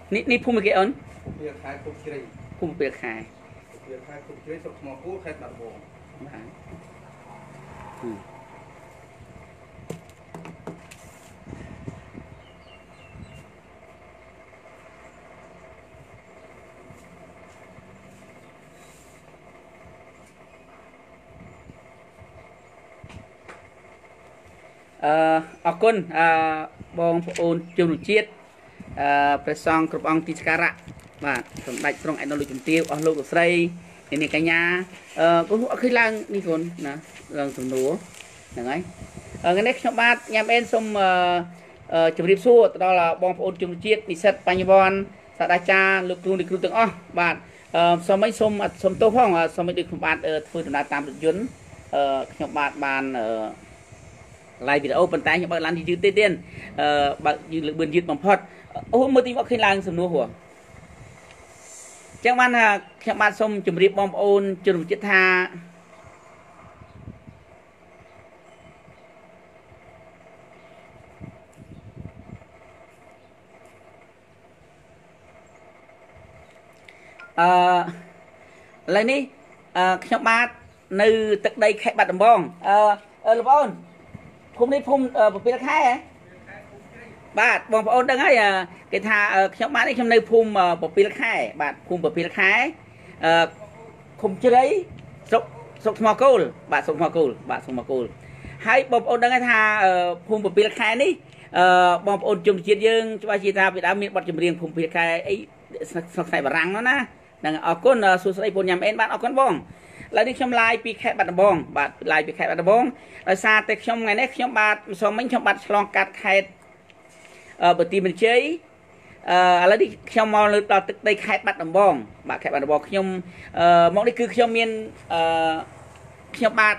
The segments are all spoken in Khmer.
นี่พุ่มเกี่ยนเปียกขายคุกชีพุ่มเปียกขายเปียกขายคุกชีสกมอกู้แค่ตัดโบงออกคนบองโอนจุนเจียดประซองกระบองติสการะว่าสมบัติตรงไอ้นรกจุนเตียวเอาลูกใส่ในกัญญาก็หัวขึ้นล่างนี่คนนะเรื่องสมรู้อย่างไรงั้นเด็กชาวบ้านยามเอ็นสมจุดริบสู้ตลอดบองโอนจุนเจียดนิสัตปัญญาบอลศาสตราจารย์ลูกครูตึงอ๋อบาทสมัยสมโตห้องสมัยเด็กชาวบ้านฟื้นตามรถยนต์ชาวบ้านไล่วิดีโอปันตายอย่างบางร้านที่ยืดเต้นบางยืดเบือนยืดบางพอดโอ้เมื่อตีว่าขึ้นลางสมนัวหัวจังมันฮะแค่มาส้มจุ่มริบบอมโอนจุ่มจิตาอะไรนี่ขยมบาดในตึกใดแค่บัดดำบองลูกบอลพุ่มนี่พุ่มปีละแค่บาทบองโอนดังไงcái thàขยมบาดนี่ขยมในพุ่มปีละแค่บาทพุ่มปีละแค่คุมเฉยสกสมอกูลบาทสกสมอกูลบาทสกสมอกูลให้บองโอนดังไงthàพุ่มปีละแค่นี่บองโอนจุ่มเชียร์ยังช่วยชีตาไปดามีบัตรจุ่มเรียงพุ่มปีละแค่ไอ้สกใส่บารังนะดังออกก้นสุดใส่ปุ่นยำเอ็นบาทออกก้นบ้องแล้วนี่ชมลายปีแค่บัตรบ้องบาทลายปีแค่บัตรบ้องแล้วซาแต่ชมไงเนี่ยชมบาทสองมิ้งชมบาทลองกัดแค่ปฏิบัติเฉยแล้วนี่ชมมองเลยต่อตึกได้แค่บัตรบ้องบาทแค่บัตรบ้องชมมองนี่คือชมเมียนชมบาท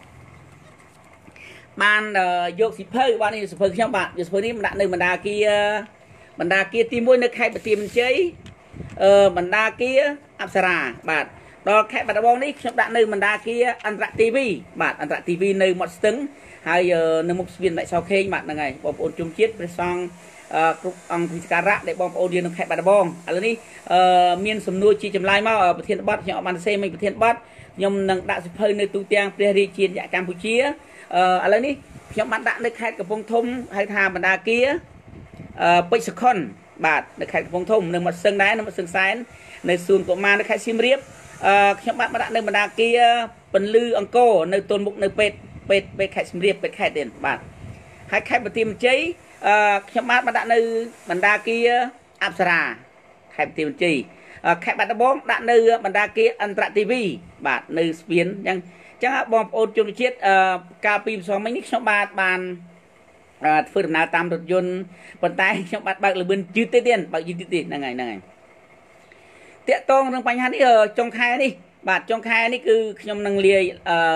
บานโยกสิเพย์วันนี้สิเพย์ชมบาทโยกสิเพย์นี่มันด่าหนึ่งมันด่ากี้ตีมวยนึกแค่ปฏิบัติเฉยบรรดาเกียอัปสราบาทดอกแค่บัตรบองนี่ชอบด่าในบรรดาเกียอันตรทีวีบาทอันตรทีวีในหมดตึงให้ในมุกสวินในชาวเคงบาทยังไงบอมโอนจุ่มชิดไปซองกรุ๊ปอังพิการะในบอมโอนเดียนแค่บัตรบองอะไรนี่เมียนสมนุชีจำลายมาประเทศบัตรยังมันเซไม่ประเทศบัตรยมนังด่าสิเพย์ในตู้เตียงเปรียรีจีนจากกัมพูชีอะไรนี่ยมบัตรด่าในแค่กับพงทมให้ทาบรรดาเกียปิสคอนบาทในแค่พงทมในหมดเซิงได้ในหมดเซิงไซน์ในส่วนของมาในแค่ซิมเรียบขบัตมาในบรรดาเกียเป็นลืออังโกในต้นบุกในเป็ดแค่ซิมเรียบเป็ดแค่เด่นบาทให้แค่ปฏิมจีขบัตมาในบรรดาเกียอัปสราแค่ปฏิมจีแค่บัตรบอมในบรรดาเกียอันตรทีวีบาทในสเปียนยังจังบอมโอนจุลชิดกาปีสองไม่นิขบาทบานฟื้นนาตามรถยนต์ปนตายขบัตบางหรือบินยืดเตี้ยนบางยืดเตี้ยนนั่งไงเตะตรงเรื่องปัญหานี่จงคายนี่บาทจงคายนี่คือขยมนังเลีย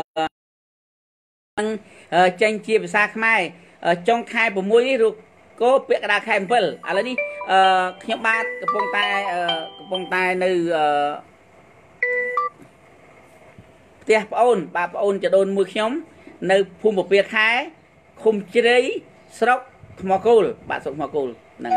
จังเชียภาษาขมายจงคายผมมวยนี่รูก็เปียกระดาษคายเปิลอะไรนี่ขยมบาทกระปงตายในเตะปอนบาปอนจะโดนมือขยมในภูมิเปียกคายคุมเจริญสระขมกูลบาทสขมกูลนั่ง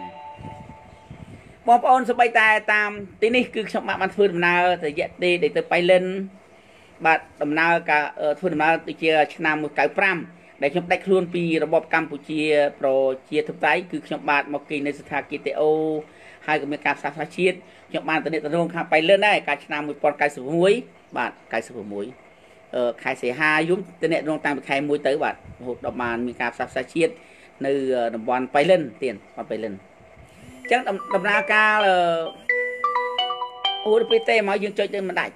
บอมออนสบายตาตามทีนี้คือชาวบ้านมันฟื้นดำนาแต่เยอะดีเด็กไปเล่นบาดดำนากับฟื้นดำนาติเชียชนะมือไก่พร่ำได้ชมได้คลุนปีระบบกัมพูชีโปรเชียทุกไตคือชาวบ้านมากินในสถานกิจโอให้กับมีการสาธารณชีพชาวบ้านตอนนี้ตอนนี้ข้าไปเล่นได้การชนะมือปอนไก่สุภมวยบาดไก่สุภมวยไข่เสียหายยุ่งตอนนี้ลงตังไปไข่มวยเต๋อบาดหกดอกมานมีการสาธารณชีพในบอลไปเล่นเตียนบอลไปเล่นจังดำนาการโอ้ยไปเตะมายืนจอยเดินมาได้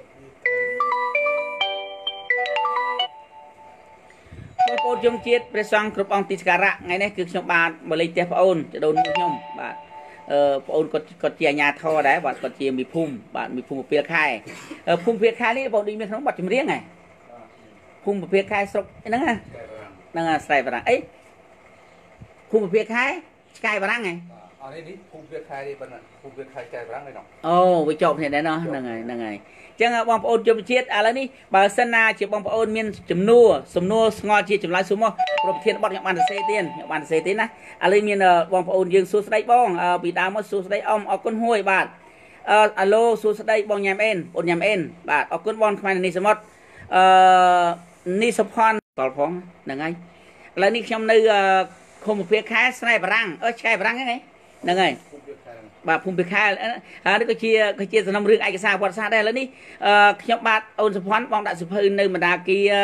พอโปรยมเชียดประสังกรุบองติสการะไงเนี่ยคือชาวบ้านมาเลยเตะพระองค์จะโดนมือย่อมบาดพระองค์ก็เจียญาท่อได้บาดก็เจียมีพุ่มบาดมีพุ่มเปียกไข่พุ่มเปียกไข่นี่บอกดีมีทั้งบัดจำเรียงไงพุ่มเปียกไข่สกนั่งไงนั่งใส่บารังเอ้พุ่มเปียกไข่สกายบารังไงอันนี้นี่ภูมิเวียดไทยเป็นภูมิเวียดไทยใจรังเลยเนาะโอ้ไปจบเห็นได้เนาะนั่งไงจังบางปอนจุดเชียดอะไรนี่บาสนาจีบางปอนมีจำนัวสมนัวงอจีจำลายสมมติโปรเทียนบอลอย่างบันเซเตียนอย่างบันเซเตียนนะอะไรมีบางปอนยังสู้สไลบ้องปีดามดสู้สไลอมออกก้นห้วยบาทอโลสู้สไลบ้องยามเอ็นปนยามเอ็นบาทออกก้นบอลขมายในสมดนิสพรต่อพองนั่งไงแล้วนี่ខ្ញុំនៅឃុំពពាកខែស្នេហ៍បារាំងឆ្កែបារាំងហ្នឹងហើយបាទភូមិពពាកខែហើយនេះគឺជាសំណុំរឿងឯកសារប្រវត្តិសាស្ត្រដែរឥឡូវនេះខ្ញុំបាទអូនសុផាន់បងដាក់សិភៅនៅបណ្ដាគារ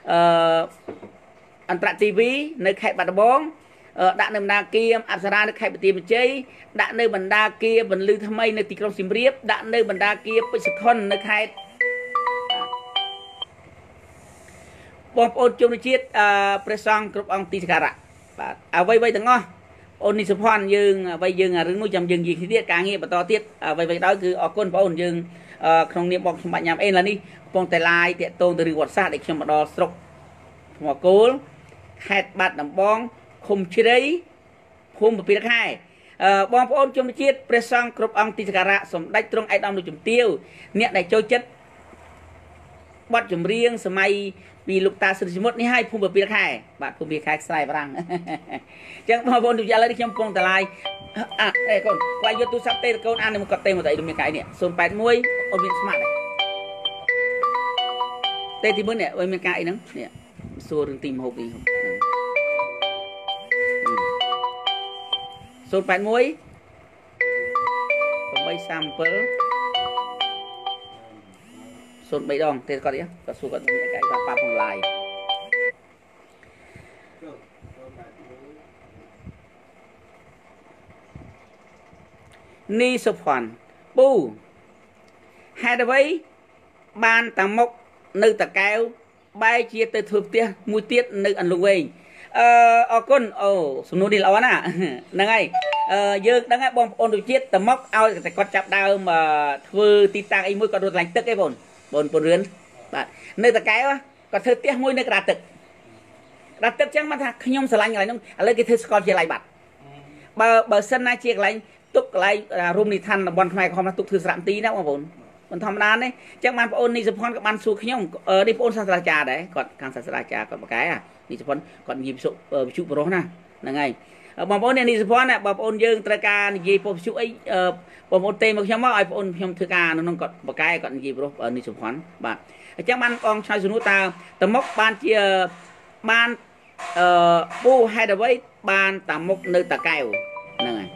អន្តរទីវីនៅខេត្តបាត់ដំបងដាក់នៅបណ្ដាគារអប្សរានៅខេត្តបន្ទាយមានជ័យដាក់នៅបណ្ដាគារបន្លឺថ្មីនៅទីក្រុងសៀមរាបដាក់នៅបណ្ដាគារពេជ្រសខុននៅខេត្តបងប្អូនជនជាតិព្រះសង្ឃគ្រប់អង្គទីសក្ការៈបាទអ្វីៗទាំងអស់អូននេះសុផាន់យើងអ្វីយើងរឿងនោះចាំយើងនិយាយគ្នាទៀតការងារបន្តទៀតអ្វីៗដោយគឺអរគុណបងប្អូនយើងក្នុងនាមបងខ្ញុំបាច់ញ៉ាំអេនឡើយនេះកំពុងតែឡាយតាក់ទងទៅរឿងវត្តសាស្ត្រដែលខ្ញុំមកដល់ស្រុកថ្មគោលខេត្តបាត់ដំបងឃុំជ្រៃភូមិពពាកខែបងប្អូនជនជាតិព្រះសង្ឃគ្រប់អង្គទីសក្ការៈសម្ដេចទ្រង់ឯកឧត្តមលោកជំទាវអ្នកដែលចូលចិត្តបទចម្រៀងសម័យពីលោកតាសិទ្ធិសមុទ្រនេះឲ្យភូមិពពាកខែបាទភូមិពពាកខែខ្សែបារាំងអញ្ចឹងបងប្អូនទូយ៉ាងឥឡូវនេះខ្ញុំកំពុងតែឡាយកូនគាត់យកទូរស័ព្ទទេកូនអាននឹងគាត់ទេមកតែដូចមានកែនេះ081អូនមានស្មាតទេទីមុននេះអូនមានកែអីហ្នឹងនេះសួររឿងទីមហូបនេះ081 837 03 ដងទេគាត់នេះគាត់សួរគាត់មានកែគាត់ប៉ាប់ក្នុង live នេះសុផាន់ពូហេតុអ្វីបានតាមុកនៅតកែវបែរជាទៅធ្វើផ្ទះមួយទៀតនៅអន្លង់វែងអរគុណអូសំណួរនេះល្អណាស់ហ្នឹងហើយយើងដឹងហើយបងប្អូនទូជាតិតាមុកឲ្យតែគាត់ចាប់ដើមធ្វើទីតាំងអីមួយគាត់រត់ឡើងទឹកឯងបងរឿនបាទនៅតកែវគាត់ធ្វើផ្ទះមួយនៅក្រាទឹកចឹងមកថាខ្ញុំស្រឡាញ់កន្លែងនោះឥឡូវគេធ្វើស្កលជាឡៃបាត់បើសិនណាជាកន្លែងទុកកន្លែងរមណីយដ្ឋានតំបន់ខ្មែរក្រហមណាទុកធ្វើស្រៈទីណាបងប្អូនមិនធម្មតាទេអញ្ចឹងបានបងប្អូននេះសុផាន់ក៏បានសួរខ្ញុំនេះបងប្អូនសាស្ត្រាចារ្យដែរគាត់ខាងសាស្ត្រាចារ្យគាត់បកែនេះសុផាន់គាត់និយាយវិជុបរោះណាហ្នឹងហើយបងប្អូននេះសុផាន់ណាបងប្អូនយើងត្រូវការនិយាយពោលវិជុអីបងប្អូនទេមកខ្ញុំមកឲ្យបងប្អូនខ្ញុំធ្វើការនៅក្នុងគាត់បកែគាត់និយាយបរោះនេះសុផាន់បាទអញ្ចឹងបានបងឆ្លើយសំណួរតើតមុកបានជាបានពូហេតុអ្វីបានតាមុកនៅតកែវហ្នឹងហើយ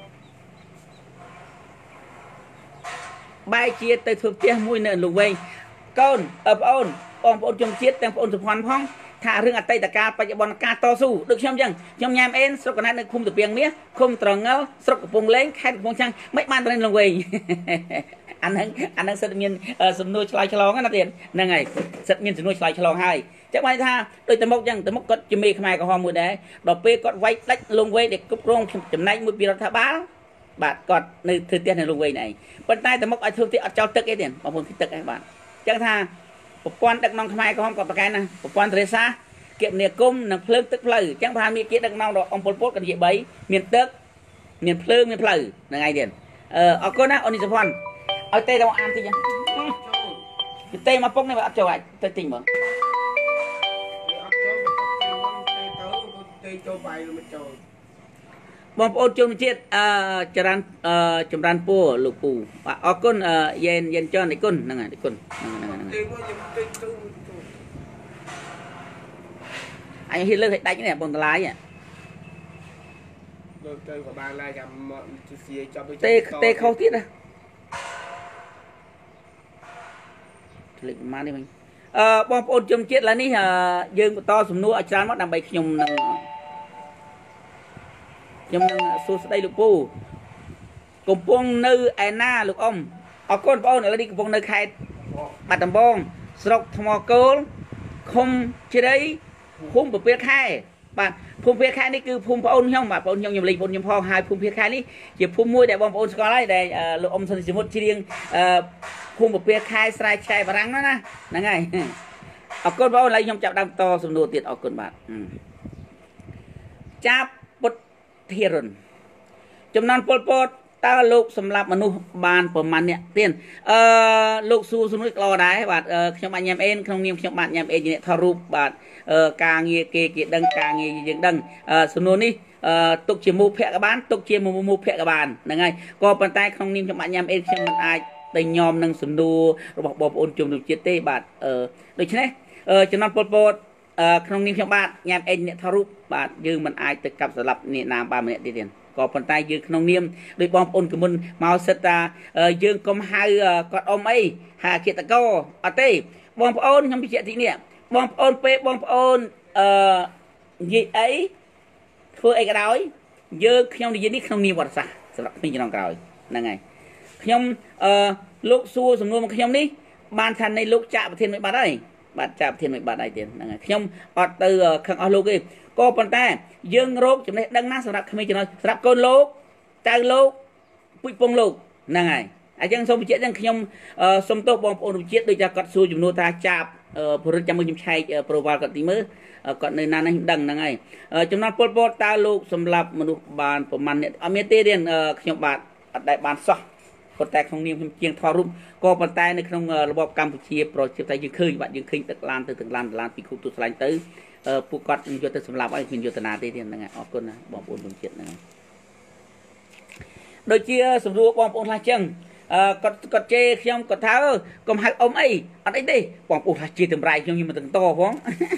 បែរជាទៅធ្វើផ្ទះមួយនៅអន្លង់វែងកូនបងប្អូនជនជាតិទាំងបងប្អូនសុផាន់ផងថារឿងអតីតកាលបច្ចុប្បន្នការតស៊ូដូចខ្ញុំអញ្ចឹងខ្ញុំញ៉ាំអេនស្រុកកណែតនៅឃុំតាពីងមាសឃុំត្រងល់ស្រុកកំពង់លែងខេត្តកំពង់ឆ្នាំងមិនបានទៅអន្លង់វែងអាហ្នឹងសិតមានសំណួរឆ្លើយឆ្លងណាទៀតហ្នឹងហើយសិតមានសំណួរឆ្លើយឆ្លងហើយចឹងបានថាដូចតមុកអញ្ចឹងតមុកគាត់ជាមេខ្មែរក្រហមមួយដែរដល់ពេលគាត់វាយដាច់លងវែងដែលគ្រប់គ្រងចំណែកមួយពីរដ្ឋាភិបាលបាទគាត់នៅធ្វើផ្ទះនៅលងវែងឯងប៉ុន្តែតមុកឲ្យធ្វើផ្ទះអត់ចោលទឹកអីទៀតបងប្អូនទឹកឯងបាទអញ្ចឹងថាប្រព័ន្ធដឹកនាំខ្មែរក្រហមក៏ប្រកែកណាប្រព័ន្ធទ្រេសាគមនាគមន៍និងភ្លើងទឹកផ្លូវអញ្ចឹងប្រហែលមានគេដឹកនាំរបស់អង្គពលពុទ្ធក៏និយាយ3មានទឹកមានភ្លើងមានផ្លូវហ្នឹងឯងទៀតអរគុណណាអូននេះសុផាន់ឲ្យទេទៅអានតិចទេមកពុកនេះវាអត់ចូលអាចទៅទិញមើលចូលបាយមិនចូលបងប្អូនជនជាតិចម្រើនពួរលោកពូអរគុណយេនចននេះគុណហ្នឹងហើយគុណហ្នឹងអញហ៊ានលើកឲ្យដាច់នេះបងតឡាយលើកទៅក៏បានឡាយចាំជាសៀចាប់ទេខុសទៀតណាឆ្លិចប្រហែលនេះមិញបងប្អូនជនជាតិឡើយនេះយើងបន្តសំណួរឲ្យច្រើនមកដើម្បីខ្ញុំនឹងសួស្ដីលោកពូកំពុងនៅឯណាលោកអ៊ំអរគុណបងប្អូនឥឡូវនេះកំពុងនៅខេត្តបាត់ដំបងស្រុកថ្មគោលឃុំជ្រៃភូមិពពាកខែបាទភូមិពពាកខែនេះគឺភូមិបងប្អូនខ្ញុំបាទបងប្អូនខ្ញុំលេងបងខ្ញុំផងហើយភូមិពពាកខែនេះជាភូមិមួយដែលបងប្អូនស្គាល់ហើយដែលលោកអ៊ំសិនសមុទ្រច្រៀងភូមិពពាកខែស្រែឆ្កែបារាំងណាហ្នឹងហើយអរគុណបងប្អូនឥឡូវខ្ញុំចាប់ដើមតសំណួរទៀតអរគុណបាទចាប់ពុទ្ធធារុនចំនួនពលពតតើលោកសម្រាប់មនុស្សបានប្រមាណអ្នកទៀតលោកស៊ូសំនួយល្អដែរបាទខ្ញុំបានញ៉ាំអេនក្នុងនាមខ្ញុំបានញ៉ាំអេនជាអ្នកថតរូបបាទការងារគេដឹងការងារយើងដឹងសំណួរនេះទុកជាមូលភ័ក្រក៏បានទុកជាមូលភ័ក្រក៏បានហ្នឹងហើយក៏ប៉ុន្តែក្នុងនាមខ្ញុំបានញ៉ាំអេនខ្ញុំមិនអាចតែញោមនឹងសំណួររបស់បងប្អូនជំនុំជាតិទេបាទដូច្នេះចំនួនពលពតក្នុងនាមខ្ញុំបាទញ៉ាំអេនអ្នកថតរូបបាទយើងមិនអាចទៅកាប់ស្លាប់អ្នកណាបានម្នាក់ទៀតក៏ប៉ុន្តែយើងក្នុងនាមដោយបងប្អូនកមុនមកសិតថាយើងកុំហៅគាត់អ៊ំអីហៅអគ្គតកអត់ទេបងប្អូនខ្ញុំបញ្ជាក់ទីនេះបងប្អូនពេលបងប្អូននិយាយអីធ្វើអីក៏ដោយយើងខ្ញុំនិយាយនេះក្នុងនាមវត្តសាស្ត្រសម្រាប់ពីចំណងក្រោយហ្នឹងហើយខ្ញុំលោកសួរសំណួរមកខ្ញុំនេះបានថានៃលោកចាក់ប្រធានមួយបាត់ហើយបាទចាក់ប្រធានមួយបាត់ហើយទៀតហ្នឹងហើយខ្ញុំអត់ទៅខឹងអស់លោកទេក៏ប៉ុន្តែយើងរកចំណេះដឹងណាសម្រាប់ក្មេងចំណុចសម្រាប់កូនលោកចៅលោកពុជពងលោកហ្នឹងហើយអញ្ចឹងសូមបញ្ជាក់ចឹងខ្ញុំសូមទោសបងប្អូនរួមជាតិដូចថាគាត់សួរចំនួនថាចាប់ប្ររិទ្ធចាំមើលខ្ញុំឆែកប្រូវ៉ាល់គាត់ទីមើលគាត់នៅណានេះដឹងហ្នឹងហើយចំណុចពលពតតើលោកសម្រាប់មនុស្សបានប្រមាណអ្នកអត់មានទេរៀនខ្ញុំបាទអត់ដែលបានសោះប៉ុន្តែក្នុងនាមខ្ញុំជាងថតរូបក៏ប៉ុន្តែនៅក្នុងរបបកម្ពុជាប្រជាតែយើងឃើញបាទយើងឃើញទឹកឡានទៅទឹកឡានពីគុកទូស្លាញ់ទៅពួកគាត់នឹងយកទៅសម្លាប់ឲ្យគ្មានយុទ្ធនាទេហ្នឹងហើយអរគុណណាបងប្អូនរួមជាតិហ្នឹងហើយដូចជាសម្រួលបងប្អូនខ្លះចឹងគាត់ជេរខ្ញុំគាត់ថាកុំហៅអ៊ំអីអត់អីទេបងប្អូនខ្លះជេរតម្រៃខ្ញុំមិនទាំងតផង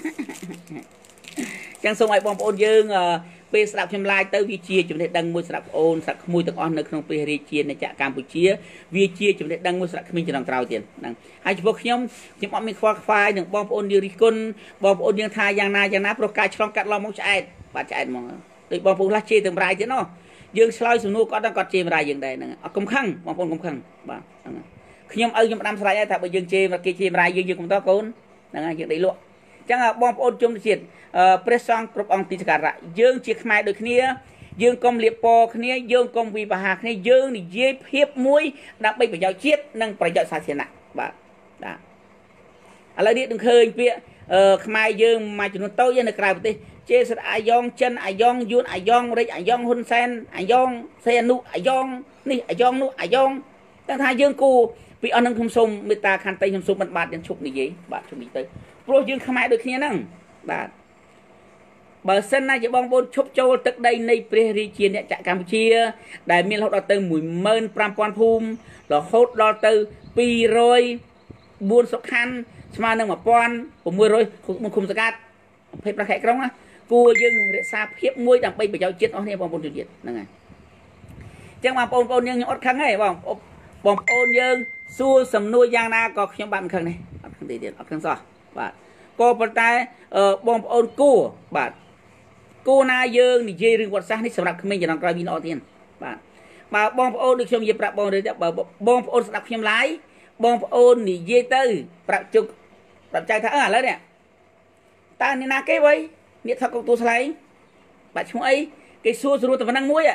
ចឹងសូមឲ្យបងប្អូនយើងពេលស្ដាប់ខ្ញុំឡាយទៅវាជាចំណេះដឹងមួយស្ដាប់បងប្អូនស្ដាប់ក្មួយទាំងអស់នៅក្នុងព្រះរាជាណាចក្រកម្ពុជាវាជាចំណេះដឹងមួយស្ដាប់ក្មេងចំណងក្រោយទៀតហ្នឹងហើយចំពោះខ្ញុំអត់មានខ្វល់ខ្វាយនឹងបងប្អូនយើងរិះគន់បងប្អូនយើងថាយ៉ាងណាព្រោះការឆ្លងកាត់ឡងមកឆ្អែតបាទឆ្អែតហ្មងដូចបងប្អូនខ្លះជេរតម្រៃទៀតណោះយើងឆ្លើយសំណួរគាត់ជេរតម្រៃយើងដែរហ្នឹងអត់កុំខឹងបងប្អូនកុំខឹងបាទហ្នឹងខ្ញុំឲ្យខ្ញុំផ្ដាំស្រ័យហើយថាបើយើងជេរគេជេរតម្រៃយើងកុំតកូនហ្នឹងហើយយើងដេកលក់អញ្ចឹងបងប្អូនជុំជាតិព្រះសង្ឃគ្រប់អង្គទីសក្ការៈយើងជាខ្មែរដូចគ្នាយើងកុំលៀបពណ៌គ្នាយើងកុំវិបាហាគ្នាយើងនិយាយភាពមួយដើម្បីប្រយោជន៍ជាតិនិងប្រយោជន៍សាធារណៈបាទឥឡូវនេះនឹងឃើញពាក្យខ្មែរយើងមួយចំនួនតូចនៅក្រៅប្រទេសជេរសិតអាយ៉ងចិនអាយ៉ងយួនអាយ៉ងរិចអាយ៉ងហ៊ុនសែនអាយ៉ងសេអនុអាយ៉ងនេះអាយ៉ងនោះអាយ៉ងតែថាយើងគូពីអស់នឹងខ្ញុំសូមមេត្តាខន្តីខ្ញុំសូមបិទបាតយ៉ាងឈប់និយាយបាទឈប់និយាយទៅព្រោះយើងខ្មែរដូចគ្នាហ្នឹងបាទបើសិនណាជាបងប្អូនឈប់ចូលទឹកដីនៃព្រះរាជាអ្នកចក្រកម្ពុជាដែលមានរហូតដល់ទៅ 15000 ភូមិរហូតដល់ទៅ204សុខខណ្ឌស្មើនឹង1600ឃុំសង្កាត់25ខេត្តក្រុងណាគួរយើងរក្សាភាពមួយដើម្បីប្រយោជន៍ជាតិអស់គ្នាបងប្អូនជនជាតិហ្នឹងហើយអញ្ចឹងបងប្អូនយើងខ្ញុំអត់ខឹងទេបងប្អូនយើងសួរសំណួរយ៉ាងណាក៏ខ្ញុំបានមិនខឹងដែរអត់ខឹងទេទៀតអត់ខឹងសោះបាទក៏ប៉ុន្តែបងប្អូនគួរបាទគួរណាយើងនិយាយរឿងវត្តសាស្ត្រនេះសម្រាប់ក្មេងចំណងក្រោយមានអត់ទៀតបាទបើបងប្អូនដូចខ្ញុំនិយាយប្រាប់បងទៅបើបងប្អូនស្ដាប់ខ្ញុំឡាយបងប្អូននិយាយទៅប្រាប់ជុកប្រាប់ចៅថាឥឡូវនេះតើអ្នកណាគេវ៉ៃអ្នកថតកុកទូស្លែងបាទឈ្មោះអីគេសួរស្រួលតែប៉ុណ្្នឹងមួយ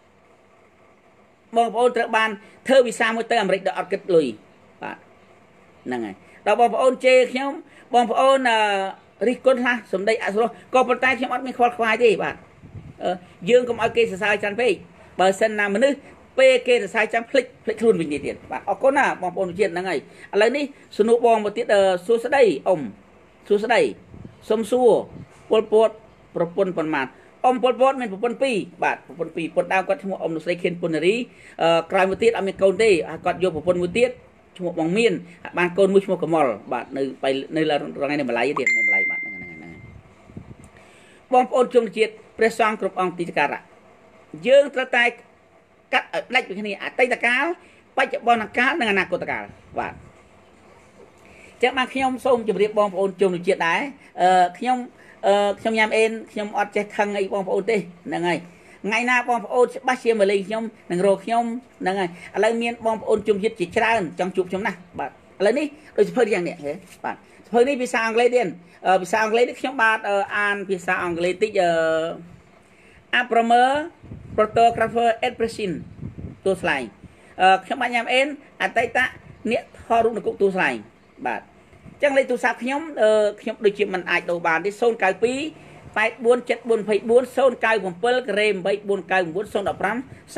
បងប្អូនត្រូវបានធ្វើវីសាមួយទៅអាមេរិកដល់អត់គិតលុយបាទហ្នឹងហើយដល់បងប្អូនជេរខ្ញុំបងប្អូនរិះគន់ខ្លះសំដីអសុរោះក៏ប៉ុន្តែខ្ញុំអត់មានខ្វល់ខ្វាយទេបាទយើងកុំឲ្យគេសរសើរច្រើនពេកបើសិនណាមនុស្សពេលគេសរសើរចាំភ្លេចខ្លួនវិញទៀតបាទអរគុណណាបងប្អូនជាតិហ្នឹងហើយឥឡូវនេះសំណួរបងមកទៀតសួស្ដីអ៊ំសួស្ដីសុំសួរពលពតប្រពន្ធប៉ុន្មានអ៊ំពលពតមានប្រពន្ធ2បាទប្រពន្ធ2ពុតដើមគាត់ឈ្មោះអ៊ំនុស្រីខៀនពុននារីក្រោយមកទៀតអត់មានកូនទេគាត់យកប្រពន្ធមួយទៀតឈ្មោះបងមានបានកូនមួយឈ្មោះកមលបាទនៅរងៃនៅម្លាយទៀតនៅម្លាយបាទហ្នឹងបងប្អូនជនជាតិព្រះសង្ឃគ្រប់អង្គទីសក្ការៈយើងត្រូវតែកាត់ឲ្យដាច់ពីគ្នាអតីតកាលបច្ចុប្បន្នកាលនិងអនាគតកាលបាទចឹងបានខ្ញុំសូមជម្រាបបងប្អូនជនជាតិដែរខ្ញុំញ៉ាំអេនខ្ញុំអត់ចេះខឹងអីបងប្អូនទេហ្នឹងហើយថ្ងៃណាបងប្អូនច្បាស់ជាមកលេងខ្ញុំនឹងរកខ្ញុំហ្នឹងហើយឥឡូវមានបងប្អូនជនជាតិជាច្រើនចង់ជួបខ្ញុំណាស់បាទឥឡូវនេះដូចសភៅយ៉ាងនេះបាទសភៅនេះភាសាអង់គ្លេសទៀតភាសាអង់គ្លេសនេះខ្ញុំបាទអានភាសាអង់គ្លេសតិចAbramer Photographer Expression ទូស្លែងខ្ញុំបានញ៉ាំអេនអតីតអ្នកថតរូបនៅគុកទូស្លែងបាទអញ្ចឹងលេខទូរស័ព្ទខ្ញុំដូចជាមិនអាចដូរបានទេ092 8474 094 ក្រេម849 015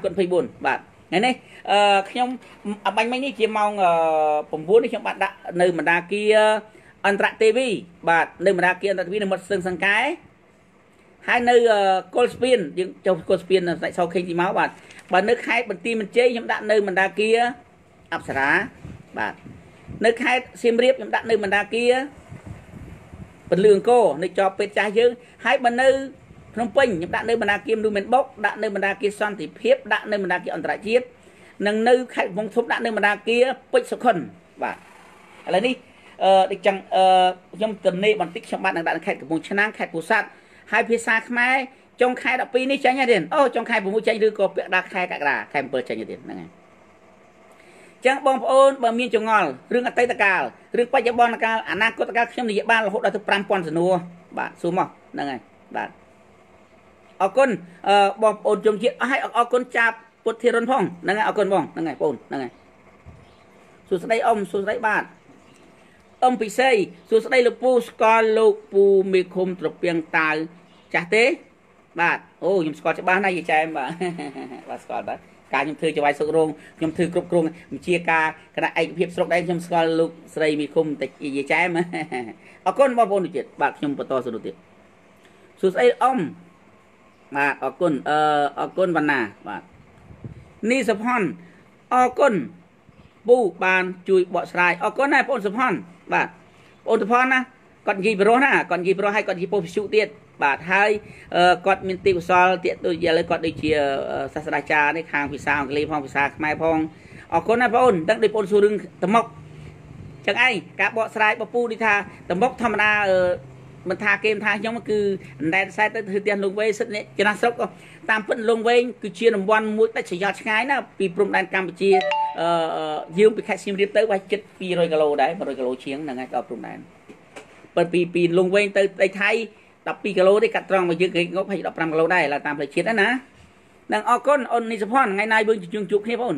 31 បាទថ្ងៃនេះខ្ញុំអបាញ់មិញនេះជាម៉ោង9នេះខ្ញុំបាទដាក់នៅបណ្ដាគារអន្តរទេវីបាទនៅបណ្ដាគារអន្តរទេវីនៅមាត់ស្ទឹងសង្កែហើយនៅកុលស្ពានយើងចុះកុលស្ពានស្ដេចសខេងទីមកបាទបើនៅខេត្តបន្ទាយមានជ័យខ្ញុំដាក់នៅបណ្ដាគារអប្សរាបាទនៅខេត្តសៀមរាបខ្ញុំដាក់នៅបណ្ដាគារពលឿអង្គរនៅជាប់ពេទ្យចាស់យើងហើយបើនៅភ្នំពេញខ្ញុំដាក់នៅបណ្ដាគារមនុស្សមិនបុកដាក់នៅបណ្ដាគារសន្តិភាពដាក់នៅបណ្ដាគារអន្តរជាតិនិងនៅខេត្តកំពង់ធំដាក់នៅបណ្ដាគារពេជ្រសុខុនបាទឥឡូវនេះដូចចឹងខ្ញុំទំនេរបន្តិចខ្ញុំបាទនឹងដាក់នៅខេត្តកំពង់ឆ្នាំងខេត្តពោធិ៍សាត់ហើយភាសាខ្មែរចុងខែ12នេះចេញហើយទៀតអូចុងខែ6ចេញឬក៏ពាក់ដល់ខែកក្កដាខែ7ចេញទៀតហ្នឹងហើយចឹងបងប្អូនបើមានចងល់រឿងអតីតកាលរឿងបច្ចុប្បន្នកាលអនាគតកាលខ្ញុំនិយាយបានរហូតដល់ទៅ 5000 សំណួរបាទសួរមកហ្នឹងហើយបាទអរគុណបងប្អូនជុំជាតិឲ្យអរគុណចាប់ពុទ្ធធីរុនផងហ្នឹងហើយអរគុណបងហ្នឹងហើយបងហ្នឹងហើយសួស្ដីអ៊ំសួស្ដីបាទអ៊ំពិសីសួស្ដីលោកពូស្គាល់លោកពូមេឃុំត្រពាំងតាវចាស់ទេបាទអូខ្ញុំស្គាល់ច្បាស់ណាស់យាយចែមបាទបាទស្គាល់បាទការខ្ញុំធ្វើចវាយសុករងខ្ញុំធ្វើគ្រប់គ្រងបញ្ជាការគណៈឯកភាពស្រុកដែរខ្ញុំស្គាល់លោកស្រីមេឃុំតិចយាយចែមអរគុណបងប្អូនទៀតបាទខ្ញុំបន្តសួរទៀតសួស្ដីអ៊ំបាទអរគុណអរគុណវណ្ណាបាទនីសុផាន់អរគុណពូបានជួយបកស្រាយអរគុណណាបងសុផាន់បាទបងសុផាន់ណាគាត់និយាយប្រុសណាគាត់និយាយប្រុសហើយគាត់និយាយពោលវិសុទៀតបាទហើយគាត់មានទីកុសលទៀតដូចឥឡូវគាត់ដូចជាសាស្ត្រាចារ្យនេះខាងភាសាអង់គ្លេសផងភាសាខ្មែរផងអរគុណណាបងដឹងដូចបងសួររឿងតមុកចឹងឯងការបកស្រាយបពូនេះថាតមុកធម្មតាមិនថាគេមិនថាខ្ញុំគឺអណ្ដែតខ្សែទៅធ្វើផ្ទះលងវែងសិតនេះចំណាស់ស្រុកតាមពិតលងវែងគឺជាតំបន់មួយដាច់ស្រយាលឆ្ងាយណាពីព្រំដែនកម្ពុជាយើងពីខេត្តសៀមរាបទៅវាជិត200 គីឡូដែរ100 គីឡូជាងហ្នឹងហើយដល់ព្រំដែនបើពីលងវែងទៅដីថៃ12 គីឡូទេកាត់ត្រង់មកយើងគេងប់ឲ្យ15 គីឡូដែរតាមផ្លូវជាតិណានឹងអរគុណអូននីសុផាន់ថ្ងៃណាយើងជួបគ្នាបង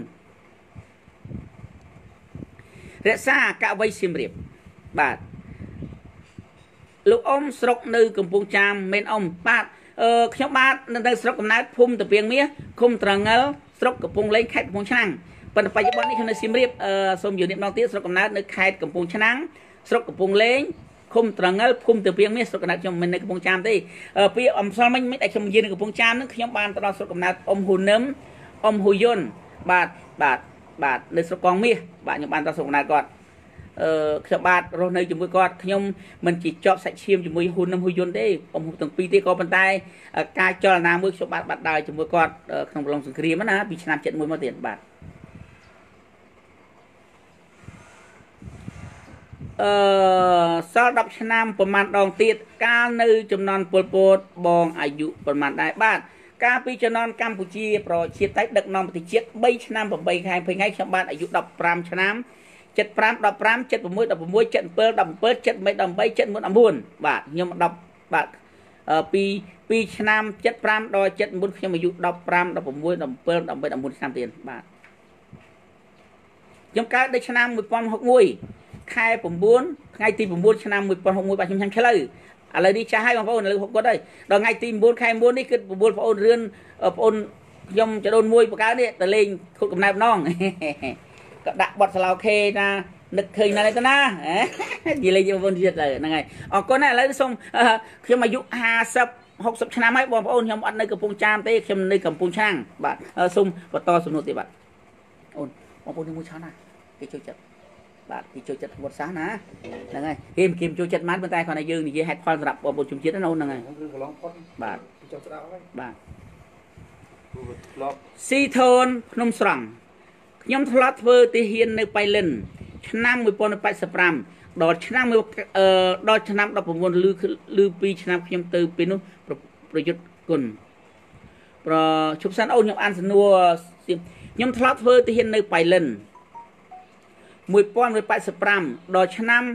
រក្សាកវីសៀមរាបបាទលោកអ៊ំស្រុកនៅកំពង់ចាមមែនអ៊ំបាទខ្ញុំបាទនៅស្រុកកំណើតភូមិតាពីងមាសឃុំត្រងិលស្រុកកំពង់លេងខេត្តកំពង់ឆ្នាំងប៉ុន្តែបច្ចុប្បន្ននេះខ្ញុំនៅសៀមរាបសូមយល់នេះម្ដងទៀតស្រុកកំណើតនៅខេត្តកំពង់ឆ្នាំងស្រុកកំពង់លេងឃុំត្រងិលភូមិតាពីងមាសស្រុកកំណើតខ្ញុំមិននៅកំពង់ចាមទេពីអំសល់មិញតែខ្ញុំនិយាយនៅកំពង់ចាមនឹងខ្ញុំបានទៅដល់ស្រុកកំណើតអ៊ំហ៊ូនឹមអ៊ំហ៊ូយុនបាទនៅស្រុកកងមាសបាទខ្ញុំបានទៅស្រុកកំណើតគាត់ខ្ញុំបាទរស់នៅជាមួយគាត់ខ្ញុំមិនជាជាប់សាច់ឈាមជាមួយហ៊ុននឹងហ៊ុយយន្តទេអ៊ំទាំងពីរទេក៏ប៉ុន្តែការចលនាមួយខ្ញុំបាទបាត់ដើរជាមួយគាត់ក្នុងប្រឡងសង្គ្រាមណាពីឆ្នាំ71មកទៀតបាទសល់10ឆ្នាំប្រហែលដងទៀតកាលនៅចំនួនពលពតបងអាយុប្រហែលដែរបាទកាលពីចំនួនកម្ពុជាប្រជាធិបតេយ្យដឹកនាំប្រទេសជាតិ3ឆ្នាំ8ខែ20ថ្ងៃខ្ញុំបាទអាយុ15ឆ្នាំ75 15 76 16 77 17 78 18 79 បាទខ្ញុំ10បាទពីឆ្នាំ75ដល់79ខ្ញុំអាយុ15 16 17 18 19ឆ្នាំទៀតបាទខ្ញុំកើតនៅឆ្នាំ1061ខែ9ថ្ងៃទី9ឆ្នាំ1061បាទខ្ញុំឆាំងឆ្លូវឥឡូវនេះចាស់ហើយបងប្អូនឥឡូវ60គាត់ហើយដល់ថ្ងៃទី9ខែ9នេះគឺ9បងប្អូនរឿនបងប្អូនខ្ញុំចដូនមួយបកើនេះទៅលេងខុតកំណើតម្ដងក៏ដាក់បត់ស្លោខេណានឹកឃើញណាស់ទៅណានិយាយលេងបងប្អូនទៀតហ្នឹងហើយអរគុណណាឥឡូវសូមខ្ញុំអាយុ50 60ឆ្នាំហើយបងប្អូនខ្ញុំអត់នៅកំពង់ចាមទេខ្ញុំនៅកំពង់ឆ្នាំងបាទសូមបន្តសំណួរទៀតបាទអូនបងប្អូនមួយឆានណាគេចូលចិត្តបាទគេចូលចិត្តវត្តសាសណាហ្នឹងហើយគេចូលចិត្តម៉ាត់ប៉ុន្តែគាត់ថាយើងនិយាយហេតុផលសម្រាប់បងប្អូនជំនឿជាតិណាអូនហ្នឹងហើយគឺកន្លងផុតបាទចង់ស្ដាប់ហើយបាទលោកស៊ីធូនភ្នំស្រង់ខ្ញុំធ្លាប់ធ្វើទាហាននៅប៉ៃលិនឆ្នាំ1085ដល់ឆ្នាំដល់ឆ្នាំ19ឬ2ឆ្នាំខ្ញុំទៅពេលនោះប្រយុទ្ធគុណជប់សានអូនខ្ញុំអានសំណួរខ្ញុំធ្លាប់ធ្វើទាហាននៅប៉ៃលិន1085ដល់ឆ្នាំ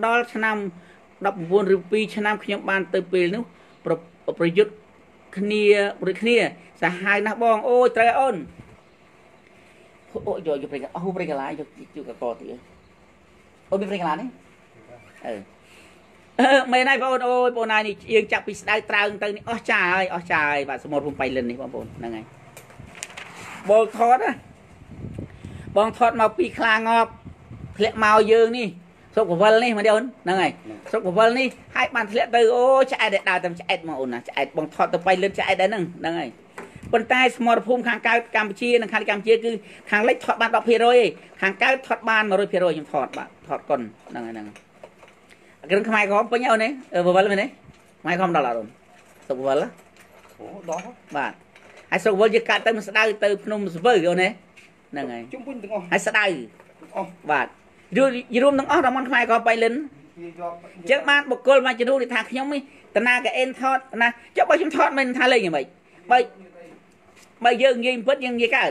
19ឬ2ឆ្នាំខ្ញុំបានទៅពេលនោះប្រយុទ្ធគ្នាសាហាវណាស់បងអូយត្រូវអូនអូយកប្រេងអូប្រេងកាឡាយកកកទៀតអូមានប្រេងកាឡានេះ mấy nay bọn ôi bọn này thì yên chặt bị đai trăng tới ở trái và số một vùng bay lên đi bọn là ngày bọn thoát á bọn thoát màu pi khang ngọc lẹ màu dương đi số của vân đi mà đi ôn là ngày số của vân đi hai bàn lẹ từ ô chạy để đào tầm chạy mà ôn là chạy bọn thoát từ bay lên chạy đấy nè là ngày bọn tay số một vùng khang cao Campuchia là khang Campuchia cứ khang lấy thoát bàn đọc phi rồi khang cao thoát bàn mà rồi phi rồi nhưng thoát bạn thoát còn là ngày cái không ai có bao nhiêu này vừa vâng này mai không đào là rồi sụp vâng á đó bạn ai sụp vâng chỉ cả tới mình đào từ nông vơi rồi này là ngày ai sẽ đào bạn rồi rồi nó ở trong món khai có bay lên chắc bạn một cô mà chỉ đu thì thằng nhóm ấy tao na cái em thoát na chắc bao chúng thoát mình thay lên như vậy bây giờ gì vẫn gì cả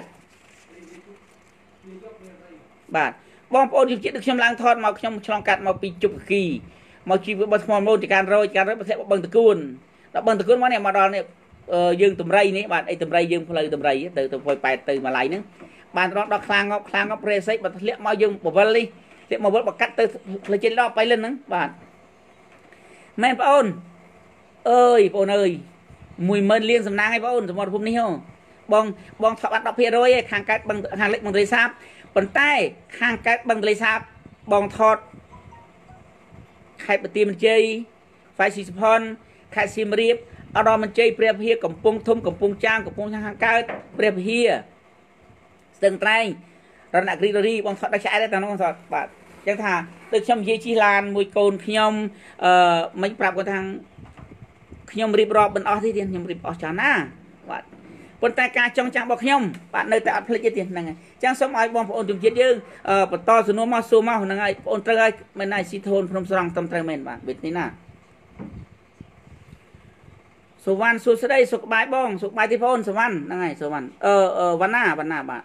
bạn bom ôn chỉ được xem lang thoát mà trong trong cạn mà bị chụp kỳ mà chỉ với bật mòn thì càng rồi sẽ bằng từ cuốn đã bằng từ cuốn món này mà đòn này dương tùm ray này bạn ấy tùm ray dương phơi tùm ray từ phơi bài từ mà lại nữa bạn đó đọc khang ngọc preset mà liệt mau dương một vali liệt một vali bật cắt từ lên trên đó bay lên nữa bạn men ôn ơi mùi mơn liên sầm nang hay ôn một hôm nay không bong thọ bắt đọc phía rồi hàng cách bằng hàng lệnh bằng dây sáp còn tay hàng cách bằng dây sáp bong thọt khai bật tim chơi phải xì phòn khai xì riệp ở đó mình chơi prep hia cầm pung thum cầm pung trang hàng cao prep hia từng tay rồi nãy đi bong thọt đã chạy đấy tao nó bong thọt bạn chẳng thà từ trong dây chi lan mùi cồn nhom mấy prap của thằng nhom riệp rọp bên ở thì tiền nhom riệp ở chán à bạnคนแต่การจงจังบอกย่อมป่านในแต่อัดผลิตเดียนั่งไงจังสมัยบอมปนจุดเยืดปต่อสนุมาสูมานั่งไงปนตรายไม่ได้สิโทนพรมสรังตำตรายเมนบ้านเบ็ดนี่นะสุวรรณสุดได้สุกบายบ้องสุกบายที่พนสุวรรณนั่งไงสุวรรณวันหน้าบ้า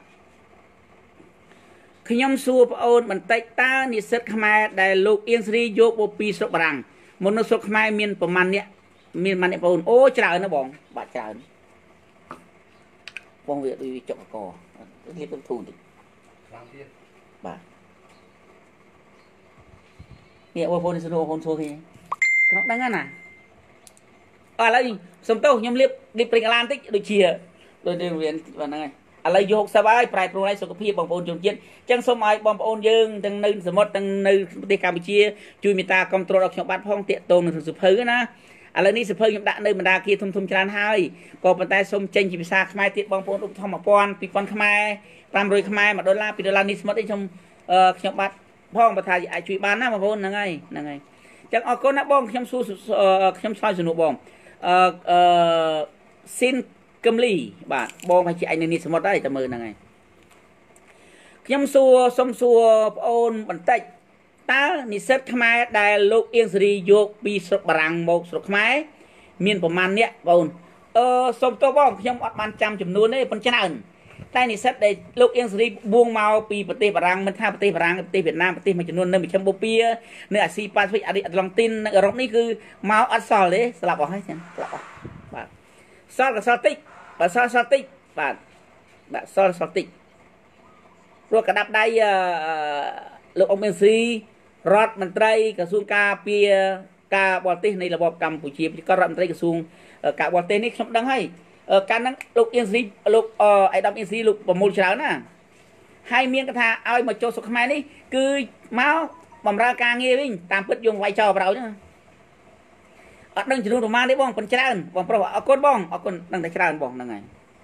ขย่มสูบโอนมันไตตานิสิตขมายได้ลูกเอียนสรีโยบปีสุกบรังมนุษย์สุกขมายมีนประมาณเนี้ยมีนมันเนี่ยปนโอ้เจริญนะบ้องบาดเจริญบางเวียดูจบกอเรียกเป็นทุนดิบ่าเนี่ยว่าคนสนุกคนโซ่ขี้เขาดังงั้นน่ะอะไรสมโตยมเรียบปริงลานติ๊กโดยเชียโดยเรียนว่าไงอะไรโยกสบายปลายโปรไลสุขภาพบางคนจงเย็นจังสมัยบางคนยืงจังในสมมติจังในประเทศกัมพูชีจุยมีตากำตรออกชาวบ้านพ้องเตะโตนถึงสุดพื้นนะอะไรนี่สุดเพิ่งยังด่าในบรรดากีทุ่มชานให้ก็ปัจจัยสมเจนจิพิซาขมายติดบางคนอุปธรรมปอนปีปอนขมายตามรวยขมายมา$ปี$นิสมัติชมชาวบ้านพ้องประทายไอจุยบ้านนะบางคนนั่งไงจังออกก็นักบ้องชมสู้ชมซอยสนุกบ้องซินกัมลีบ้านบ้องให้ใจในนิสมัติได้แต่มือนั่งไงชมสู้สมสู้โอนบันเตจตานิสิตขมายได้ลูกเอียงสรีโยกปีสุกบรังโมกสุกขมายมีนประมาณเนี้ยบนสมตัวบ้องยังอัดมันจำจำนวนนี่เป็นชนะอื่นแต่นิสิตได้ลูกเอียงสรีบวงเมาปีประเทศบรังมันท่าประเทศบรังประเทศเวียดนามประเทศมันจำนวนเนื้อมีแชมโบเปียเนื้อซีปาสฟิกอดีตลองตินรอบนี้คือเมาอัดซอลเลยสลับออกให้ฉันสลับออกแบบซอลกับซอลติกแบบซอลติกแบบซอลติกรวมกระดับได้ลูกองเบนซีรถมันไตรกระทรวงกาเปียกาบอลเตในระบบกัมพูชีก็รถมันไตรกระทรวงกาบอลเตนี่ชมดังให้การนั้นลูกอินซีลูกไอ้ดำอินซีลูกประมูลเช้านะให้เมียนกระทาเอามาโจสุขมานี่คือเมาบำราการเงี้ยวิ่งตามพิษยงไว้จอเราเนี่ยดังจุดประมาณนี้บ้องเป็นเจ้าบ้องเพราะว่าเอาคนบ้องเอาคนดังแต่เจ้าบ้องนั่งไง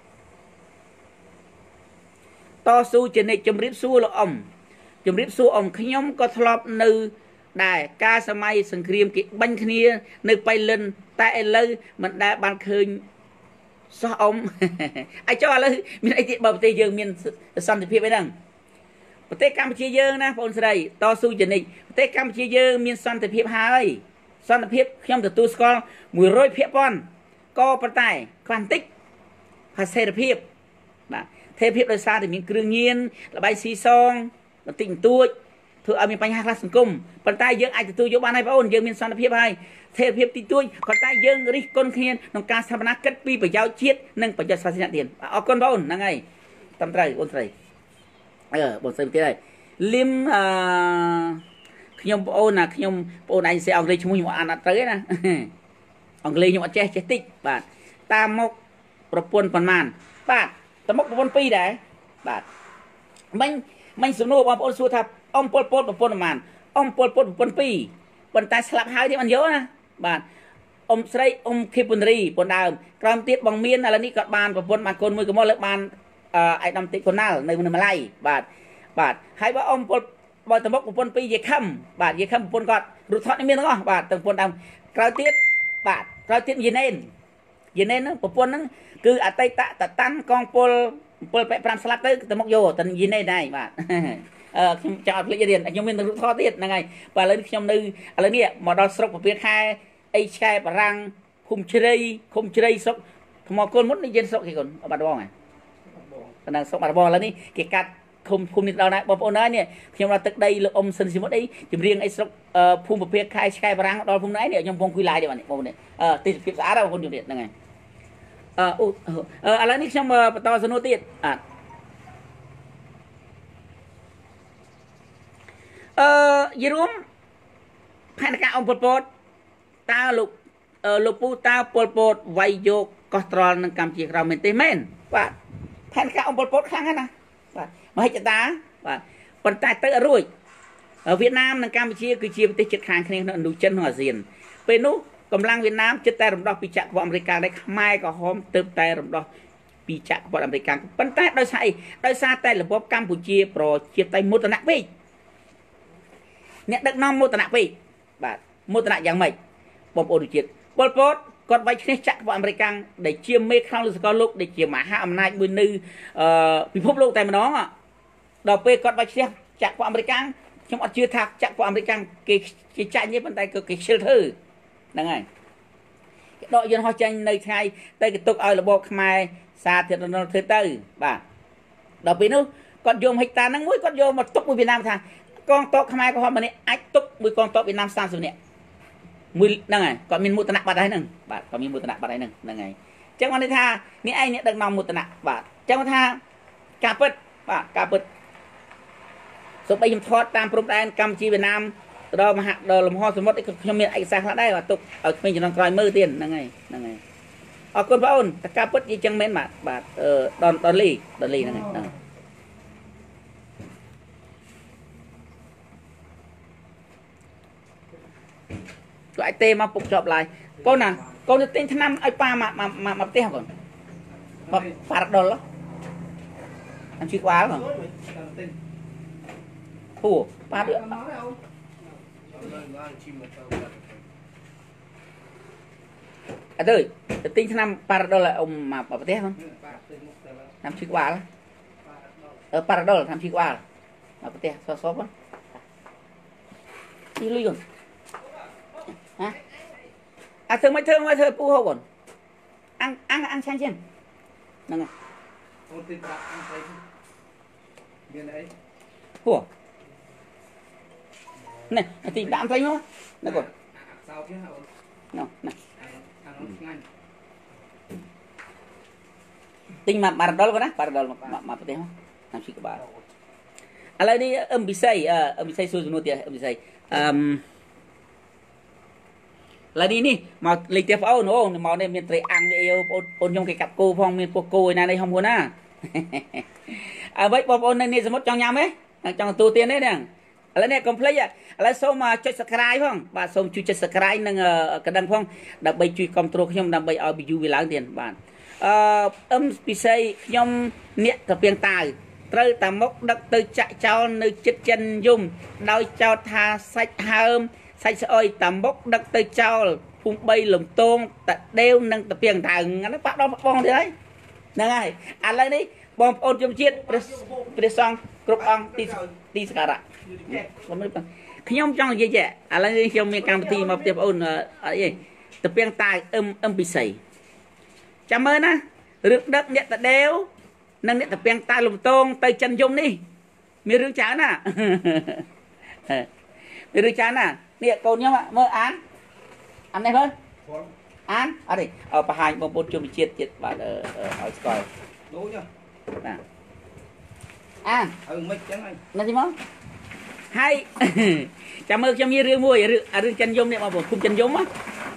ต่อสู้จะในจมริบสู้ละอมจมริบสู้อมขย่มก็ทลบนึได้กาสมัยสังเครียมกิบันคเนียนึกไปเล่นแต่เลยมันได้บานคืนซอมไอ้เจ้าเลยมีไอ้ที่บอกประเทศยังมีสันติภาพไปนั่งประเทศกัมพูชียังนะพลสไลต่อสู้จะในประเทศกัมพูชียังมีสันติภาพหายสันติภาพขย่มตัวตัวสกอล100 เพียบปอนก็ประเทศควันติกภาษาเทพนะเทพโดยสารที่มีเครื่องเงียนระบายซีซองติ่งตัวเธอเอามีปัญหาคลาสสังคมปัจจัยยังอาจจะตัวยกบ้านให้พระองค์ยังมีสันติภาพให้เทพเพียบติดตัวปัจจัยยังริกลเคียนในการสถาปนากัดปีประยาวเชียดนั่งประยาวศาสนาเดียนเอาคนพระองค์นั่งไงตำไตรบนไตรบนไตรที่ไหนลิมខ្ញុំប្អូនណាខ្ញុំប្អូនឯងសេអង់គ្លេសឈ្មោះខ្ញុំអានអត់ត្រូវទេណាអង់គ្លេសខ្ញុំអត់ចេះតិចបាទតាមមកប្រពន្ធប៉ុន្មានបាទតាមមកប្រពន្ធ2ដែរបាទមិញសំណួរបងប្អូនសួរថាអ៊ំពលពតប្រពន្ធប៉ុន្មានអ៊ំពលពតប្រពន្ធ2ប៉ុន្តែស្លាប់ហើយទៀតមិនយកណាបាទអ៊ំស្រីអ៊ំខេពនរីប៉ុនដើមក្រោមទៀតបងមានឥឡូវនេះគាត់បានប្រពន្ធបានកូនមួយក៏មកលើបានអៃដាមតិកកូណាល់នៅម៉ាឡៃបាទហើយបើអ៊ំពលបើតមុកប្រពន្ធ2យាយខឹមបាទយាយខឹមប្រពន្ធគាត់រូបថតនេះមានទាំងអស់បាទទាំងប្រពន្ធដើមក្រោយទៀតបាទក្រោយទៀតយាយណេនហ្នឹងប្រពន្ធហ្នឹងគឺអតីតតតាន់កងពល7 5ស្លាប់ទៅតមុកយកតយាយណេនដែរបាទខ្ញុំចង់អត់ភ្លេចរៀនខ្ញុំមានរូបថតទៀតហ្នឹងហើយបាទឥឡូវខ្ញុំនៅឥឡូវនេះមកដល់ស្រុកពពាខែអីឆ្កែបារាំងឃុំជ្រៃស្រុកថ្មគុលមុននិយាយស្រុកគេគុនបាត់បងហ៎ប៉ុណ្ណឹងស្រុកបាត់បងឥឡូវនេះគេកាត់ឃុំនេះដល់ណាបងប្អូនហើយនេះខ្ញុំដល់ទឹកដីលោកអ៊ំសិនស៊ីមុតអីចម្រៀងអីស្រុកភូមិពពាខែឆ្កែបារាំងដល់ភូមិណៃនេះខ្ញុំកំពុងគួយឡាយនេះបងប្អូននេះទេសភាពស្អាតបងប្អូនជំរាបហ្នឹងហើយឥឡូវនេះខ្ញុំបន្តសំណួរទៀតយីរួមផែនការអ៊ំពលពតតើលោកពូតើពលពតវាយយកកោះត្រល់នឹងកម្ពុជាក្រៅមែនទេមែនបាទផែនការអ៊ំពលពតខ្លាំងណាស់បាទមហិច្ឆតាបាទប៉ុន្តែទៅរួចវៀតណាមនិងកម្ពុជាគឺជាប្រទេសជិតខាងគ្នាក្នុងឥណ្ឌូចិនក្នុងអាស៊ានពេលនោះកម្លាំងវៀតណាមជិតតែរំដោះពីចក្រពត្តិអាមេរិកដែរខ្មែរក្រហមទើបតែរំដោះពីចក្រពត្តិអាមេរិកប៉ុន្តែដោយសារអីដោយសារតែរបបកម្ពុជាប្រជាធិបតេយ្យមោទនៈពេកអ្នកដឹកនាំមោទនៈពេកបាទមោទនៈយ៉ាងម៉េចបងប្អូនជាតិពលពតគាត់វាយឈ្នះចក្រពត្តិអាមេរិកដែលជាមេខ្លាំងលើសកលលោកដែលជាមហាអំណាចមួយនៅពិភពលោកតែម្ដងដល់ពេលគាត់វាយឈ្នះចក្រពត្តិអាមេរិកខ្ញុំអត់ជឿថាចក្រពត្តិអាមេរិកគេចាញ់ទេប៉ុន្តែគេខ្ជិលធ្វើហ្នឹងហើយគេដកយន្តហោះចាញ់នៅថ្ងៃតែគេទុកឲ្យរបបខ្មែរសាធារណរដ្ឋធ្វើទៅបាទដល់ពេលនោះគាត់យកម្ហិច្ឆតាហ្នឹងមួយគាត់យកមកទុកមួយវៀតណាមថាកងទ័ពខ្មែរក្រហមម្នាក់អាចទុកមួយកងទ័ពវៀតណាម30នាក់មួយហ្នឹងហើយគាត់មានមោទនៈបាត់ហើយហ្នឹងបាទគាត់មានមោទនៈបាត់ហើយហ្នឹងហើយអញ្ចឹងបានន័យថានេះឯងអ្នកដឹកនាំមោទនៈបាទអញ្ចឹងថាការពិតបាទការពិតសូម្បីខ្ញុំថតតាមព្រំដែនកម្ពុជាវៀតណាមទៅដល់លំហសមុទ្រខ្ញុំមានឯកសារខ្លះដែរបាទទុកឲ្យក្មេងជំនាន់ក្រោយមើលទៀតហ្នឹងហើយអរគុណបងអូនតែការពិតនិយាយចឹងមែនបាទដុលីហ្នឹងហើយគាត់ទេមកពុកជាប់ឡាយកូនណាកូនទៅទិញថ្នាំឲ្យប៉ាមកផ្ទះកូនប៉ារ៉ាដុលអានជីក្បាលហ៎ពូប៉ាទៅអត់ទៅទិញថ្នាំប៉ារ៉ាដុលឲ្យអ៊ំមកផ្ទះកូនថ្នាំជីក្បាលប៉ារ៉ាដុលថ្នាំជីក្បាលមកផ្ទះសោះកូនជីលុយកូនហ៎ធ្វើមិនធ្វើពូហូបកូនអាំងឆាញ់ជាងហ្នឹងហើយអូនទីប្រាប់អាំងស្អីមានអីពូនេះទីដាក់ស្អីមកណាកូនសោកហ្នឹងអូនណ៎អាំងឆ្ងាញ់ទិញមកបារដុលកូនណាបារដុលមកប្រទេសមកតាមជីក្បាលឥឡូវនេះអឹមពិសីសួរសំណួរទៀតអឹមពិសីឡើយនេះមកលេខទៀតបងអូនមកនេះមានត្រីអាំងអីបងខ្ញុំគេកាប់គោផងមានពោះគោឯណានេះហំហ្នឹងណាអ្វីបងប្អូននៅនេះសមុទ្រចង់ញ៉ាំទេចង់ទទួលទានទេហ្នឹងឥឡូវនេះកុំភ្លេចឥឡូវសូមចុច Subscribe ផងបាទសូមជួយចុច Subscribe និងកណ្ដឹងផងដើម្បីជួយគ្រប់គ្រងខ្ញុំដើម្បីឲ្យ view វាឡើងទៀតបាទអឹមពិសីខ្ញុំអ្នកត្រពាំងតាវត្រូវតែមកដឹកទៅចាក់ចោលនៅចិត្តចិនយំដោយចោទថាសាច់ហើមសាច់ស្អុយតាមុកដឹកទៅចោលភូមិ3លំទងតាដេវនិងតាពីងតៅហ្នឹងប៉ាក់ដល់បងទៀតហើយហ្នឹងហើយឥឡូវនេះបងប្អូនជនជាតិព្រះសង្ឃគ្រប់អង្គទីសក្ការៈខ្ញុំចង់និយាយចេះឥឡូវនេះខ្ញុំមានកម្មវិធីមកផ្ទះបងអូនអីតាពីងតៅអឹមពិសីចាំមើលណារឿងដឹកអ្នកតាដេវនិងអ្នកតាពីងតៅលំទងទៅចិនយំនេះមានរឿងច្រើនណាមានរឿងច្រើនណានេះកូនខ្ញុំមើលអាននេះមើលអានអត់ទេបង្ហាញបងប្អូនជនជាតិទៀតបាទឲ្យស្គាល់ដូចណាអានឲ្យមិនចឹងហើយណាទីមកให้จำมือจะมีเรื่องมวยเรื่องจันยมเนี่ยมาบอกคุมจันยมอ่ะ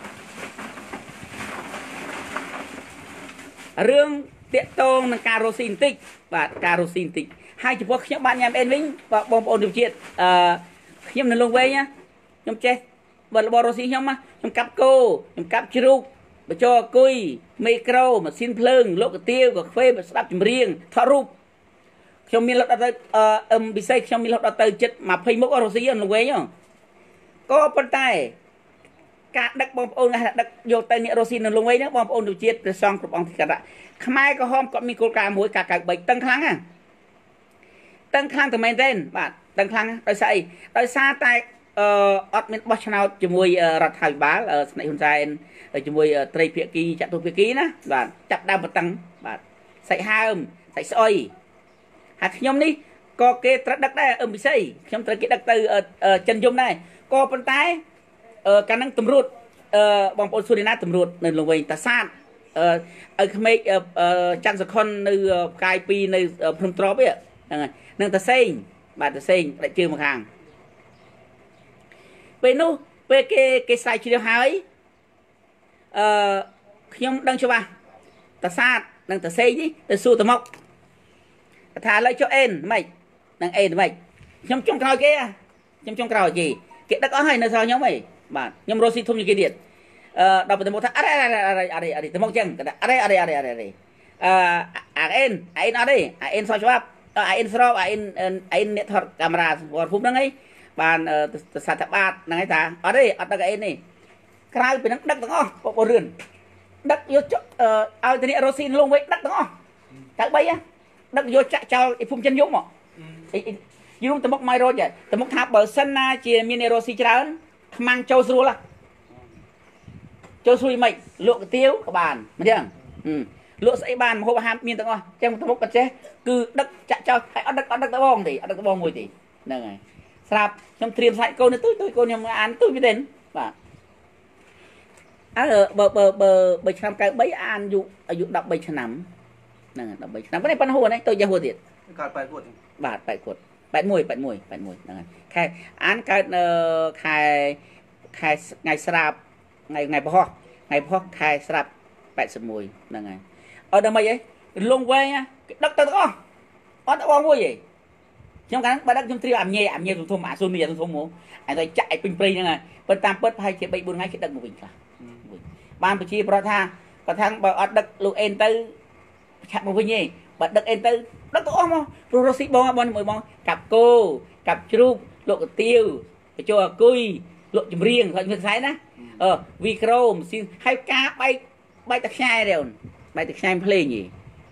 เรื่องเตะตรงในการโรซินติกบาดการโรซินติกให้เฉพาะขยมบ้านยามเอ็นวิ่งบอมโอนดูเจียดขยมในลงเว้ยเนี่ยยมเจบอลบอลโรซินขยมอ่ะยมกับโก้ยมกับชิรุกไปจ่อกุยไมโครมาซินเพลิงโลกเตี้ยวกับเฟย์สลับจุ่มเรียงทารุปขยมมีรถอะไรบิเซ่ขยมมีรถอะไรจิตมาเพย์มุกโรซินลงเว้ยเนี่ยก็ปันไตการดักบอมโอนนะดักโยเตเนโรซินลงไว้เนี่ยบอมโอนดูเจียดประซองกรุบองที่กระดาษขมายก็หอมก็มีโครงการมวยกากใบตั้งครั้งอ่ะตั้งครั้งทำไมเต้นบาดตั้งครั้งโดยใส่โดยซาแต่อดมินบอชนาจมวยรัฐไทยบ้าในหุ่นใจจมวยไตรเพียกีจัตุเพียกีนะบาดจับดาวมาตั้งบาดใส่ห้ามใส่ซอยหากขยมนี้ก็เกตรัดดักได้ไม่ใช่ขยมตระเกตดักตือจันยมได้ก็เป็นไตการนั่งตำรวจบางคนสุรินาตำรวจในลงเวงตาซาดขมายจันสกอนในกายปีในพรมตรอเบี้ยนั่งตาเซ็งบาดตาเซ็งได้เจอมาข้างไปนู้ไปเกสายชีเดียวหายขยมดังชัวตาซาดนั่งตาเซ็งนี่ตาสู้ตะมกทาเลยcho en màyนั่งเอ็นmày nhom trong cào kia nhom trong cào gì cái đất có hay nơi sao nhóm mày bạn nhom rosi thum như cái điện đọc từ một thằng ở đây từ một chân ở đây en ở đây en sao chụp en sao en net thuật camera còn phun đó ấy bạn sạt tháp bát này ta ở đây cái en này cái bên đất đó có rườn đất vô ao từ đây rosi luôn với đất đó các bay á đất vô chạy chào phun chân giống mà dùng tấm mốc mai rồi vậy tấm mốc tháp bờ sân na chia minerosi trán mang châu xu là châu xu mày lụa tiêu các bạn thấy chưa lụa sấy bàn mà hôm ham miên tao trong tấm mốc bật chế cứ đất chạy chào hay đất bong thì đất bong mùi thì này sạp trong triềm sải cô này tôi cô nhầm án tôi biết đến và bờ trăm cái bấy an dụ đọc bầy nắm nè đọc bầy nắm cái này pan hồ này tôi giờ hồ thiệt bạt bạt cột bạt mùiแค่อ่านการไงสลับไงพอแค่สลับ8 mùi làไงở đâu mày vậy lông quê nha đất tao có ở tao bong gì trong cái ba đất trong tri ẩm nhẹ thùng mã xuân miền thùng mũ anh tôi chạy pin pin như này bên tam bớt hay chỉ bị buồn ngay cái đất một mình cả ban bữa chi pro tha còn thằng bờ ở đất lục en tư chặt một cái gì bật đất en tư đất có không pro xí bong mười bong cặp cô cặp chru lộ tiêu cho cùi lộ chùm riêng thôi như thế nè vi chrome xin hai cá bay tạc sai đều bay tạc sai play gì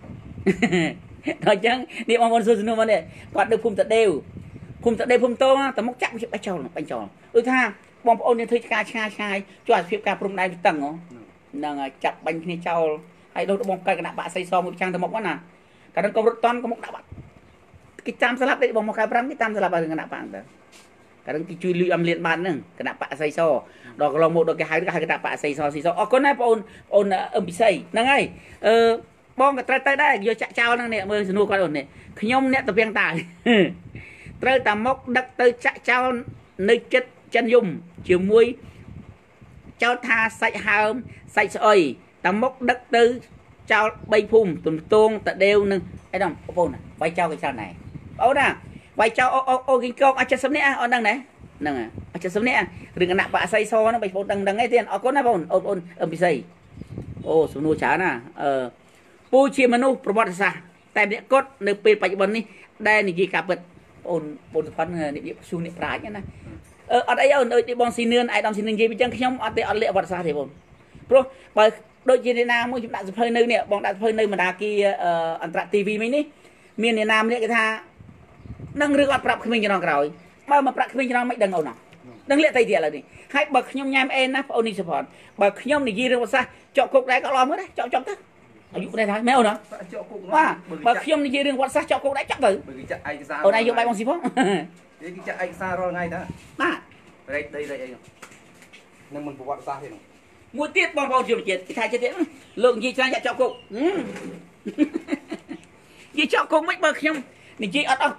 thôi chăng đi mong con xuân mà này còn được phun thật đều phun to tao móc chạm bánh tròn tha bong ôn nên thôi ca sai cho phim ca prom đai tầng nó là chặt bánh này trâu hay đâu bong cây cái nạp bạ xây so một trang tao móc quá nè cả đằng công rất toán có móc nạp bạ cái tam salap đấy bong một cái bram cái tam salap dengan nạp bạ cả đằng cái chui lưỡi âm liên ban nữa cái nạp bạ xây so đó là một cái hai cái nạp bạ xây so con này ôn bị xây nè ngay bong cái tay đây vô chạy trao năng nè mơ nuôi con ôn này nhom nè tập viên tài tới tầm móc đất tới chạy trao nơi chất chân dùng chiều muối trao tha sạch hàm sạch sỏi tầm móc đất tới trao bay phùm tuần tuông tận đều nưng ấy đồng phun này bay trao cái trao này ấu nè bay trao ô kinh công chân sấm nè ở đằng này nè chân sấm nè đừng nạp bạ xây so nó bay phun đằng ấy tiền ở con này ôn bị xây ô số nuôi chán àปูเชียมนุประวัติศาสตร์แต่เนี่ยก็ในปีปัจจุบันนี้ได้ในกีกับโอนพันเนี่ยชูเนี่ยปลายเนี่ยนะอะไรเอาในบองซีเนียนไอ้ดองซีเนียนยี่ไปจังขยมอันเตอเละประวัติศาสตร์ที่ผมเพราะไปโดยจีนนามมุ่งจุดดัชเพลินเนี่ยบองดัชเพลินมาดากีอันตรทีวีไหมนี่มีในนามเนี่ยก็ท่านั่งเรืออัดปรับขึ้นจะนอนกระไรมาปรับขึ้นจะนอนไม่ดังเอาหน่อดังเละไตเดียอะไรนี่ให้บักขยมยามเอ็นนะโอนิสปอร์ตบักขยมในยี่เรื่องภาษาเจาะกุกได้ก็รอมือได้เจาะทั้งอายุในไทยไม่เอาเนาะว่าบางขยมในเรื่องวัดซักเจาะกุกได้จับเลยเอาในยุคใบบางสิพ่อนี่กิจไอ้ซารอไงนะมา đây nên mình buộc ra thì mua tiết bong bong chiều chiết cái thay chiết lượng gì cho anh จาะกุกยี่เจาะกุกไม่บางขยมนี่จีอัดอัดเปี้ย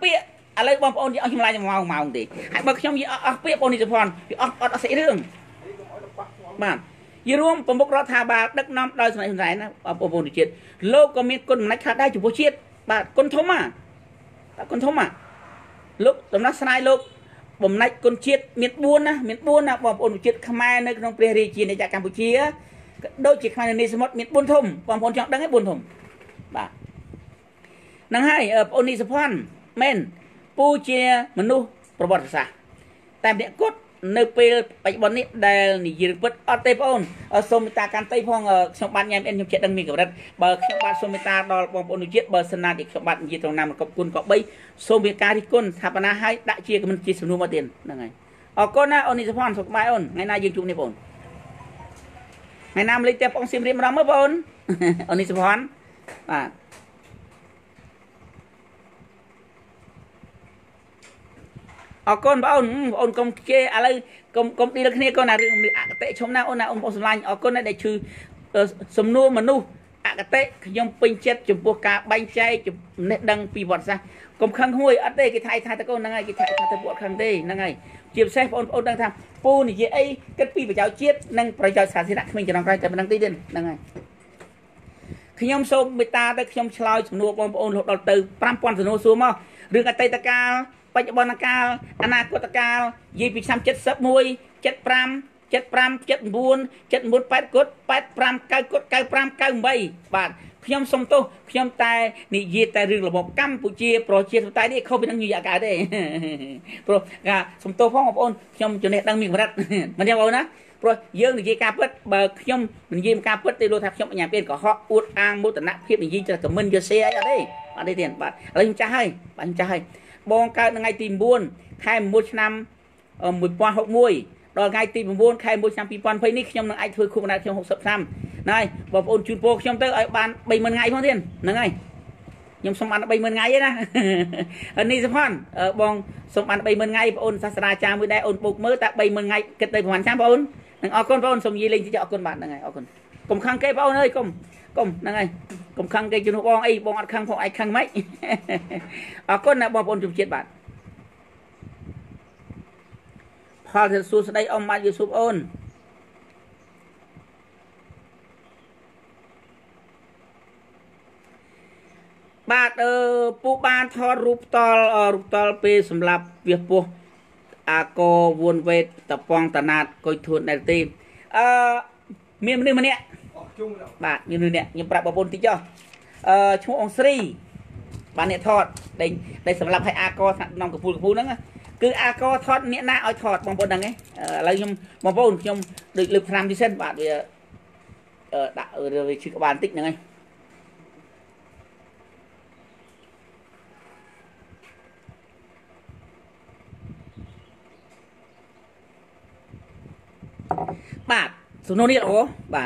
à lấy bom ôn gì ông lại màu màu thì hãy bật trong gì ở phía ôn đi chụp phòn thì ở sẽ đường bạn như luônผมบอกรัฐบาลដឹกនាំដោយស្រីហ៊ុនសែនណាបងប្អូនជាតិលោកក៏មានគុណម្នាក់ខ្លះដែរចំពោះជាតិបាទគុណធំបាទគុណធំលោកដំណោះស្រាយលោកបំណាច់គុណជាតិមាន4ណាមាន4ណាបងប្អូនជាតិខ្មែរនៅក្នុងព្រះរាជាណាចក្រកម្ពុជាដូចជាខ្មែរនៅនីសមុទ្រមាន4ធំបងប្អូនចង់ដឹងទេ4ធំបាទហ្នឹងហើយបងប្អូននីសភ័ណ្ឌមែនពូជាមនុស្សប្រវត្តិសាស្ត្រតែម្នាក់គាត់នៅពេលបច្ចុប្បន្ននេះដែលនិយាយពិតអត់ទេបងប្អូនសូមមេត្តាកាន់តៃផងខ្ញុំបានញ៉ាំខ្ញុំចេះដឹងមានកម្រិតបើខ្ញុំបាទសូមមេត្តាដល់បងប្អូនជាតិបើសិនណាជាខ្ញុំបាទនិយាយត្រង់ណាមកគុណក៏3សូមមេការរិះគន់ស្ថាបនាឲ្យដាក់ជាមិនជាសំណួរមកទៀតហ្នឹងហើយអរគុណណាអូននីសភ័ណ្ឌសុខសប្បាយអូនថ្ងៃណាយើងជួបនេះបងថ្ងៃណាមលេខតែបងសៀមរាបម្ដងមើលបងអូននីសភ័ណ្ឌបាទអរគុណបងអូនកុំគេឥឡូវកុំឌីលគ្នាកូនណារឿងអកតេឈុំណាអូនណាអូនបងស្រឡាញ់អរគុណដែលជួយសំណួរមនុស្សអកតេខ្ញុំពេញចិត្តចំពោះការបែងចែកចំណេះដឹងពីវត្តសាស្ត្រកុំខឹងហួយអត់ទេគេថាតកូនហ្នឹងហើយគេថាទៅពួកខឹងទេហ្នឹងហើយជាពិសេសបងប្អូនដឹងថាពូនិយាយអីគិតពីប្រយោជន៍ជាតិនិងប្រយោជន៍សាធារណៈគ្មានចំណងក្រោយតែប៉ុណ្្នឹងទេហ្នឹងហើយខ្ញុំសូមមេត្តាទៅខ្ញុំឆ្លើយសំណួរបងប្អូនរហូតដល់ទៅ5000សំណួរសួរមករឿងអតីតកាលបច្ចុប្បន្នកាលអនាគតកាលនិយាយពីឆ្នាំ71 75 75 79 79 8គុត85 9គុត95 98បាទខ្ញុំសុំទោសខ្ញុំតែនិយាយតែរឿងរបបកម្ពុជាប្រជាធិបតេយ្យនេះខុសពីនឹងនិយាយអកើតទេព្រោះសុំទោសផងបងប្អូនខ្ញុំចំណេះដឹងមានកម្រិតមិនទេបងប្អូនណាព្រោះយើងនិយាយការពិតបើខ្ញុំនិយាយការពិតទេលោកថាខ្ញុំបញ្ញាពេនកុហកអួតអាងមោទនភាពនិយាយតែខមមិនយកសេអីអត់ទេអត់ទេទៀតបាទឥឡូវខ្ញុំចាស់ហើយបាទខ្ញុំចាស់ហើយបងកើតនៅថ្ងៃទី9ខែ1ឆ្នាំ1061ដល់ថ្ងៃទី9ខែ1ឆ្នាំ2020នេះខ្ញុំនឹងអាចធ្វើខួបកំណើតខ្ញុំ60ឆ្នាំណាហើយបងប្អូនជូនពរខ្ញុំទៅឲ្យបាន30000ថ្ងៃផងទៀតហ្នឹងហើយខ្ញុំសូមបាន30000ថ្ងៃទេណានេះសុផាន់បងសូមបាន30000ថ្ងៃបងអូនសាស្ត្រាចារ្យមួយដែរអូនបូកមើលតែ30000ថ្ងៃគិតទៅប្រហែលឆ្នាំបងអូននឹងអរគុណបងអូនសូមនិយាយលេងតិចអរគុណបាទហ្នឹងហើយអរគុណកុំខឹងគេបងអូនអើយកុំហ្នឹងហើយកុំខឹងគេជំនួសបងអីបងអត់ខឹងផងឯងខឹងម៉េចអរគុណណាបងប្អូនជំនឿជាតិបាទផលទៅសួស្ដីអ៊ំម៉ាត់យូស៊ូបអូនបាទពូបានថតរូបតល់ពេលសម្រាប់វាពោះអាកវួនវេតតប៉ងតណាតកុយធួនដែរទេមានមនុស្សម្នាក់បាទមានមនុស្សម្នាក់ខ្ញុំប្រាប់បងប្អូនតិចចុះឈ្មោះអង្ស្រីបាទអ្នកថតដែលសម្រាប់ឲ្យអាកថ្នាក់ដំកំពូលហ្នឹងគឺអាកថតអ្នកណាឲ្យថតបងប្អូនហ្នឹងឯងឥឡូវខ្ញុំបងប្អូនខ្ញុំដូចលើកឆ្នាំទីសិនបាទវាដាក់វាឈឺក្បាលបន្តិចហ្នឹងឯងបាទសំណួរនេះអូបាទ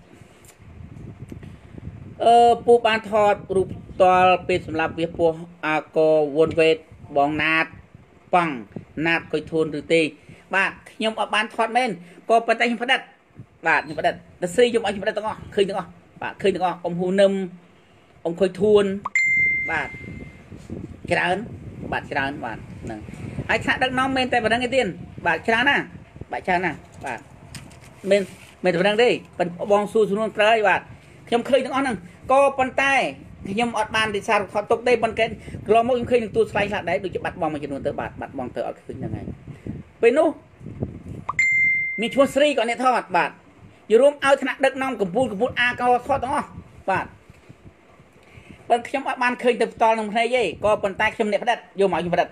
ពូបានថតរូបតលពេលសម្រាប់វាពោះអាកវុនវេតបងណាតប៉ង់ណាតកុយធូនឬទេបាទខ្ញុំអត់បានថតមែនក៏ប៉ុន្តែខ្ញុំផ្ដិតបាទខ្ញុំផ្ដិតតែស្រីខ្ញុំឲ្យខ្ញុំផ្ដិតទាំងអស់ឃើញទាំងអស់បាទឃើញទាំងអស់អ៊ំហ៊ូនឹមអ៊ំខុយធួនបាទច្រើនបាទច្រើនបាទហ្នឹងហើយថ្នាក់ដឹកនាំមែនតែប៉ុណ្្នឹងឯទៀតបាទច្រើនណាបាទច្រើនណាបាទមែនតែប៉ុណ្្នឹងទេបងសួរសំណួរត្រូវហើយបាទខ្ញុំឃើញទាំងអស់ហ្នឹងក៏ប៉ុន្តែខ្ញុំអត់បានរិះសារថតទុកទេប៉ុន្តែកន្លងមកខ្ញុំឃើញនឹងទួលស្លែងខ្លះដែរដូចជាបាត់បង់មួយចំនួនទៅបាត់បង់ទៅអត់ឃើញហ្នឹងហើយពេលនោះមានឈ្មោះស្រីក៏អ្នកថតបាទយរួមឲ្យថ្នាក់ដឹកនាំកម្ពុជាអាកថតទាំងអស់បាទបើខ្ញុំអត់បានឃើញទៅផ្ទាល់ក្នុងភ្នែកទេក៏ប៉ុន្តែខ្ញុំអ្នកផ្ដិតយកមកខ្ញុំផ្ដិត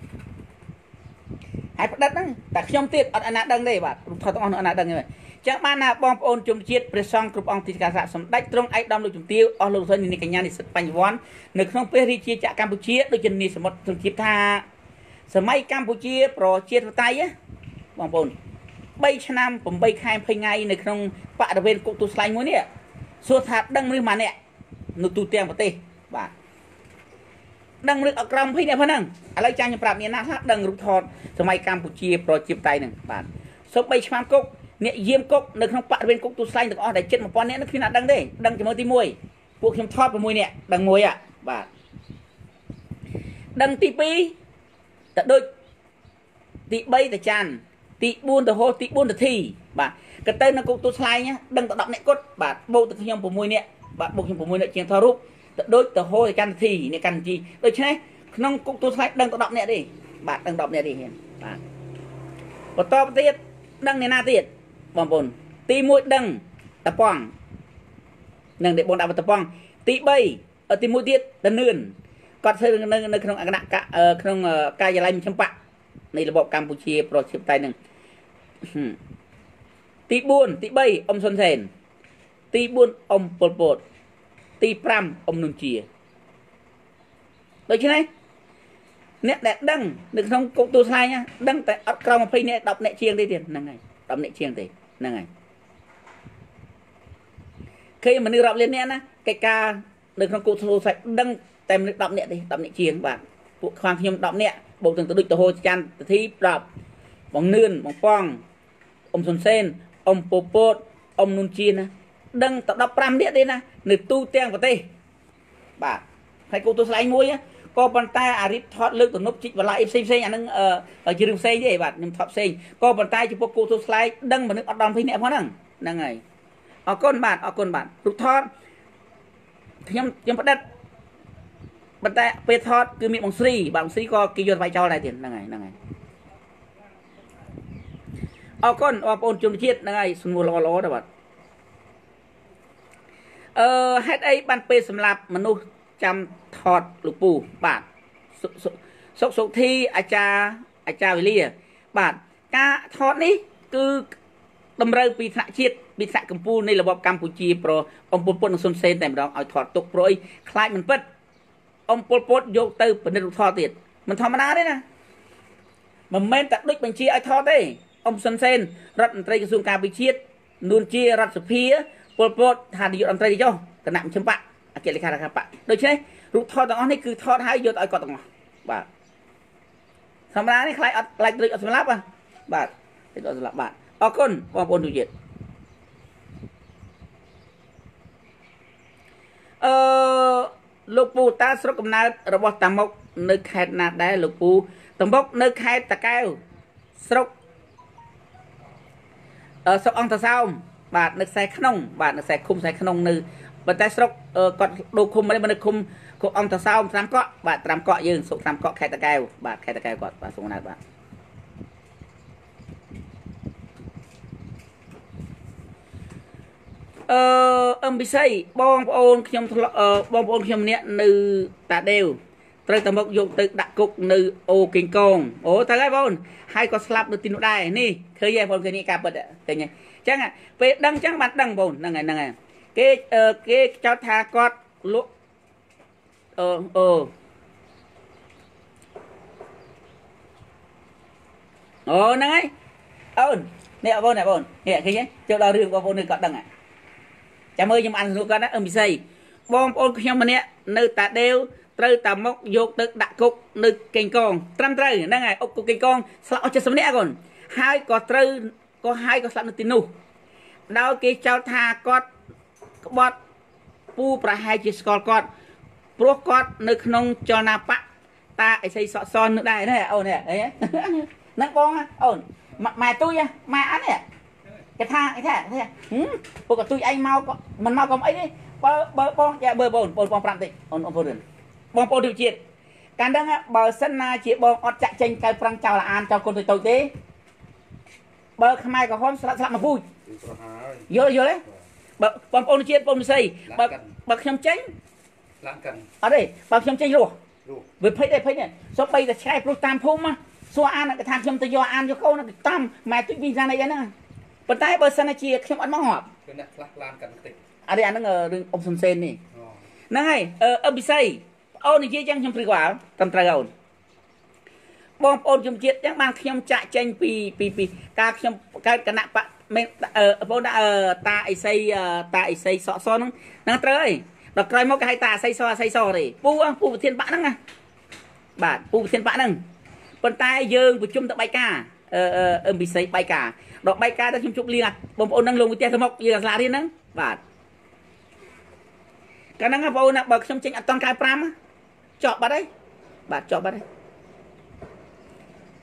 ហើយផ្ដិតហ្នឹងតែខ្ញុំទៀតអត់អាណាដឹងទេបាទថតទាំងអស់អាណាដឹងទេចឹងបានណាបងប្អូនជនជាតិព្រះសង្ឃគ្រប់អង្គទីការសម្ដេចទ្រង់ឯកឧត្តមលោកជំទាវអស់លោកស្រីនាងកញ្ញានិស្សិតបញ្ញវន្តនៅក្នុងព្រះរាជាចក្រកម្ពុជាដូចជានាយសមុទ្រទ្រង់ជាថាសម័យកម្ពុជាប្រជាធិបតេយ្យបងប្អូន3ឆ្នាំ8ខែ20ថ្ងៃនៅក្នុងបរិវេណគុកទូស្លែងមួយនេះសួរថាដឹងមនុស្សម្នាក់នៅទូទាំងប្រទេសបាទដឹងមនុស្សអក្រម20នាក់ប៉ុណ្ណឹងឥឡូវចាញ់ខ្ញុំប្រាប់អ្នកណាថាដឹងរូបថតសម័យកម្ពុជាប្រជាធិបតេយ្យហ្នឹងបាទសូម្បីឆ្មាំគុកអ្នកយាមគុកនៅក្នុងបរិវេណគុកទូស្លែងទាំងអស់ដែលជិត1000នាក់នោះគ្មានអ្នកដឹងទេដឹងជាមួយទី1ពួកខ្ញុំថត6នាក់ដឹងមួយបាទដឹងទី2 ta đôi tí bay ta chan tí buôn ta hô tí buôn ta thi bà cái tên nó cũng tôi slide nhá đừng ta đọc nè cốt bà bộ ta nhom của mùi nè bà bộ nhom của mùi nè chiên thao rút ta đôi ta hô ta chan thi nè canh chi đôi chứ này nông cũng tôi slide đừng ta đọc nè đi bà đừng đọc nè đi hiện bà và to tiết đừng nè na tiết bom bồn tí mũi đừng ta quăng nâng để bọn đạo tập quang tí bay ở tí mũi tiết ta nươn còn thời nâng không ăn nặng cả không cài giờ lại mình chăm bạc này là bộ Campuchia pro chip tay nâng tí buôn tí bay ông Xuân Sền tí buôn ông Pol Pot tí pram ông Nung Chia được chưa này nét đẹp đăng được không cũng tôi sai nhá đăng tại ấp cao mà phi nè đọc nè chiêng đi tiền nâng này đọc nè chiêng thì nâng này khi mà đưa đọc lên nè cái ca được không cụ tôi sai đăng tem đọc nè đi đọc nè chiêng bạn cuộc khoan phim đọc nè bộ từng tự đích từ hồ chan từ thi đọc bằng nươn bằng pong ông Xuân Sen ông Pol Pot ông Nung Chia đăng tập đọc pram nè đi nè nửa tu tiếng của tê bạn hay cụ tôi sai anh mua á có bàn tay à rít thoát lực từ nút chích và lại xem anh ở trên đường xe vậy bạn nhưng thoát xe có bàn tay chỉ có cô tôi slide đăng mà nước ở đòn phi nè quá nằng nằng này ở con bạn rút thoát nhưng bắt đất bàn tay pe thoát cứ miệng bằng sri có kêu vô vai cho này tiền nằng này ở con chung chiết nằng này xuân mùa lo đó bạn hết ấy ban pe sầm lạp mà nu chăm thọt lục bù bạn sốc thiอาจารย์วิลลี่bạn ca thọt ní cứ đâm rơi bị thạ chiết bị thạ cầm pu này là bọc Campuchia pro ông Pol Pot Xuân Sen tại đó ở thọt tục rồi khai mình bất ông Pol Pot vô từ bên đây thọt tiệt mình thọt mà đấy nè mà men tận đích mình chia ai thọt đấy ông Xuân Sen rất tây cái xuồng Campuchia luôn chia rất sập phía Pol Pot thà đi ở tây cho cái nặng chấm bạc cái này là bạn được chứ rút thọt đó này cứ thọt hai vô tại cọt tầng bạn thầm ra này khai lại tự ở sầm lấp à bạn thì đó là bạn ở con bồn du diệt lục bù ta sốc cầm na robot tam mốc nơi khai nạt đá lục bù tam mốc nơi khai ta kêu sốc sốc ông ta sao bạn được xe khung bạn được xe khung nơi bên tay sốc còn đồ khung mà bên khung ông ta sao tam cọ bạn tam cọ dương số tam cọ khai ta kêu bạn khai ta kêu còn bạn số này bạn âm bị say bong ôn khiêm nè nữ tạ đều tới tầm bốc dụng tự đặt cục nữ ô kinh công ô ta gái bôn hai con slap được tin đài nè khơi dây bôn cái này cặp bật cái này chẳng à về đăng chẳng mặt đăng bôn năng này cái cháu tha cọt lúc năng ấy ôn nè bôn nè cái gì chỗ đó riêng bôn này cọt đăng à chăm ơi nhưng mà ăn luôn con đó bị say bom ôn nhau mà nè nơi tạ đều từ tầm mốc vô tự đặt cục nơi kinh con trăm trời năng ngày ốc cục kinh con sao cho sớm nè còn hai có hai có sẵn được tin nu đau cái cháu tha cọt bọt pu pra hai chiếc cọt cọt pro cọt nơi không cho na pạ ta ấy xây sọ son nữa đây này ôn nè đấy năng con á ôn mày tôi nha mày ăn nè cái thế bộ cả tôi anh mau mình mau có ấy đi bơ bồn pram tị on phun bồn điều chuyện can đăng á bờ sân na chỉ bồn ọt chạy tranh cây prang chào là an cho con tôi thế bờ mai có hôm sạ mà vui vô đấy bồn chuyện bồn xây bờ xem tranh ở đây bờ xem tranh rồi với thấy này số bây giờ chạy pro tam phum á xua an là cái thang xem tôi do an cho câu nó tam mà tôi đi ra này nữa bên tay bờ sân chia không ăn măng hộp ở đây anh đang đường ông Xuân Sen này này ông bị say ôn này chia chẳng trong free quả tầm trời ôn bom ôn trong chiết chẳng mang khiêm chạy tranh pi ca khiêm cái nặng bạn mình bố đã ta xây sọ son năng trời đọc trời một cái ta xây so thì pu thiên bạn năng bạn pu thiên bạn năng bên tay dương của chung tập bay ca ông bị say bay cả đọc bay ca ta chung chụp liên bom ôn năng lùng với tiền mộc như là đi nắng bạn cái năng bom nè bậc trong tranh toàn cái pram chọn vào đây bạn chọn vào đây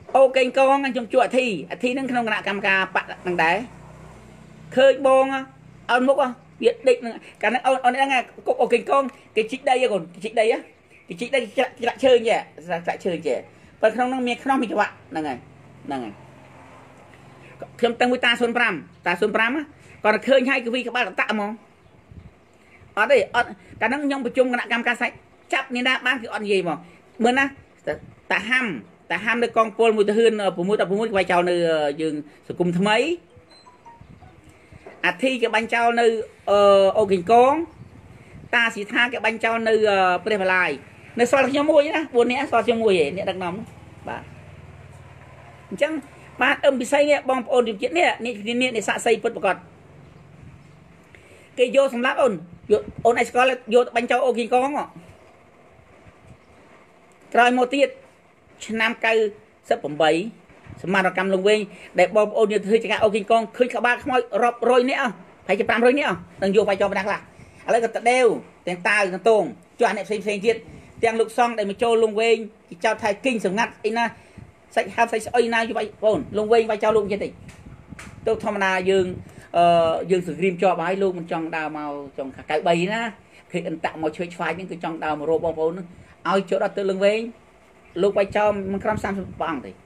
ô kênh con anh trong chuột thi nó không ngạ cam ca bạn đằng đáy khơi bông ông múc biết định cả nó ông đang nghe ô kênh con cái chích đây còn cái chích đây á cái chích đây lại chơi nhỉ lại chơi trẻ và không năng miệng không mình cho bạn là ngày thêm tăng với ta xuân pram á còn khơi hai cái vi các bạn tạm không ở đây cả nó nhông chung ngạ cam ca sách chấp nên đã bán cái on gì mà mưa na ta ham được con pol mùi ta hươn mùi quay chào nơi dừng sự cùng thầm ấy thi cái bánh trao nơi ô kình con ta chỉ tha cái bánh trao nơi bề lại nơi so cho mùi đó buồn nè so cho mùi nè đặc nóng bà chẳng bạn bị say nè bom ôn điều kiện nè nè xạ say bật bật cái vô xong lát ôn này có là vô bánh trao ô kình con rồi một tiết năm cây sắp bấm bấy mà nó cầm lông về để bom ôn như thế chẳng hạn ok con khơi cả ba không rọp rồi nữa phải chụp làm rồi nữa đừng vô phải cho bạn là lấy cái đeo tiền tài cái tôm cho anh em xem chuyện tiền lục xong để mà cho lông về cho thầy kinh sừng ngắt ina sách hai sách ơi na như vậy ôn lông về phải cho lông chuyện gì tôi thầm là dương sự grim cho bài luôn trong đào màu trong cái bầy na khi anh tạo một chơi phái những cái trong đào mà rô bom ôn ao chỗ đó từ lông về lúc phải cho mình không sang bằng thì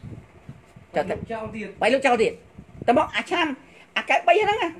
bay lúc trao tiền taoบอกchăm cái bay đó nghe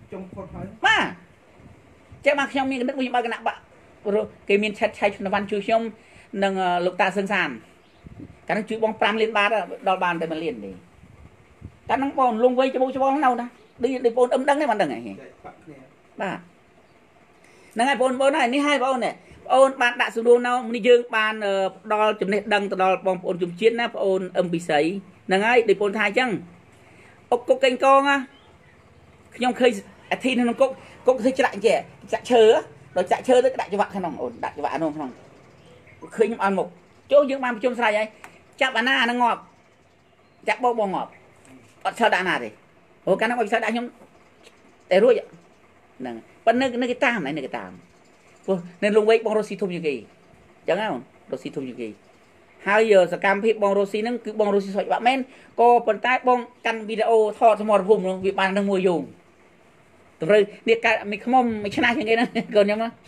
mà chứ mà trong miền đất mình bao cái nặng bạ rồi cái miền chặt chay nó văn chui trong nâng lục ta sơn sàn cái nó chui bong pram lên ba đó đo bàn để mà liền đi cái nó bòn lung vây cho bong nào đó đi bồn âm đắng đấy bạn đừng này ba nâng hai bồn này ní hai bồn này ôn bạn đã xuống đô nào đi dương bạn đo chấm này đằng đo bong ôn chấm chiến á ôn âm bị sấy nâng ai để bồn thai chăng ốc cốc kênh con á nhông khơi thi nó cốc thấy chạy trẻ chạy chờ rồi chạy chơi tới đại cho bạn không ổn đại cho bạn không khơi nhung ăn một chỗ dương ban chung sai vậy chắc bạn na nó ngọt chắc bông bông ngọt sao đã nào thì ô cái nó có sao đã nhung để rồi nè vẫn nơi cái tam này nơi cái tam nên luôn với bông rossi thùng như kỳ chẳng không rossi thùng như kỳ hai giờ sẽ cam phê bong rossi nó cứ bong rossi soi bạn men cô phần tay bong căn video thọ cho một vùng luôn vì bạn đang mua dùng rồi việc cả mình không mong mình chán như thế này còn nhá mà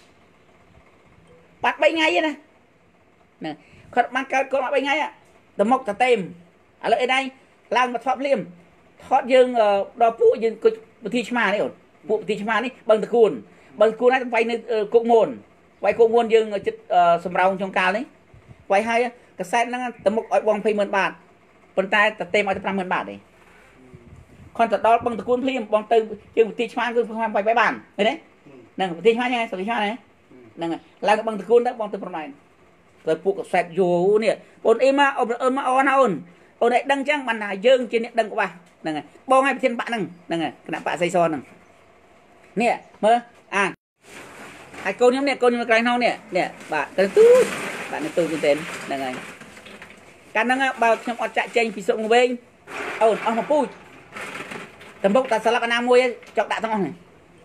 bắt bay ngay vậy nè còn mang cái con bắt bay ngay á tầm mốc tầm tem ở lại đây làm một thọp liềm thọt dương đò phụ dương một thi chma đấy phụ thi chma đấy bằng cuốn này vay nơi cục mồn dương sầm rau trong cao đấy vay hai cái xe nó tầm một ở bong phi mượn bạc phần tay tầm tem ở tầm 50,000 bạc đấy còn tầm đó bằng cuốn phim bong từ dương một thi chma cứ không vay bàn đấy nè thi chma nha thi chma này nè làm bằng cuốn đó bong từ phần này rồi phụ cái xe dù nè ôn em á ôn này đăng trang bàn là dương trên đăng của bà nè bong hai trên bạn nè cái nắp bạn dây son nè mơ hai cô nhóm nè cô nhóm cái nào nè bạn cái bạn tôi tên là ngày cái năng bao trong ọt chạy tranh phí sụng bên ông mà pui tầm bốc ta salap anh mua chọc đã thằng này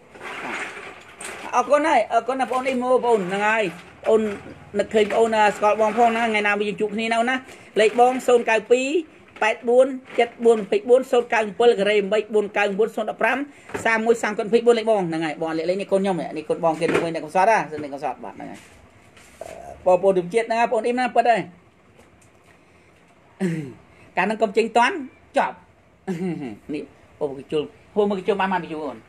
con này con là con đi mua ôn là ngày ôn nực hình ôn scott bong phong ngày nào bây giờ chụp như nào na lấy bong sơn cài pí 84 74 sơn cài pol gray 4 cài 4 sơn đập ram sang môi sang con pí 4 lấy bong là ngày bong lấy con nhom này con bong kia này con xóa ra này con xóa bạn này bộ điểm chết na bộ im na bật đây cả năng công trình toán chọc nị ô cái chuông hôm cái chuông man bị chuông ổn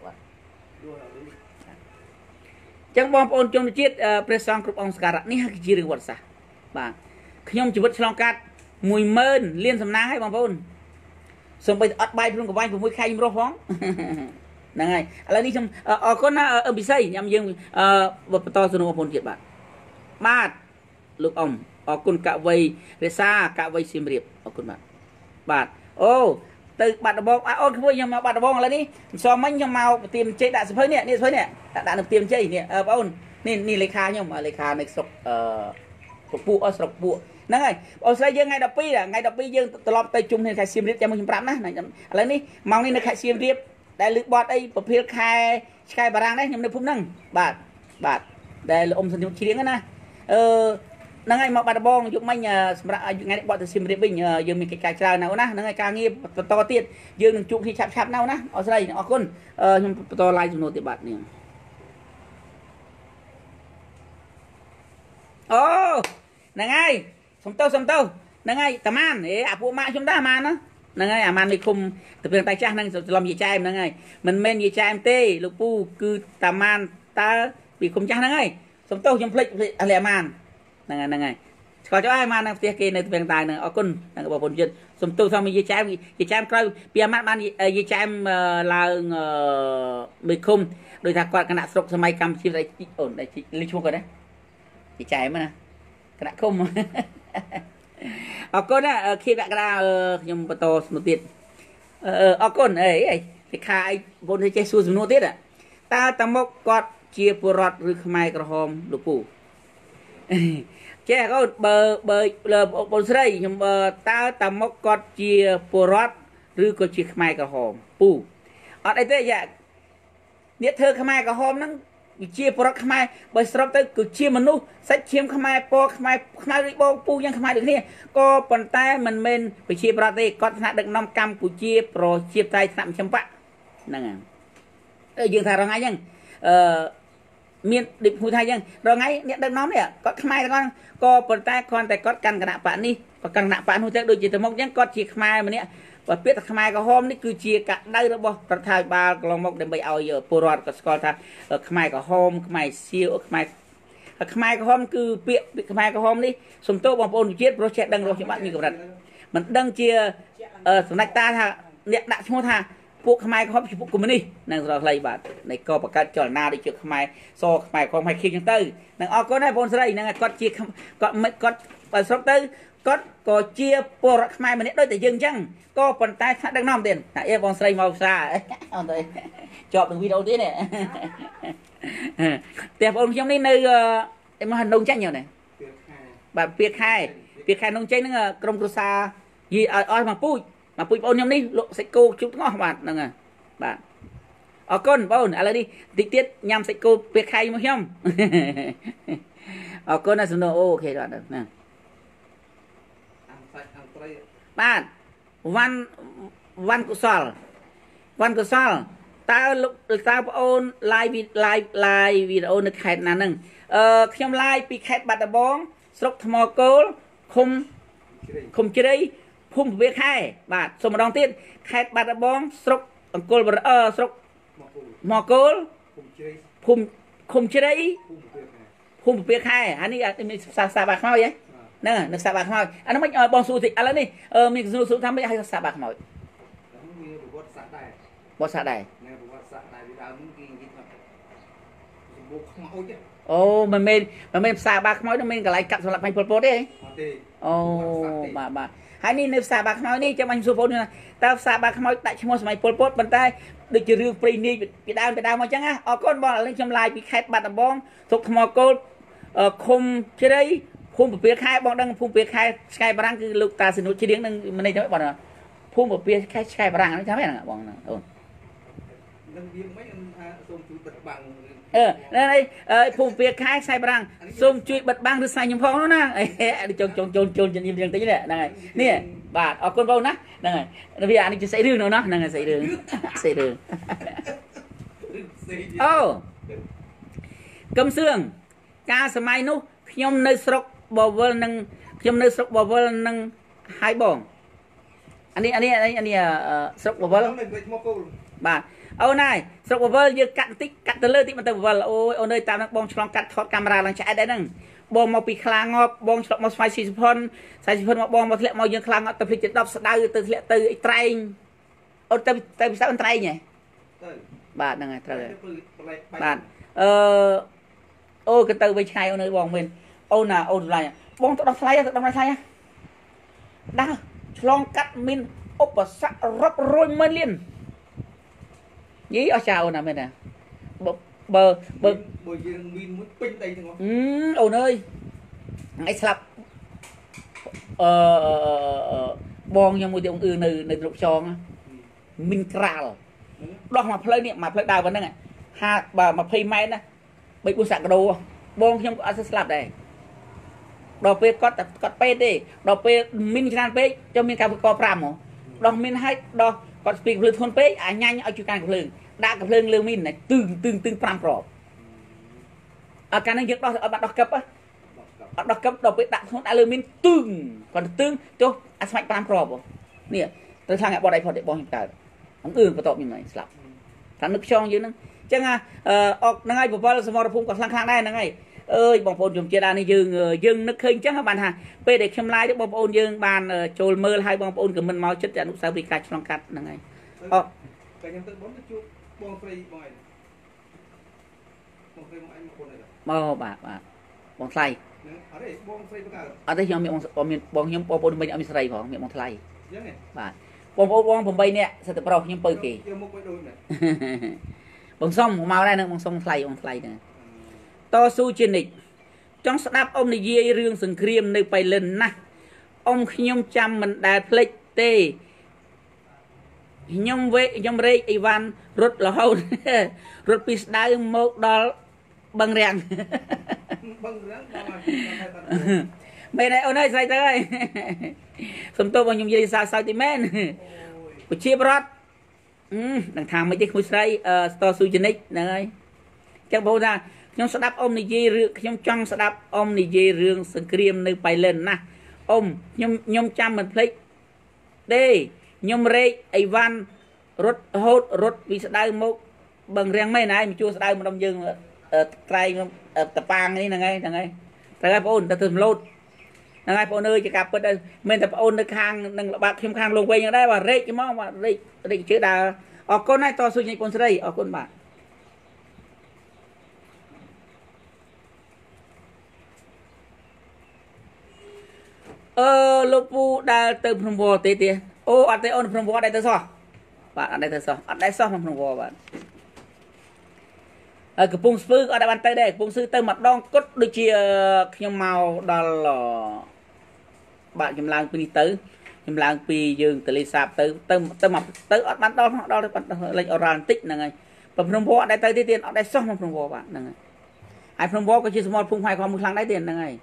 chẳng bom ôn trong chết presong group ông scarat ní cái gì được vật sa bà nhom chỉ vật long cát mùi mơn liên sầm ná hay bom ôn xong bây ớt bay luôn của bay của mùi khay rô phóng nè ngày là đi trong con ở bị say nhầm dương vật to số bom ôn chết bạn ba lúc ông ở con cạ vây về xa cạ vây xiêm riệp ở con bạn ô từ bạn bong ôn không nhưng mà bạn bong là đi so mấy trong màu tìm chơi đã phơi nè đã được tìm chơi nè ôn nên lấy kha nhưng mà lấy kha này sọc sọc bụ nè này ở đây dương ngày đập pi dương từ lọp tay chung nên khai xiêm riệp cho mình bám này lấy đi mong nên khai xiêm riệp đại lực bọt đây bật phiêu khai bà rang đấy nhưng mà phun nâng bạn đây là ông sinh chi tiếng nè năng ngày mà bạn bong chúng mình ngày bọn từ sim bình giờ mình cái trà nào na năng ngày càng nghe to tiền giờ đừng chụp thì chạp nào na ở đây ở con nhưng to lại chúng nó thì bạn nè ô năng ngày xong tao năng ngày tầm an để phụ mã chúng ta mà nó năng ngày man đi khum từ bên tay trang năng làm gì trai năng ngày mình men gì trai em tê lục pu cứ tầm an ta bị khum trang năng ngày xong tao trong plek lẹ man năng ngày có cho ai mà năng tiết kê này từ bên tay năng ở con năng bảo bồn chân xong tao xong mình gì trai em coi bia mắt man gì trai em là bị khum đôi thằng quạt cái nát sọc sớm mai cầm chim đây ổn đây lấy chuông rồi đấy gì trai mà nè cái nát không ở con á khi bạn ra nhung bát to một tiết ở con ấy thì khai con thấy chơi xuôi một tiết à ta tầm mốc cọt chia bờ rọt rồi mai cờ hòm lục phủ chơi có bờ bồn sấy nhưng ta tầm mốc cọt chia bờ rọt rồi có chia mai cờ hòm phủ ở đây thế vậy nhiệt thơ mai cờ hòm nó chia bờ rọt mai bởi sập tới cứ chia mình nu sách chiêm mai po mai đi bo puยังmai được nè có bàn tay mình men phải chia bờ rọt đây có thằng được 5 cam của chia pro chia tay thằng chấm bạ năng dương thà rồi ngay nhưng miền định phù thay nhưng rồi ngay nhận được nón này có mai con có bàn tay con tại có căn cái nạp bạn đi và căn nạp bạn hồi trước đôi chỉ từ mốc nhưng có chia mai mà nè và biết là mai có hôm ní cứ chia cả đây đó boประธานบาลองมกđểไปเอาปรอดก็สกอตาmai có hôm mai siêu mai có hôm cứ biết mai có hôm đi sumโต បងប្អូនជាតិ project ដឹងរបស់ខ្ញុំបាទមានកម្រិតមិនដឹងជាសម្ដេចតាថាអ្នកដាក់ឈ្មោះថាពួកខ្មែរក៏ហប់ជាពួកកុម្មុយនីសនឹងស្រខ្លីបាទនៃកបកាត់ចលនាដូចជាខ្មែរសខ្មែរខំឲ្យខៀងចឹងទៅនឹងអរគុណដែរបងស្រីនឹងគាត់ជាគាត់បើស្រុកទៅគាត់ក៏ជាពលរដ្ឋខ្មែរម្នាក់ដូចតែយើងចឹងក៏ប៉ុន្តែថាដឹកនាំទៀតថាអេបងស្រីមកផ្សារអត់ទេជាប់នឹងវីដេអូទៀតនេះតែបងខ្ញុំនេះនៅមកនងចាញ់ញ៉ៅនេះបាទពីខែនងចេញហ្នឹងក្រុមគ្រួសារយីឲ្យមកពូជបងខ្ញុំនេះលក់សាច់គោជុកទាំងអស់បាទហ្នឹងហើយបាទអរគុណបងឥឡូវនេះតិចទៀតញ៉ាំសាច់គោពេលខែមកខ្ញុំអរគុណណាសំណួរអូខេបាទណាបាទវ៉ាន់កុសលតើបងអូន live វីដេអូនៅខេត្តណាហ្នឹងខ្ញុំ live ពីខេត្តបាត់ដំបងស្រុកថ្មគោលឃុំជ្រៃភូមិពវាខែបាទសូមម្ដងទៀតខេត្តបាត់ដំបងស្រុកអង្គរស្រុកមកគោលភូមិឃុំជ្រៃភូមិពវាខែអានេះមានសាបាខ្មោចហ៎ហ្នឹងនឹកសាបាខ្មោចអានោះមិនបងសួរតិចឥឡូវនេះមានសួរថាមិនឲ្យសាបាខ្មោចមានប្រវត្តិសាស្ត្រដែរប្រវត្តិសាស្ត្រដែរពីដើមនឹងគេនិយាយថាសម្បូរខ្មោចអូមិនមែនផ្សារបាខ្មោចនោះមានកន្លែងកាប់សម្រាប់បាញ់ពលពតទេអូបាទហើយនេះនៅផ្សារបាខ្មោចនេះចាំបាញ់សួរបងណាតើផ្សារបាខ្មោចដាក់ឈ្មោះសម័យពលពតប៉ុន្តែដូចជារឿងព្រៃនាយពីដើមមកចឹងណាអរគុណបងឥឡូវខ្ញុំ live ពីខេត្តបាត់ដំបងស្រុកថ្មគោលឃុំជ្រៃភូមិពពាខែបងដឹងភូមិពពាខែឆ្កែបារាំងគឺលោកតាសនុជ្រៀងនឹងមិននេះទេបងភូមិពពាខែឆ្កែបារាំងហ្នឹងចាំហ្នឹងបងអូននឹងវាមិនថាសូមជួយបិទបាំងនេះភូមិពពាខែឆ្កែបារាំងសូមជួយបិទបាំងឬស្អីខ្ញុំផងណាចូលជំនាញយ៉ាងតិចនេះហ្នឹងហើយនេះបាទអរគុណបងណាហ្នឹងហើយវាអានេះជាស្អីរឿងនោះណាហ្នឹងហើយស្អីរឿងអូកឹមសឿងការសម័យនោះខ្ញុំនៅស្រុកបវលនឹងហើយបងអានេះស្រុកបវលបាទអូនហើយស្រុកបវលយើងកាត់បន្តិចកាត់ទៅលើតិចមកទៅបវលអូយអូនអើយតាមនឹងបងឆ្លងកាត់ថតកាមេរ៉ាឡើងឆ្អែតដែរហ្នឹងបងមកពីខ្លាងប់បងឆ្លប់មកស្វាយស៊ីសុផុនមកបងមកធ្លាក់មកយើងខ្លាងប់ទៅភ្លេច10ស្ដៅទៅធ្លាក់ទៅអីត្រែងអូនទៅពិសោធន៍ត្រែងហ៎បាទហ្នឹងហើយត្រូវហើយបាទអូក៏ទៅវិញឆ្ងាយអូនអើយបងមែនអូនណាអូនឡាយបងទៅដល់ថ្លៃដើរឆ្លងកាត់មានឧបសគ្គរាប់រយម៉ឺនលានយីអស់ចាអូនណាមែនណាបើយើងមានមួយពេញដីទាំងអស់អូនអើយថ្ងៃស្លាប់បងខ្ញុំមួយទៀតអង្គនៅទ្រុកចងមីនក្រាលដោះមកផ្លូវនេះមកផ្លូវដើរប៉ុណ្ណឹង20ម៉ែត្រណា3-4 សាក់គីឡូបងខ្ញុំក៏អត់ស្លាប់ដែរ đò pe cọt pe đi đò pe min chăn pe cho min cả cọ pram hả đò min hay đò cọt speak lươn thôn pe nhanh ở chụp càng lươn đã gặp lươn min này tương pram cọp ở cái này giật đò ở bạn đò cấp á đò cấp đò pe đặt thôn đã lươn min còn tương cho ăn smạch pram cọp nè tôi thằng ngại bỏ đây phật để bỏ hiện tại ông có tọt như này slap thằng nước trong dưới nó chẳng năng ai bỏสมรภูมิกับข้างๆได้นั่งไงบางคนจุ่มเจดานี่ยืงนึกเคยจังครับบ้านฮะไปเด็กชำลายที่บางคนยืงบ้านโจลเมอร์ให้บางคนกับมันเมาชิดแต่นุสาวรีย์การฉลองกัดนั่งไงแต่ยังตึกบนจะจุบองฟรีบ่อยบองฟรีบางไอ้บางคนเลยบ่บางไทยอะไรบองฟรีประกาศอะไรยังมีบางยังบางคนไม่เอามิสไรของมีบางไทยยังไงบ่บางผมไปเนี่ยสเตปเรายังเปิดกี่ยังมุกไปโดนเนี่ยบางซ่อมผมเมาได้นะบางซ่อมไทยเนี่ยต่อสู้จินิกจ้องสนับอมในเยี่ยเรื่องสังเครียมในไปเล่นนะอมขยมจำมันได้เพลกเตยมเวยมเรยไอวันรถเรารถปิสได้โมกดอลบังเรียงไม่ได้เอาได้ใส่เลยสมตัวบางยมเยี่ยสาวติแม่นกุชีบรถดังทางไม่ใช่คุยใส่ต่อสู้จินิกนะไงจังบอกนะยมสดับอมในเยเรื่องยมจังสดับอมในเยเรื่องสังเกตในไปเล่นนะอมยมจำมันเพลกเด้ยมเรยไอวันรถโฮดรถวิสดายมุกบังเรียงไม่ไหนมีจูสดายมันดำยึงไตรตะปางนี่ยังไงแต่ไงพระองค์แต่ถึงโลดยังไงพระองค์เอ้ยจะกลับไปได้เมื่อแต่พระองค์ในคางนั่งบาดเข้มคางลงไปยังได้ว่าเรยจะมองว่าเรยชื่อดาออกคนให้ต่อสู้ในคนสไลออกคนบาดลูกปูได้เติมพรมวัวเตี้ยโอ้อัดได้อ้นพรมวัวได้เติมซอบาดอัดได้เติมซออัดได้ซอพรมวัวบาดกระปุงซื้ออัดได้บันเตได้กระปุงซื้อเติมมัดดองก็ดูเชียขยมเมาดอลบาดยำลางปีนี้เติมยำลางปียืนตะลีสาบเติมมัดเติมอัดบันดองเลยออรันติกนั่งไงพรมวัวได้เติมเตี้ยอัดได้ซอพรมวัวบาดนั่งไงไอ้พรมวัวก็ชื่อสมอลพุ่งไฟความมือคลังได้เตี้ยนั่งไง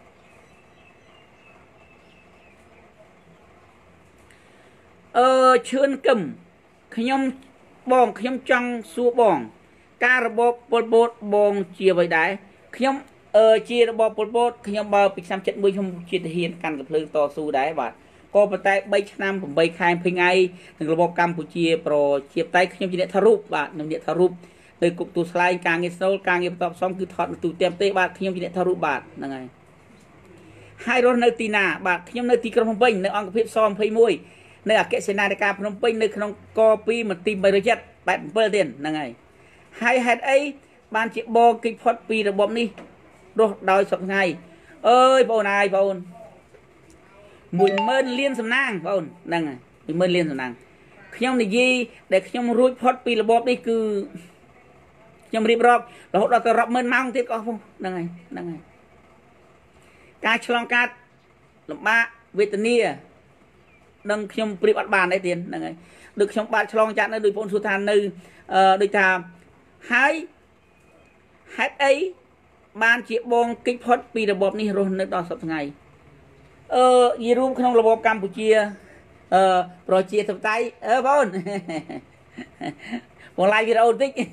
เชิญกึมขยมบองขยมจังสูบองการระบบปลดบองเจียไว้ได้ขยมเจียระบบปลดขยมเบาปี3 7 มือชมเจียเฮียนกันกับเพลิงต่อสู้ได้บาดก็ปแต่ใบชนำผมใบคายเพียงไงถึงระบบกัมพูชีโปรเจียบไตขยมจีเนทารุบาดนำเนทารุบโดยกุกตัวสไลด์การเงินโซลการเงินตอบซ้อมคือถอดตัวเต็มเตะบาดขยมจีเนทารุบาดนั่งไงให้รถในตีนาบาดขยมในตีกระพงเป่งในองค์กฤษซ้อมเพย์มวยในอาเกษนาในการพนมเปญในขนมกอปีมันตีใบระยัดแบบเปิดเด่นนั่งไงให้เหตุไอ้บานจีบอกิพอดปีระบบนี้รถดอยสดไงเอ้ยพ่อนายพ่อนมุนเมินเลี้ยนสำนางพ่อนนั่งไงมุนเมินเลี้ยนสำนางขยมในยีเด็กขยมรู้พอดปีระบบนี้คือขยมรีบรอบเราจะรับเมินมั่งที่ก็พ่อนั่งไงการฉลองการลำบากเวทเนียดังขยมปริบัติบานได้เตียนนั่งไงดึกขยมบาดฉลองจัดนั่นโดยพลสุธานนึโดยทำให้ไอ้บานจีบงกิพอดปีระบบนี้รนนึกต่อสัปไงยีรูปขนมระบบกัมพูชีโปรเจกต์สไตล์บอลผมไลฟ์วิดีโอติ๊ก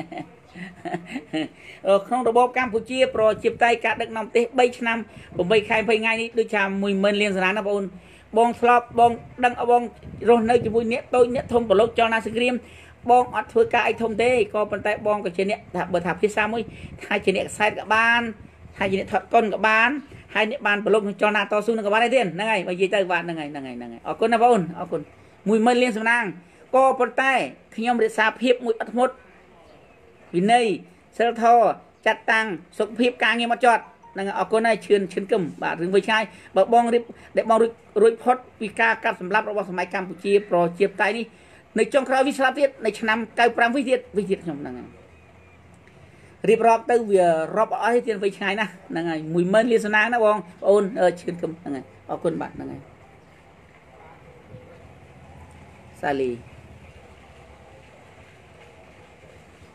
ขนมระบบกัมพูชีโปรเจกต์ไตการดึกนำเตะใบชนำผมไปใครไปไงนี่ด้วยชามมือเมินเลี้ยงสนามนะบอลบองสลับบองดังบองรนนึกจะบุญเนี้ยตัวเนี้ยทมกับโลกจอนาสกรีมบองอัดធ្វើការអីធំទេក៏ប៉ុន្តែបងក៏ជាអ្នកថាបើថាភាសាមួយថាជាអ្នកខ្សែក៏បានថាជាអ្នកថតកុនក៏បានហើយអ្នកបានប្រឡូកនឹងចលនាតស៊ូនឹងក៏បានដែរទៀតហ្នឹងហើយបើនិយាយទៅបាទហ្នឹងហើយអរគុណណាបងអូនអរគុណមួយមិនលៀងសំណាងក៏ប៉ុន្តែខ្ញុំរក្សាភាពមួយអត់ធ្មត់វិន័យសិលធម៌ចាត់តាំងសុខភាពការងារមកចត់ហ្នឹងអរគុណហើយឈឿនគឹមបាទរឿងវិញឆ្ងាយបើបងរៀបដែលបងរួចផុតពីការកាត់សម្លាប់របស់សម័យកម្ពុជាប្រជាតៃនេះในจงคราววิสาទៀតในឆ្នាំ95វិទៀតខ្ញុំហ្នឹងហើយរៀបរាប់ទៅវារាប់អស់ឲ្យទៀតវិញឆ្ងាយណាស់ហ្នឹងហើយ10000លានសំណាងណាបងប្អូនឈឿនគឹមហ្នឹងហើយអរគុណបាទហ្នឹងហើយសាលី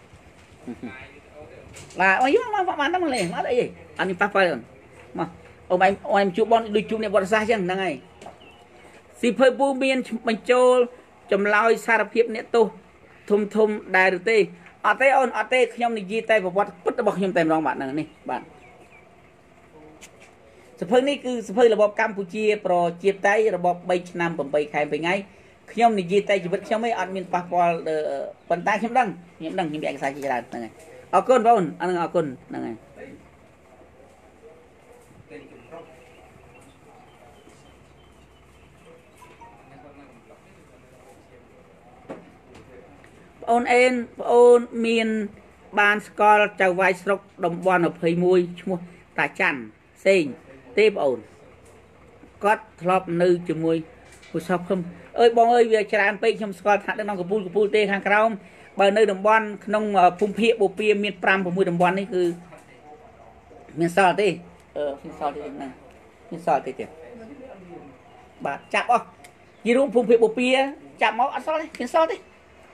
បាទអូយមកបានដល់លេងមកអីអានេះប៉ះប៉ាមក em chụp bọn đôi chụp này bọn xa chăng này si phơi bu miên mình trôi chầm loi sa hiệp nè tô thum thum đài được tê ở tê nhom này gì tay vào bọt bứt bọt nhom tay rong bạn này bạnสเพิ่งนี่คือสเพิ่งระบบกัมพูชีโปรเจียไตระบบใบชนามผมไปใครไปไงขยมนี่ยีไตชีวิตขยมไม่อัดมีนปะปอลปันตาขยมดังยังมีเอกสารจีรันนั่นไงเอาก้นบ้านอันนั้นเอาก้นนั่นไงโอนเอ็นโอนมีนบานสกอลจะไวสกดมบอลอภัยมวยชั่วตาจันเซ็งเต็มโอนก็ทลบนึกจมวยผู้ชอบคำบองเวียจารไปชมสกอลทัดน้องกับปูเตะทางกระมบางนึกดมบอลน้องพุ่มเพียบุเปียมีปรามผมมือดมบอลนี่คือมีซอลตีมีซอลตีนั่นมีซอลตีเดียวบาดจับอ่ะยีรุ่งพุ่มเพียบุเปียจับเมาอัดซอลเลยมีซอลตี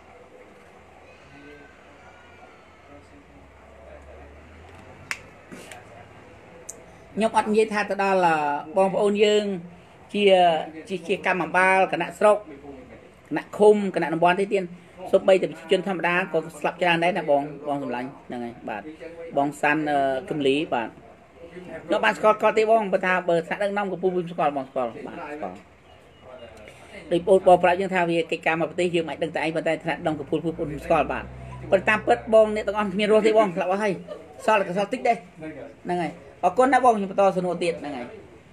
ยกอัดยี่ท่าตะดอลบองโอนยืงเชียกำมังบาลขณะสกขณะคุมขณะนบอลที่เตียนสบใบแต่จนธรรมดาก็สลับจานได้นะบองสำลังยังไงบาดบองซันกุมลีบาดยกบาสกอร์ตีบองประธานเปิดสักน้ำกับปูสกอร์บองสกอร์บาดสกอร์โดยบอลปลายยังท่าวีกิจการมาปฏิยืมใหม่ตั้งแต่ประธานถนัดน้ำกับปูสกอร์บาดประธานเปิดบองเนี่ยต้องมีโรตีบองหลับว่าให้ซอลกับซอลติ๊กได้ยังไงเอาก้นนับบองอยู่ประตูสนุกเตียนยังไง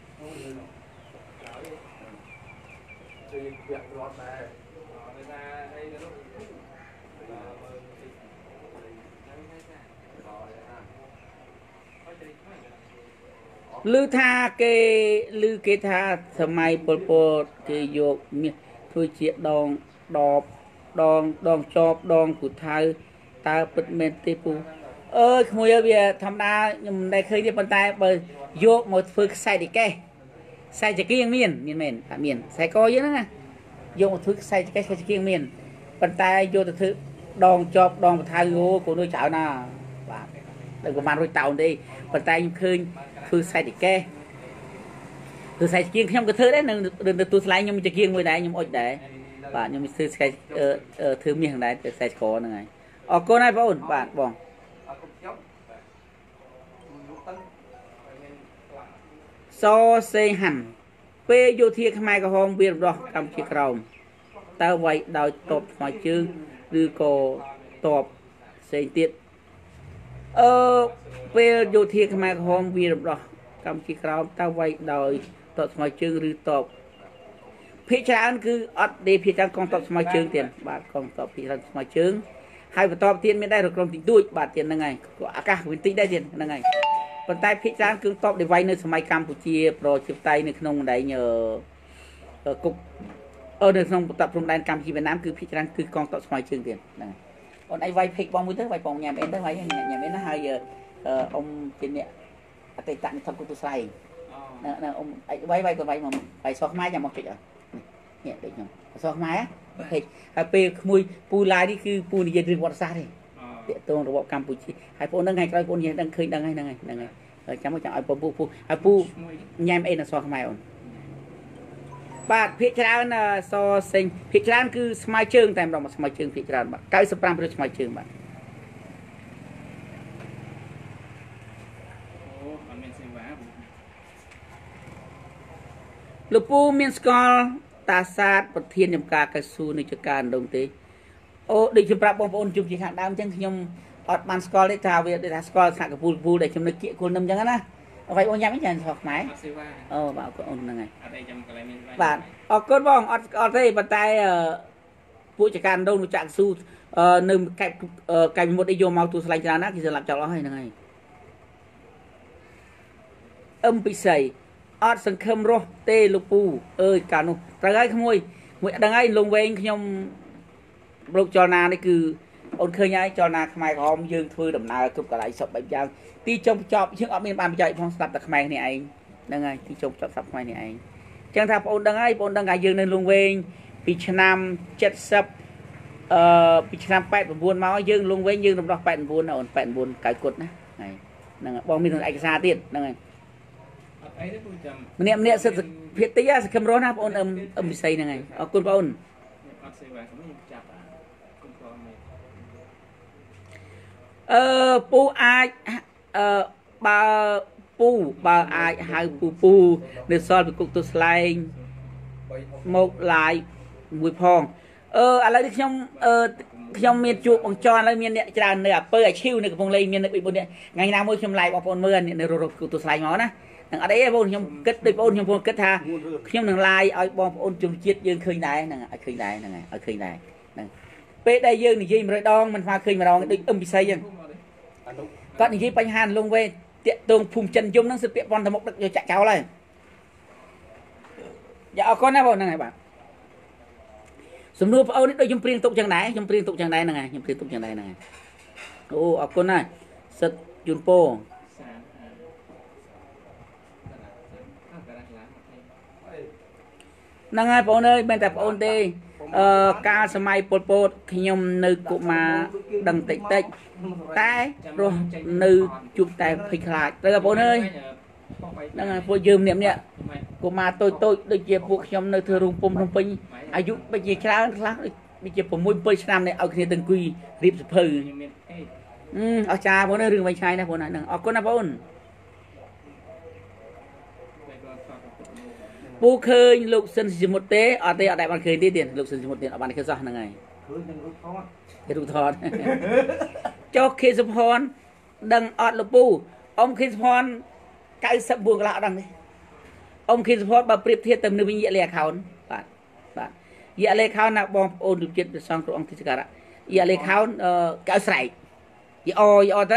ลือท่าเกลือเกท่าสมัยปลเกโยกมีถ้วยเจี๊ยดองจอบดองกุดไทยตาปิดเมนเตปูขโมยเบียธรรมดายังได้เคยที่ปนตายเปิดโยกหมดฝึกใส่ดิแกใส่จะเกี่ยงเมียนใส่กอเยอะนะโยกหมดฝึกใส่จะแกใส่จะเกี่ยงเมียนปนตายโยตะทึกดองจอบดองกุดไทยโยกูด้วยเจ้าน่ะแต่ประมาณร้อยเต่าดิปนตายยังเคยฝึกใส่ดิแกคือใส่จะเกี่ยงขยำกระเทยได้หนึ่งเดินตัวสไลด์ยังมันจะเกี่ยงไว้ได้ยังอดได้บ้านยังมีซื้อใส่ถือเมียทางใดแต่ใส่คอนั่นไงออกก้นได้ป่ะอุ่นบ้านบองโซเซหันเปย์โยเทียขมายกระหองเบียร์รอกำชีกราวตาไว้ดาวตบมาชื่อหรือโกตบเสียติดเปย์โยเทียขมายกระหองเบียร์รอกำชีกราวตาไว้ดาวตบมาชื่อหรือตบพิจารณ์คืออัดเดพิจารณ์กองตบมาชื่อเตียนบาทกองตบพิจารณ์มาชื่อให้ไปตอบเตียนไม่ได้หรอกลงติดด้วยบาทเตียนยังไงก็อากาศวินติได้เตียนยังไงคนใต้พิจารณ์คือตอบได้ไว้ในสมัยกัมพูชีโปรจิบไตในขนมใดเนอกุกในขนมตับพรมแดนกัมพูชีเวียดนามคือพิจารณ์คือกองตบสมัยเชิงเตียนนั่นคนไอ้ไว้เพกบอลมือเท้าไว้ปองยามเอ็นเท้าไว้ยามเอ็นน่าหายองเจนเนี่ยอัตตันทำกุตุไซนั่นองไอ้ไว้ก็ไว้มาไว้ซอกไม้ยังมองเฉยเนี่ยเด็กยังซอกไม้อะเพกไอ้เปย์มวยปูลายนี่คือปูนี่จะดึงวัดซาเลยเดี๋ยวตัวระบบกัมพูชีให้พวกนั่งไงก็ไอ้พวกนี้นั่งเคยนั่งไงจำไม่จำไอ้ปูยามเอ็นน่ะซอกไม้อ่อนบาดพิจารณาซอเซ็งพิจารณาคือสมัยเชิงแต่เรามาสมัยเชิงพิจารณาใกล้สปรามเป็นสมัยเชิงบาดลูกปูมีนสกอลตาซาดประเทียนยำกากระสูในจักรดงตีโอ้ดิฉันปรับบองจุ่มจีขัดดาวจังขยมอดมันสกอลได้ทาวเวได้ทาสกอลสักกับปูได้ชมนึกเกี่ยคนนำจังนะเอาไปโอนยาไม่ยันสอกไหมบ่าวก็โอนยังไงบาทออกก้นบ้องอดได้ปัตตายผู้จัดการดงจักสู้หนึ่งไก่หมดไอโยมเอาตัวสไลด์จานะที่จะหลับจับเราให้ยังไงไปใส่อดสังคมรถเตลูปูการนู้แต่ไงขโมยดังไงลงเวงขยมลูกจอนานี่คืออนเคยย้ายจอนาขมายของยืนทือดำนาทุบกระไรศพแบบยางตีจมจอบชื่อออกมีบานไปจ่ายพองสับตะขมายนี่เองดังไงตีจมจอบสับขมายนี่เองจังถ้าปนดังไงยืนในลงเวงปีชนามเจ็ดสับปีชนามแปดบุญมายืนลงเวงยืนดำดอกแปดบุญอ่อนแปดบุญไก่กดนะไงนั่งบองมีถึงเอกสารติดนั่งไงម្នាក់សិទ្ធិភាទីសកម្មរស់ណាបងអឹមវិស័យហ្នឹងហើយអរគុណបងពូអាចបើអាចហៅពូនៅសល់ពីគុកទូស្លែងមកឡាយមួយផងឥឡូវនេះខ្ញុំមានជួបបងចន់ឥឡូវមានអ្នកច្រើននៅអាពើអាឈីវនៅកំពង់លេងមាននៅ3 4នាក់ថ្ងៃណាមួយខ្ញុំឡាយបងប្អូនមើលនៅរកគុកទូស្លែងមកណានឹងអត់អីទេបងខ្ញុំគិតដូចបងខ្ញុំគិតថាខ្ញុំនឹងឡាយឲ្យបងប្អូនជនជាតិយើងឃើញដែរហ្នឹងឲ្យឃើញដែរហ្នឹងឲ្យឃើញដែរហ្នឹងពេលដែលយើងនិយាយ100 ដងមិនថាឃើញម្ដងដូចអឹមពិសីហ្នឹងគាត់និយាយបញ្ហាលងវេតាក់ទងភូមិចិនយំហ្នឹងសិពាក់ប៉ុនតមុខដឹកយកចាក់ចោលហើយយ៉ាអរគុណណាបងហ្នឹងហើយបាទសំណួរបងអូននេះដូចខ្ញុំព្រៀងទុកចឹងដែរខ្ញុំព្រៀងទុកចឹងដែរហ្នឹងហើយខ្ញុំព្រៀងទុកចឹងដែរហ្នឹងហើយអូអរគុណណាស់សិតជូនពោហ្នឹងហើយបងអើយមិនតែបងអូនទេកាលសម័យពលពតខ្ញុំនៅកុមារដឹងតិចតែរស់នៅជួបតែភ័យខ្លាចទៅបងអូនអើយហ្នឹងហើយពួកយើងម្នាក់កុមារតូចដូចជាពួកខ្ញុំនៅធ្វើរោងពុំក្នុងពេញអាយុដូចជាច្រើនខ្លះដូចជា6 7 ឆ្នាំនេះឲ្យគ្នាទៅអង្គុយរៀបសភៅអស្ចារ្យបងអើយរឿងវែងឆ្ងាយណាស់បងហ្នឹងអរគុណណាបងអូនពូឃើញលោកសិនសមុទ្រទេអត់ទេអត់ដែលបានឃើញទេទៀតលោកសិនសមុទ្រទៀតអត់បានឃើញសោះហ្នឹងហើយឃើញនឹងរូបថតចុះខេសុផនដឹងអត់លោកពូអ៊ំខេសុផន94 កន្លះអត់ដឹងទេអ៊ំខេសុផនបើប្រៀបធៀបទៅនឹងវិញ្ញាលេខោនបាទយាលេខោនណាបងប្អូនលោកចិត្តព្រះសង្ឃគ្រប់អង្គទីសក្ការៈយាលេខោនកៅស្រែកយអទៅ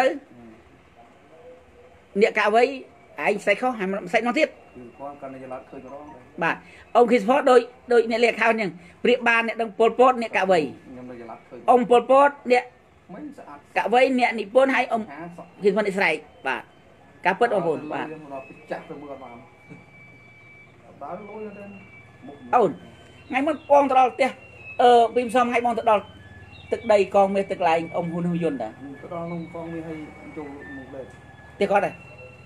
អ្នកកៅវៃឯងស្រែកខុសហើយមិនស្រែកនោះទៀតគាត់កាន់តែឡាត់ឃើញម្ដងបាទអ៊ំខេសផតដូចអ្នកលេខោនអញ្ចឹងប្រៀបបានអ្នកដឹងពលពតអ្នកកៅវៃខ្ញុំនៅឡាត់ឃើញអ៊ំពលពតអ្នកមិនស្អាតកៅវៃអ្នកនិពន្ធហើយអ៊ំខេសផតអ្នកស្រែកបាទការពិតបងប្អូនបាទចាក់ទៅមើលអត់បានដល់លុយទៅអូនថ្ងៃមុនបងទៅដល់ផ្ទះពីផ្សំថ្ងៃបងទៅដល់ទឹកដីកងមេទឹកឡែងអ៊ំហ៊ុនហ៊ុយយន្តតាទៅដល់នោះកងមេឲ្យចូលមកលេទេគាត់ដែរ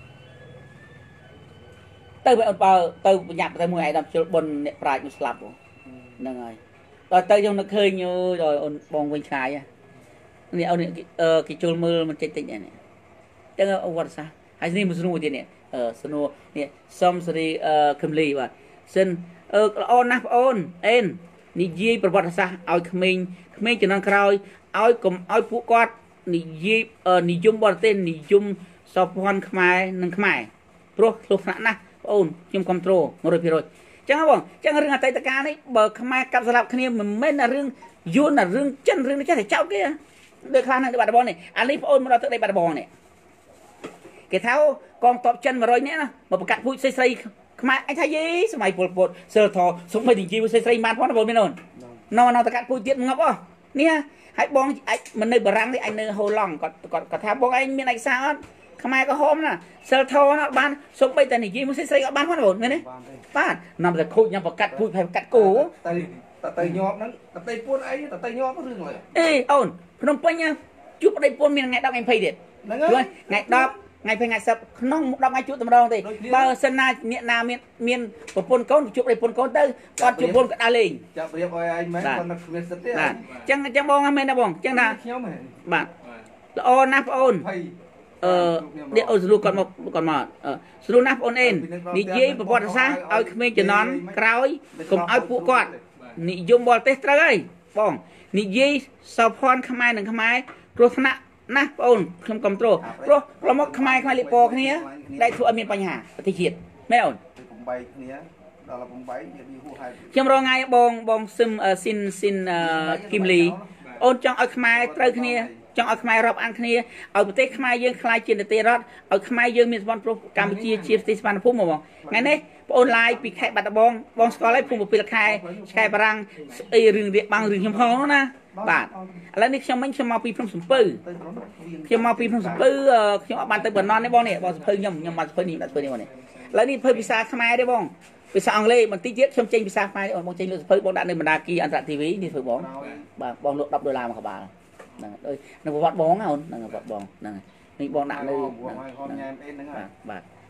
ទៅបើទៅបញ្ញាប់ទៅមួយឯដល់ជលបុនអ្នកប្រាជ្ញនោះស្លាប់ហ្នឹងហើយដល់ទៅខ្ញុំនឹកឃើញដល់អូនបងវិញឆ្ងាយនេះអូនគេជុលមើលមិនចេញតិចនេះចឹងអូវត្តសាហើយនេះមួយស្នួរទៀតនេះស្នួរនេះសំសេរីខឹមលីបាទសិនល្អណាស់បងអូនអេននិយាយប្រវត្តិសាស្ត្រឲ្យក្មេងជំនាន់ក្រោយឲ្យពួកគាត់និយាយនិយមបរទេសនិយមសោភ័ណខ្មែរនិងខ្មែរព្រោះគ្រោះថ្នាក់ណាស់បងអូនខ្ញុំគ្រប់គ្រង 100% ចឹងបងចឹងរឿងអតីតកាលនេះបើខ្មែរកាប់ស្លាប់គ្នាមិនមែនរឿងយួនរឿងចិនរឿងនេះចេះតែចោតគេដូចខ្លះនៅបាត់ដំបងនេះអានេះបងអូនមកដល់ទឹកដីបាត់ដំបងនេះគេថាកងទ័ពចិន100នាក់ណាមកប្រកាសពូជស្រីខ្មែរអញថាយីសម័យពលពតសិលធសុំមិននិយាយស្រីបានផងបងមានអូននៅតកាត់ពូជទៀតងប់អស់នេះហើយបងអាចមិននៅបារាំងទេអញនៅហូឡង់គាត់ថាបងឯងមានឯកសារអត់ខ្មែរក៏ហមណាសិលធអត់បានសុំបីតែនិយាយមួយស្រីអត់បានផងបងមែនទេបាទនាំតែខូចញ៉ាំប្រកាត់ពូជប្រកាត់គោទៅញាប់ហ្នឹងទៅពួនអីទៅញាប់រឿងហើយអេអូនភ្នំពេញជួបប្តីពួនមានថ្ងៃ10ថ្ងៃ20ទៀតហ្នឹងហើយថ្ងៃ10ថ្ងៃ20ថ្ងៃ10ក្នុង10ថ្ងៃជួបតែម្ដងទេបើសិនណាអ្នកណាមានប្រពន្ធកូនជួបប្តីប្រពន្ធកូនទៅគាត់ជួបប្រពន្ធក៏ដើរលេងចាប់រៀបឲ្យឯងមែនគាត់នៅគ្មានសិទ្ធិទេអញ្ចឹងបងមែនទេបងអញ្ចឹងថាខ្ញុំបាទល្អណាស់បងអូននេះអូនស្រួលគាត់មកស្រួលណាស់បងអូនអេននិយាយប្រវត្តិសាស្ត្រឲ្យក្មេងជំនាន់ក្រោយកុំឲ្យពួកគាត់និយមបរទេសត្រូវហើយបងនិយាយសោភ័ណខ្មែរនិងខ្មែរគ្រោះថ្នាក់ណាស់បងអូនខ្ញុំគ្រប់គ្រងព្រោះប្រមុខខ្មែរលីពគ្នាដែលធ្វើឲ្យមានបញ្ហាប្រទេសជាតិមែនអូន8គ្នាដល់8និយាយហួសហេតុខ្ញុំរងថ្ងៃបងស៊ឹមស៊ីនគីមលីអូនចង់ឲ្យខ្មែរត្រូវគ្នាចង់ឲ្យខ្មែររាប់អានគ្នាឲ្យប្រទេសខ្មែរយើងខ្លាយជានគររដ្ឋឲ្យខ្មែរយើងមានសម្ព័ន្ធព្រោះកម្ពុជាជាប្រទេសស្ថានភូមិហ្មងថ្ងៃនេះបងអូនឡាយពីខេត្តបាត់ដំបងស្គាល់ហើយភូមិពីលខែឆ្កែបារាំងអីរឿងរៀបបាំងរឿងខ្ញុំផងណាបាទឥឡូវនេះខ្ញុំមកពីភ្នំសំពៅខ្ញុំមកពីភ្នំសំពៅខ្ញុំអត់បានទៅបណ្ណនទេបងនេះបងសំពៅខ្ញុំមកសំពៅនេះដាក់សំពៅនេះបងនេះឥឡូវនេះភើភាសាខ្មែរទេបងភាសាអង់គ្លេសបន្តិចទៀតខ្ញុំចេញភាសាខ្មែរបងចេញលើសំពៅបងដាក់នៅបណ្ដាគីអន្តរជាតិ TV នេះធ្វើបងបាទបងលក់$10មួយក្បាលហ្នឹងដូចនៅប្រវត្តិបងអូនហ្នឹងប្រវត្តិបងហ្នឹងនេះបងដាក់នៅបាទ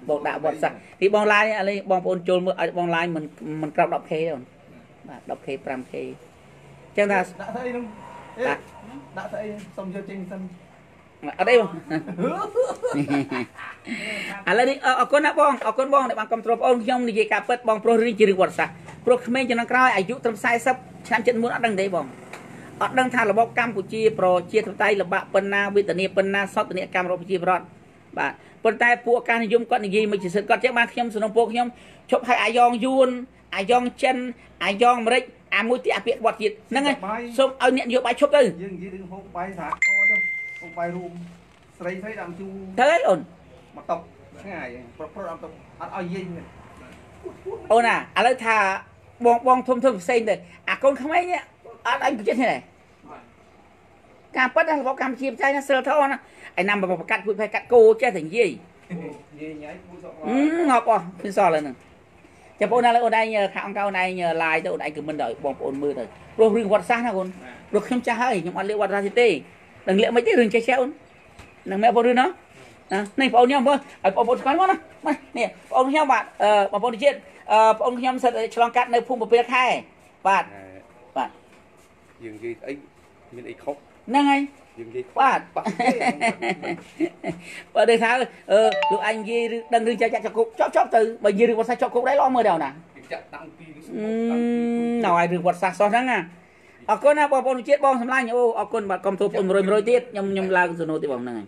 bột đạo bột sạch thì bong laiอะไรบองปนโจลบองlai mình cọc đọc khê rồi đọc khê pram khê chẳng ta đã thấy không đã thấy xong chưa trên sân ở đây không à lấy đi ở con nắp bong để bằng cầm trộm ôn nhông đi về cà phê bong pro riêng chỉ được vật sạch pro khmer cho nó coi ai dụ trong sai sắp chạm chân muốn ở đằng đấy bong ở đằng thà là bong cam của chia pro chia thằng tay là bạ bên na bên tận bên na sót tận cam pro chia pro bạn bên tay pua can dùng con gì mà chỉ sự con chắc ban nhom sườn pua nhom chụp hai ai yong yun ai yong chân ai yong mrich à mũi tiệt biệt bọt thịt nâng ngay xong ao nhện vô bài chụp đây nhưng gì đừng không bay sạc to chứ không bay room sấy thấy đằng chu thế ổn mặt tộc ngày pro đằng tộc ăn ai dinh ổn à lấy thà bong thum xây đây à con không ấy nhá anh cứ chết thế này cam bắt là bọ cam chim trai nó sơ thô nó anh nằm vào cắt phải cắt cô che thành gì ngọt à phía sau lên nè cho bố này là đây nhờ khang cao này nhờ lại đâu đây cứ mình đợi bong ổn mưa rồi rồi riêng quạt sáng nào con được không cha hơi nhưng mà liệu quạt ra thì tê đừng liệu mấy cái rừng che xéo đừng mẹ bố rừng nó này bố nhau bố bố con nó nè bố nhau bạn bố đi chết bố nhau sẽ cho cắt nơi phun một bia khai bạn dừng gì ấy mình ấy khóc nè ngay bạn và đây sao được anh gì đừng rừng cho cục chóp từ bởi vì rừng quạt sáng cho cục đấy lo mưa đèo nè nào ai rừng quạt sáng so sáng à ở con nào bố chết bong sầm lai nhau ở con bạn cầm thô phun rồi tiết nhom la rồi nô thì bong này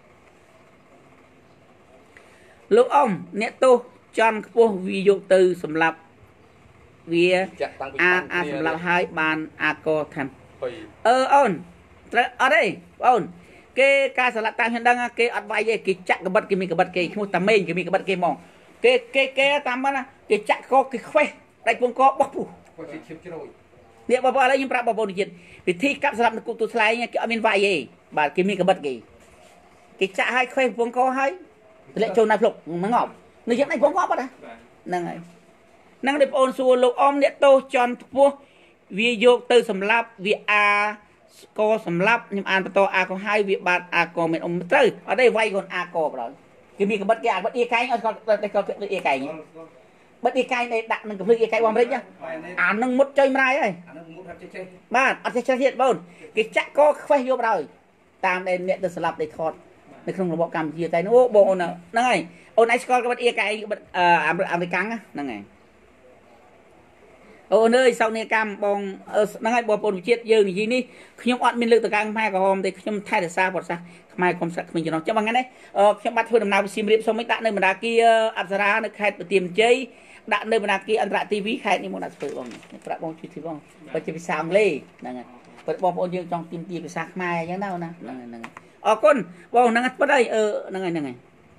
lúc ông nét tô chọn phố ví dụ từ sầm lập vì sầm lập hai bàn co tham ôn ở đây ôn cái ca sầm lập tam hiện đang cái ở vai cái chặt cái bật cái mình cái bật cái không tầm mình cái mình cái bật cái mỏng cái tam á cái chặt có cái khoe đây cũng có bóc phủเนี่ยบ่อะไรยังปรับบ่นี่วิธีกับสำหรับกูตัวสไลด์เนี่ยก็มีไว้เองบาดกิมีกับบัดกี่จะให้ค่อยพวงคอให้เละโจนายพลกมันงอบนึกยังไงพวงคอป่ะนะนั่งไงนั่งได้โอนส่วนลูกอมเนี่ยโตจอนพวกวิโยกตื่นสำรับวิอาก็สำรับยมอ่านประตูอาก็ให้วิบาดอาก็เป็นอมตื่นเอาได้ไว้ก่อนอาก็บ่แล้วกิมีกับบัดกี่อาบัดอีไก่เอาได้ก็ได้อีไก่บัดอีไก่ในดักนึงกับเพื่ออีไก่วางเล็กยังนึงมุดใจไม่ได้เลยบ้านอัดเช็ดบ้านกิจก็ค่อยโยบเลยตามในเนี่ยจะสลับในทอดในเครื่องระบบกรรมที่ใจนู้โบนนั่งไงโอนไอสกอร์กับบัดอีไก่อเมริกันนั่งไงโอ้เนยsau này cam bongนั่งไงบอลปนเชียดยืนอย่างนี้ขยมอัดมินเลือกตะการไม่กับหอมแต่ขยมไทยแต่ซาปอดซาไม่คมสักมินจะน้องจะบางงั้นได้ขยมบัดเพื่อนนำไปซิมเรียบสมัยตะในบรรดากีอัศราในใครเตรียมใจđã nơi mà kia anh ra tivi khai đi một đặt sự bông đặt bông chụp thì bông và chỉ bị sàng lê nè vật bông bông dương trong tim tim bị sạc mai như nào nè nè con bông nè bắt đây nè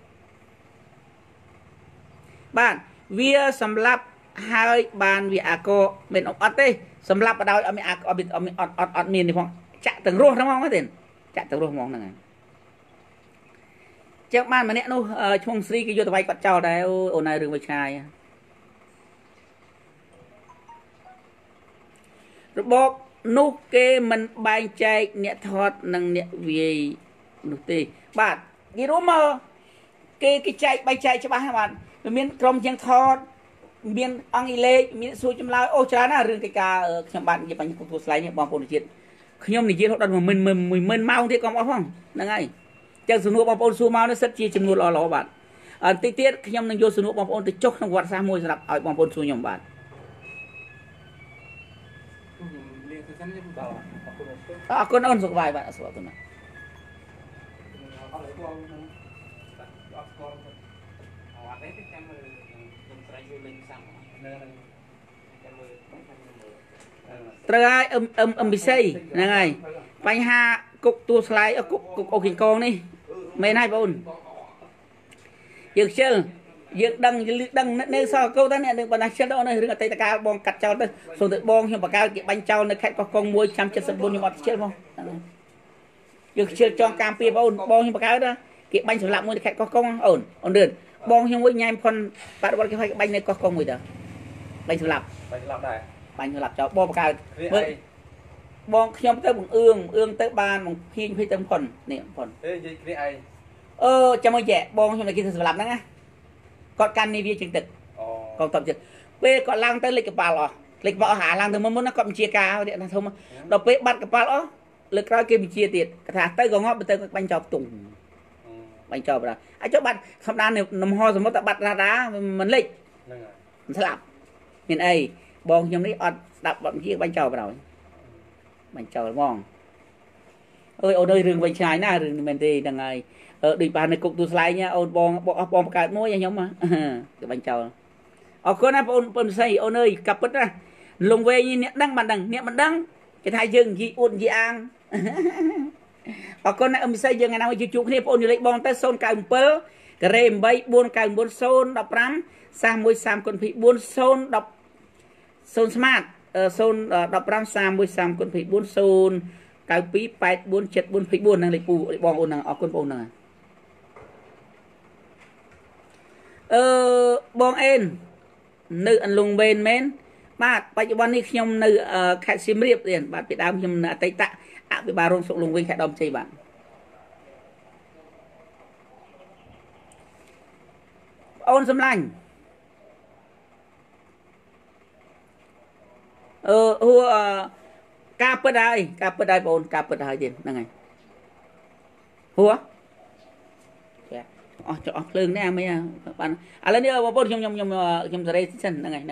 bạn vía sầm lấp hai bàn vì co bên ông ớt đây sầm lấp ở đâu ở bên ở miền thì phong chạy từng ruộng đúng không có tiền chạy từng ruộng mong nè chắc ban mà nè nó chung sri cái vô tụi bay quạt trào đây ôn này đường với chaiบอกนุกเกมันใบใจเนี่ยทอดนังเนี่ยวีนุกตีบาดกี่รู้มั้ยเกใจใบใจใช่ป่ะฮะมันมีกรมยังทอดมีอังอิเล่มีสูจำลายโอ้จ้าน่ะเรื่องติกาขยมบ้านยี่ปัญญาตัวสไลด์เนี่ยบางคนจิตขยมนี่จิตเขาดันมึนเมาที่กองอ้อห้องนั่งไงจากสนุกบางคนสูเมาเนี่ยสักจีจำนวนหล่อบาดติเตี้ยขยมนั่งโยสนุกบางคนติจกทั้งวัดสามมวยสำหรับเอาบางคนสูยมบาดคนอ่อนสุขวายบ้านสุขตัวนั้นตรายบิเซ่นั่งไงไปหากุกตัวสไลด์กุกโอขิงกองนี่ไม่ได้ป่นยึกเชื่อยึกดังในซอยcâu đó nè đừng bàn nói chuyện đó này đừng tay ta bong cắt trâu đây rồi tự bong nhưng mà cao cái bánh trâu này khách có con muối trăm chân sập bồn nhưng mà chết khôngยึกเชื่อจองการเปียบbong nhưng mà cao đó cái bánh sập lạm muối khách có con ổn được bong nhưng muối nhai con bạn bong cái bánh này có con muối đó bánh sập lạm đây bánh sập lạm cho bong cao bong khi ông tới bằng ương tới ban bằng phi tới con nè con chăm ơi dẹ bong nhưng mà kia sập lạm đó nghe គាត់កាន់នេះវាជើងទឹកអូកងទ័ពជើងពេលគាត់ឡើងទៅលេចកប៉ាល់អស់លេចកប៉ាល់ហាឡើងទៅមុនណាគាត់បញ្ជាការថាធំដល់ពេលបាត់កប៉ាល់អស់លើក្រោយគេបញ្ជាទៀតគាត់ថាទៅក៏ងាប់ទៅបាញ់ចោលផ្ទុំបាញ់ចោលបណ្ដាអាចចុះបាត់ធម្មតានៅមហោសមុទ្រតែបាត់រ៉ាដាមិនលេចហ្នឹងហើយមិនស្លាប់មានអីបងខ្ញុំនេះអត់ស្ដាប់បាត់បញ្ជាបាញ់ចោលបណ្ដោយបាញ់ចោលហ្មងអើយអូនអើយរឿងវិញឆ្ងាយណាស់រឿងនេះមែនទេហ្នឹងហើយដូចបាននៅគុកទូស្លែងអូនបងអស់បងបង្កើតមួយខ្ញុំគេបាញ់ចោលអរគុណណាបងប្អូនផ្សេងអូនអើយកាប់ពិតណាលងវែងនេះអ្នកដឹងបានដឹងអ្នកមិនដឹងគេថាយើងនិយាយអួតនិយាយអាងអរគុណណាអឹមផ្សេងយើងថ្ងៃណាមកជួបគ្នាបងអូននិយាយបងទៅ097ការ៉េ8 499 015 313គុណ24 010 0 smart 015 313គុណ24 092 84 74នឹងលេខពូបងអូនហ្នឹងអរគុណបងហ្នឹងបងអេននៅអន្លង់វែនមែនបាទបច្ចុប្បន្ននេះខ្ញុំនៅខេត្តសៀមរាបទៀតបាទពីដើមខ្ញុំនៅអតីតអភិបាលរងសុខលង្វែងខេត្តដើមជ័យបាទអូនសំឡាញ់ហួការពិតហើយបងអូនការពិតហើយទៀតហ្នឹងហើយហួអស់ចុះអស់ភ្លើងនេះអាមីបានឥឡូវនេះបងប្អូនខ្ញុំសេរីសិនហ្នឹងហើយឥឡូវ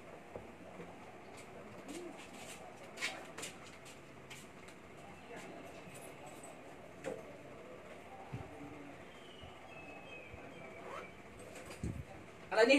នេះ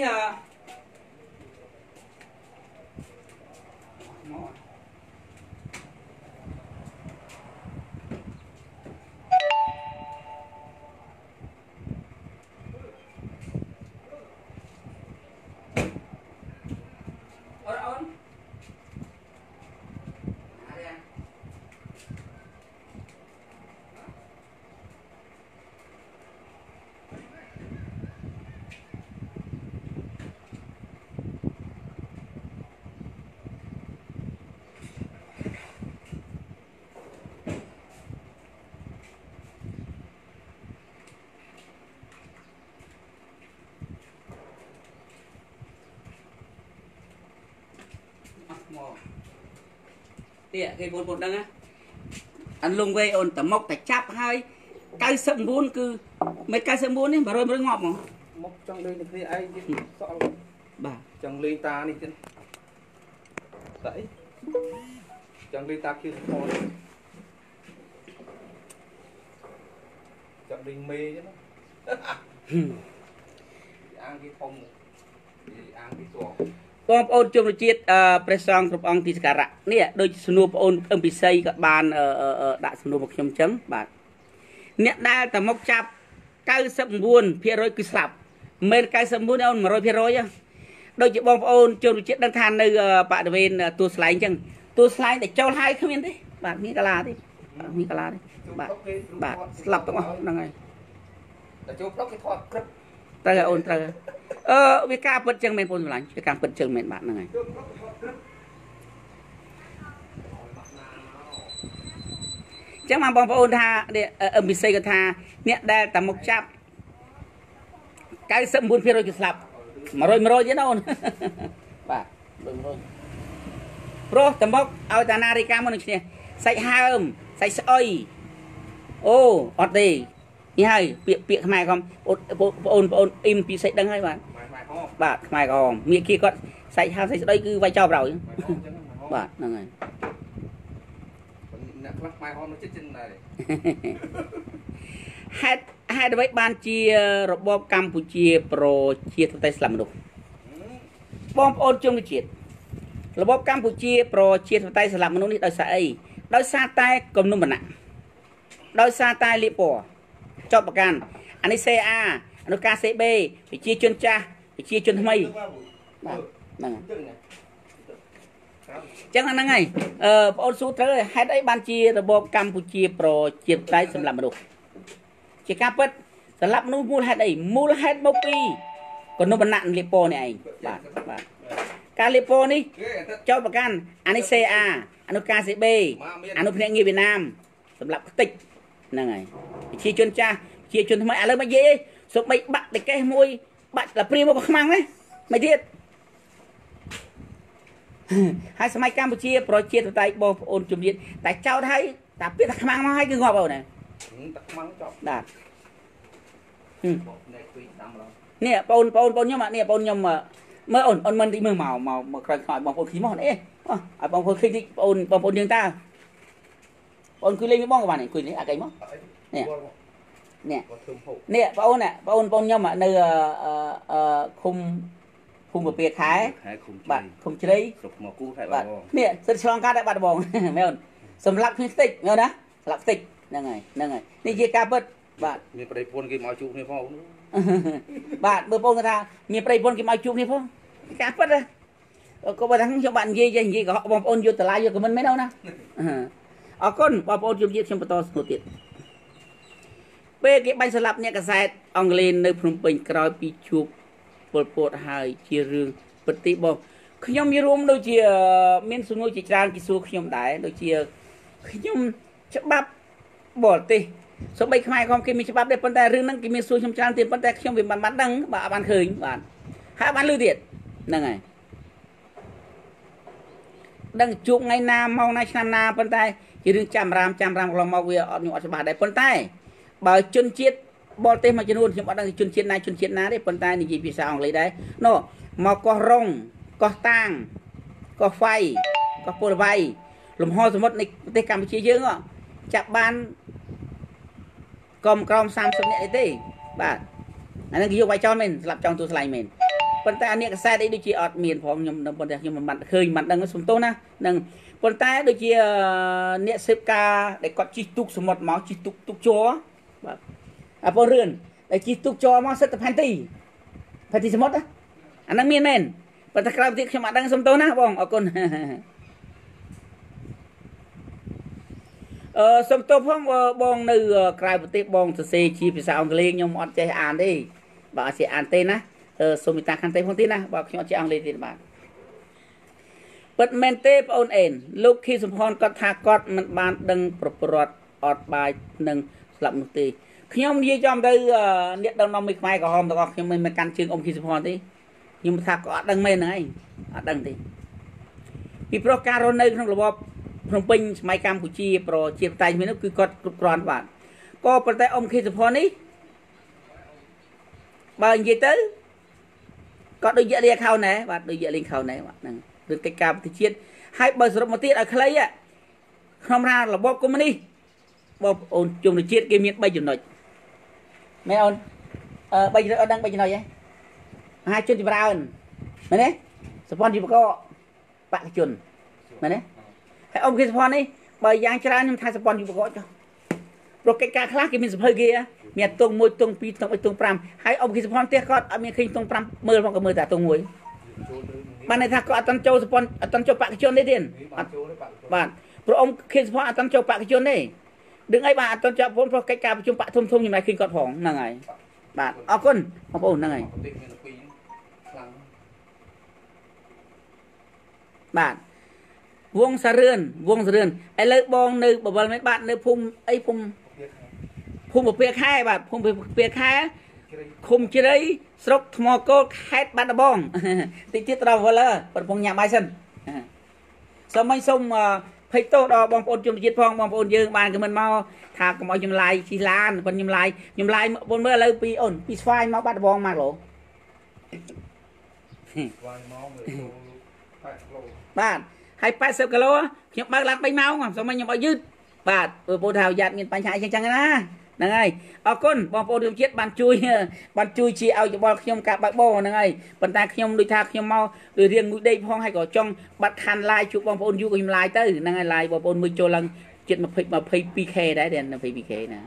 ទៀតគេបងប្អូនដឹងណាអន្លង់វែងអូនតមុកតែចាប់ហើយ99គឺមិន99នេះ100ងាប់ហ្មងមកចង់លេងតែគ្នាឯងទៀតសក់បាទចង់លេងតានេះទៀតតែអីចង់លេងតាគៀសខនចង់លេងមេចឹងអាងគេធំអាងគេស្រួលបងប្អូនជនជាតិព្រះសង្ឃគ្រប់អង្គទីសក្ការៈនេះដូចសំណួរបងអូនអឹមពិសីក៏បានដាក់សំណួរមកខ្ញុំអញ្ចឹងបាទអ្នកដែលតែមកចាប់99%គឺស្លាប់មិន99អូន100%ដូចជាបងប្អូនជនជាតិដឹងថានៅបរិវេណទួលស្លែងអញ្ចឹងទួលស្លែងតែចូលហើយគ្មានទេបាទមានកាឡាទេមានកាឡាទេបាទស្លាប់ទាំងអស់ហ្នឹងហើយតែចូលប្រុកគេថតក្រឹបត្រូវអូនត្រូវវាការពិតចឹងមែនបងសម្លាញ់វាការពិតចឹងមែនបាទហ្នឹងហើយចឹងបងប្អូនថាអឹមពិសេសគាត់ថាអ្នកដែលតែមកចាប់99%គឺស្លាប់100%ទៀតណាអូនបាទ100%ព្រោះតែមកឲ្យតាណារីកាមកនឹងឈ្នះសាច់ហើមសាច់ស្អុយអូអត់ទេនេះហើយពាក្យខ្មែរកំបងអូនអ៊ីមពិសេសដឹងហើយបាទបាទខ្មែរក្រហមមាគីគាត់សាច់ហើមសាច់ស្អុយគឺវាយចោលប្រោយបាទហ្នឹងហើយអ្នកខ្លះខ្មែរក្រហមនៅចិត្តចឹងដែរហេតុអ្វីបានជារបបកម្ពុជាប្រជាធិបតេយ្យស្លាប់មនុស្សបងប្អូនជនជាតិរបបកម្ពុជាប្រជាធិបតេយ្យស្លាប់មនុស្សនេះដោយសារអីដោយសារតែគំនុំវណ្ណៈដោយសារតែលៀបពណ៌ចោតប្រកាន់អានេះ CA អនុការ CB ប្រជាជនចាស់ប្រជាជនថ្មីបាទហ្នឹងចឹងហ្នឹងហើយបងអូនសួរត្រូវហេតុអីបានជារបបកម្ពុជាប្រជាធិបតេយ្យសម្លាប់មនុស្សជាការពិតសម្លាប់មនុស្សមូលហេតុអីមូលហេតុមកពីគំនុំវណ្ណៈលៀបពណ៌នេះឯងបាទការលៀបពណ៌នេះចោតប្រកាន់អានេះ CA អនុការ CB អនុភ្នាក់ងារវៀតណាមសម្រាប់ខ្ទេចហ្នឹងហើយប្រជាជនចាស់ប្រជាជនថ្មីឥឡូវមកនិយាយសូម្បីបាក់តកេះមួយបាក់តែព្រាមកខ្មាំងណាមិនទៀតហើយសម័យកម្ពុជាប្រជាធិបតេយ្យបងប្អូនជំនាញតែចោតហើយតែពាក្យថាខ្មាំងមកហើយគឺងាប់អូនណាតាខ្មាំងចប់បាទនេះគួយដាំឡងនេះបងខ្ញុំនេះបងខ្ញុំមើលអូនមិនទីមើលមកក្រោយខ្មោចបងប្អូនឃើញមកអេឲ្យបងប្អូនឃើញទីបងប្អូនយើងតើបងគួយលេងបងក៏បានគួយនេះអាកៃមកនេះនេះនេះបងខ្ញុំនៅឃុំភូមិពពាខែបាទឃុំជ្រៃស្រុកមកគូខែបាបាត់ទនេះសិតឆ្លងកាត់ដែរបាត់បងមែនសម្រាប់គ្នាតិចមែនណាសម្រាប់តិចហ្នឹងហើយនេះជាការពិតបាទមានប្តីប្រពន្ធគេមកជួបគ្នាផងបាទមើលបងគាត់ថាមានប្រិយពលគេមកជួបនេះផងការពិតក៏បើថាខ្ញុំបាននិយាយក៏បងប្អូនយកតម្លៃយកខមមិនមែនណាអរគុណបងប្អូនជំរាបខ្ញុំបន្តស្នូទៀតពេលគេបាញ់ស្លាប់អ្នកកសែតអង់គ្លេសនៅភ្នំពេញក្រោយពីជួបពលពតហើយជារឿងពិតទីបងខ្ញុំមានរួមដូចជាមានសំណួរជាច្រើនគេសួរខ្ញុំដែរដូចជាខ្ញុំច្បាប់បរទេសសូម្បីខ្មែរក៏គេមានច្បាប់ដែរប៉ុន្តែរឿងហ្នឹងគេមានសួរខ្ញុំច្រើនទៀតប៉ុន្តែខ្ញុំវាមិនបានដឹងបាទបានឃើញបាទហើយបានលឺទៀតហ្នឹងហើយដឹងជួបថ្ងៃណាម៉ោងណាឆ្នាំណាប៉ុន្តែជារឿងចាំរាមកន្លងមកវាអត់ខ្ញុំអត់ច្បាស់ដែរប៉ុន្តែបើជនជាតិបរទេសមួយចំនួនខ្ញុំអត់ដឹងជនជាតិណាទេប៉ុន្តែនិយាយភាសាអង់គ្លេសដែរណូមកកោះរងកោះតាងកោះហ្វៃកោះពលវៃលំហសមុទ្រនៃប្រទេសកម្ពុជាយើងចាប់បានក្រុម30នាក់ទេបាទអានឹងគេយកវាយចោលមែនស្លាប់ចង់ទូស្លាយមែនប៉ុន្តែអានេះកសែតអីដូចជាអត់មានផងខ្ញុំប៉ុន្តែខ្ញុំមិនបានឃើញមិនដឹងសុំទោសណានឹងប៉ុន្តែដូចជាអ្នកសិបការដែលគាត់ជិះទូកសមុទ្រមកជិះទូកជ័របាទអាពលរឿនដែលជិះទូកជ័រមកសិតតែផែនទីសមុទ្រអានឹងមានមែនប៉ុន្តែក្រោយទៀតខ្ញុំអត់ដឹងសុំទោសណាបងអរគុណសុំទោសផងបងនៅក្រៅប្រទេសបងសរសេរជាភាសាអង់គ្លេសខ្ញុំអត់ចេះអានទេបាទអត់ចេះអានទេណាសូមមេត្តាខន្តីផងទៀតណាបាទខ្ញុំអត់ចេះអង់គ្លេសទេបាទពិតមែនទេបងអូនអេនលោកខីសំផនគាត់ថាគាត់មិនបានដឹងប្រពរតអត់បាយនឹងស្លាប់នោះទេខ្ញុំនិយាយចំទៅអ្នកដឹកនាំមួយខ្មែរក្រហមទាំងអស់ខ្ញុំមិនកាន់ជើងអ៊ំខីសំផនទេខ្ញុំថាក៏អត់ដឹងមែនហ្នឹងឯងអត់ដឹងទេពីព្រោះការរស់នៅក្នុងរបបភ្នំពេញសម័យកម្ពុជាប្រជាធិបតេយ្យមាននោះគឺគាត់គ្រប់គ្រាន់បាទក៏ប៉ុន្តែអ៊ំខេសុផននេះបើនិយាយទៅគាត់ដូចយកលៀខោណែបាទដូចយកលៀខោណែបាទហ្នឹងរឿងកិច្ចការប្រទេសជាតិហើយបើសរុបមកទៀតឲ្យខ្លីក្នុងរបបកុម្មុយនីសបងប្អូនជនជាតិគេមាន3ចំណុចមែនអូន3ចំណុចអត់ដឹង3ចំណុចហ៎មហាជនចម្រើនមែនទេសពន្ធជីវកបកជនមែនទេហើយអ៊ំគេសពន្ធនេះបើយ៉ាងច្រើនខ្ញុំថាសពន្ធជីវកចុះព្រោះកិច្ចការខ្លះគេមានសភៅគេមានតុង1តុង2តុង3តុង5ហើយអ៊ំគេសពន្ធផ្ទះគាត់អត់មានឃើញតុង5មើលផងក៏មើលតែតុង1បានន័យថាគាត់អត់តាន់ចូលសពន្ធអត់តាន់ចូលបកជនទេទៀតអត់បាទព្រោះអ៊ំគេសពន្ធអត់តាន់ចូលបកជនទេដឹងអីបាទអត់តាន់ចូលព្រោះកិច្ចការប្រជុំបកធំខ្ញុំមិនឃើញគាត់ផងហ្នឹងហើយបាទអរគុណបងប្អូនហ្នឹងហើយបាទវងសារឿនឥឡូវបងនៅបវលមែនបាទនៅភូមិអីភូមិពពាខែបាទភូមិពពាខែឃុំជ្រៃស្រុកថ្មគោលខេត្តបាត់ដំបងតិចទៀតដល់វលប្រពងញ៉ាំបាយសិនសូមភ័យទោសដល់បងប្អូនជនជាតិផងបងប្អូនយើងបានខមមិនមកថាកុំឲ្យខ្ញុំឡាយជីឡានប៉ុន្តែខ្ញុំឡាយបងមើលឥឡូវពីអូនពីស្វាយមកបាត់ដំបងមកឡូស្វាយមក80គីឡូបាទហើយ80គីឡូខ្ញុំបើកឡាន3ម៉ោងសូមខ្ញុំឲ្យយឺតបាទបងប្អូនថាយ៉ាត់មានបញ្ហាអីចឹងណាហ្នឹងហើយអរគុណបងប្អូនជនជាតិបានជួយជាឲ្យយោបល់ខ្ញុំការបើកបោហ្នឹងហើយប៉ុន្តែខ្ញុំដូចថាខ្ញុំមកដូចរៀងមួយដេកផងហើយក៏ចង់បាត់ខាន់ឡាយជួបបងប្អូនយូរក៏ខ្ញុំឡាយទៅហ្នឹងហើយឡាយបងប្អូនមួយចូលឡើងជិត22k ដែរ22k ណា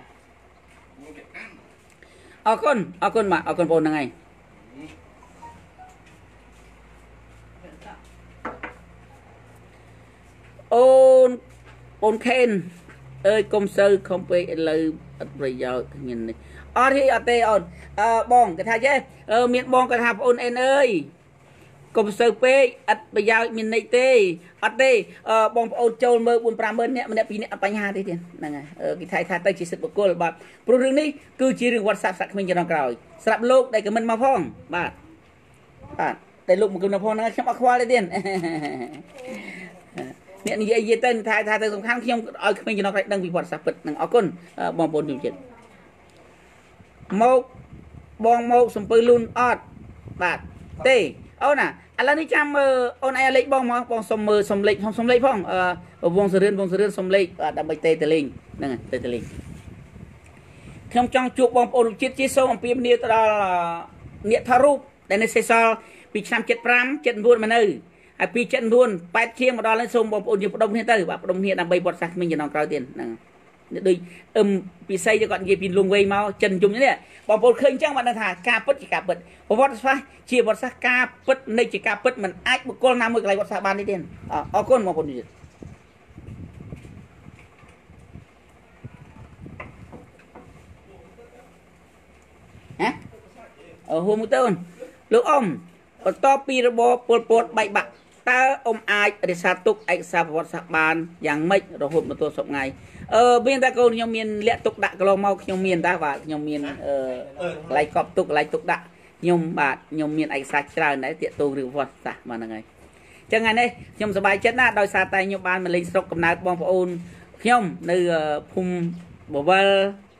អរគុណបាទអរគុណបងប្អូនហ្នឹងហើយអូនខេនអើយកុំសូវខំពេកឥឡូវអត់ប្រយោជន៍មាននេះអត់ទេអូនបងគេថាចេះមានបងគេថាបងអូនអេនអើយកុំសើពេកអត់ប្រយោជន៍មានន័យទេអត់ទេបងប្អូនចូលមើល4 5ម៉ឺនអ្នកម្នាក់ពីរអ្នកអត់បញ្ហាទេទៀតហ្នឹងហើយគេថាទៅជាសិទ្ធិបុគ្គលបាទព្រោះរឿងនេះគឺជារឿងវត្តសាស្ត្រសាក់ក្មេងចន្លោះក្រោយស្រាប់លោកដែលខមមិនមកផងបាទតែលោកមកគំនៅផងហ្នឹងខ្ញុំអត់ខ្វល់ទេទៀតអ្នកនិយាយទៅថាទៅសំខាន់ខ្ញុំឲ្យក្មេងចន្លោះក្រោយដឹងពីវត្តសាស្ត្រពិតហ្នឹងអរគុណបងប្អូនជំនឿចិត្តមកបងមកសំពើលូនអត់បាទទេអូនណាឥឡូវនេះចាំអូនឯងលេខបងមកបងសុំមើលសុំលេខផងវងសរឿនសុំលេខដើម្បីទេទៅលេងហ្នឹងទៅលេងខ្ញុំចង់ជួបបងប្អូនរូបជាតិជាសូមអំពាវនាវទៅដល់អ្នកថតរូបដែលនៅសេសសល់ពីឆ្នាំ75 79មកនៅហើយពី79 8ជាងមកដល់នេះសូមបងប្អូនយើងបដុំគ្នាទៅបាទបដុំគ្នាដើម្បីវត្តសាស្ត្រក្មេងចំណងក្រោយទៀតហ្នឹងដូចពិសីទៅគាត់និយាយពីលងវែងមកចិនជុំនេះបងប្អូនឃើញអញ្ចឹងបានដឹងថាការពិតជាការពិតប្រវត្តិសាស្ត្រជាវត្តសាស្ត្រការពិតនៃជាការពិតមិនអាចបុគ្គលណាមួយកន្លែងវត្តសាស្ត្របាននេះទេអរគុណបងប្អូនទៀតហូមទៅលោកអ៊ំបន្ទាប់ពីរបបពលពតបែកបាក់តើអ៊ំអាចរក្សាទុកឯកសារប្រវត្តិសាស្ត្របានយ៉ាងម៉េចរហូតមកទល់សប្តាហ៍ថ្ងៃមានតែកូនខ្ញុំមានលាក់ទុកដាក់កន្លងមកខ្ញុំមានតាបាទខ្ញុំមានកន្លែងកប់ទុកកន្លែងទុកដាក់ខ្ញុំបាទខ្ញុំមានឯកសារច្រើនដែរតាកតងរឿងប្រវត្តិសាស្ត្របាទហ្នឹងហើយអញ្ចឹងថ្ងៃនេះខ្ញុំសប្បាយចិត្តណាស់ដោយសារតែខ្ញុំបានមកលេងស្រុកកំណើតបងប្អូនខ្ញុំនៅភូមិបវល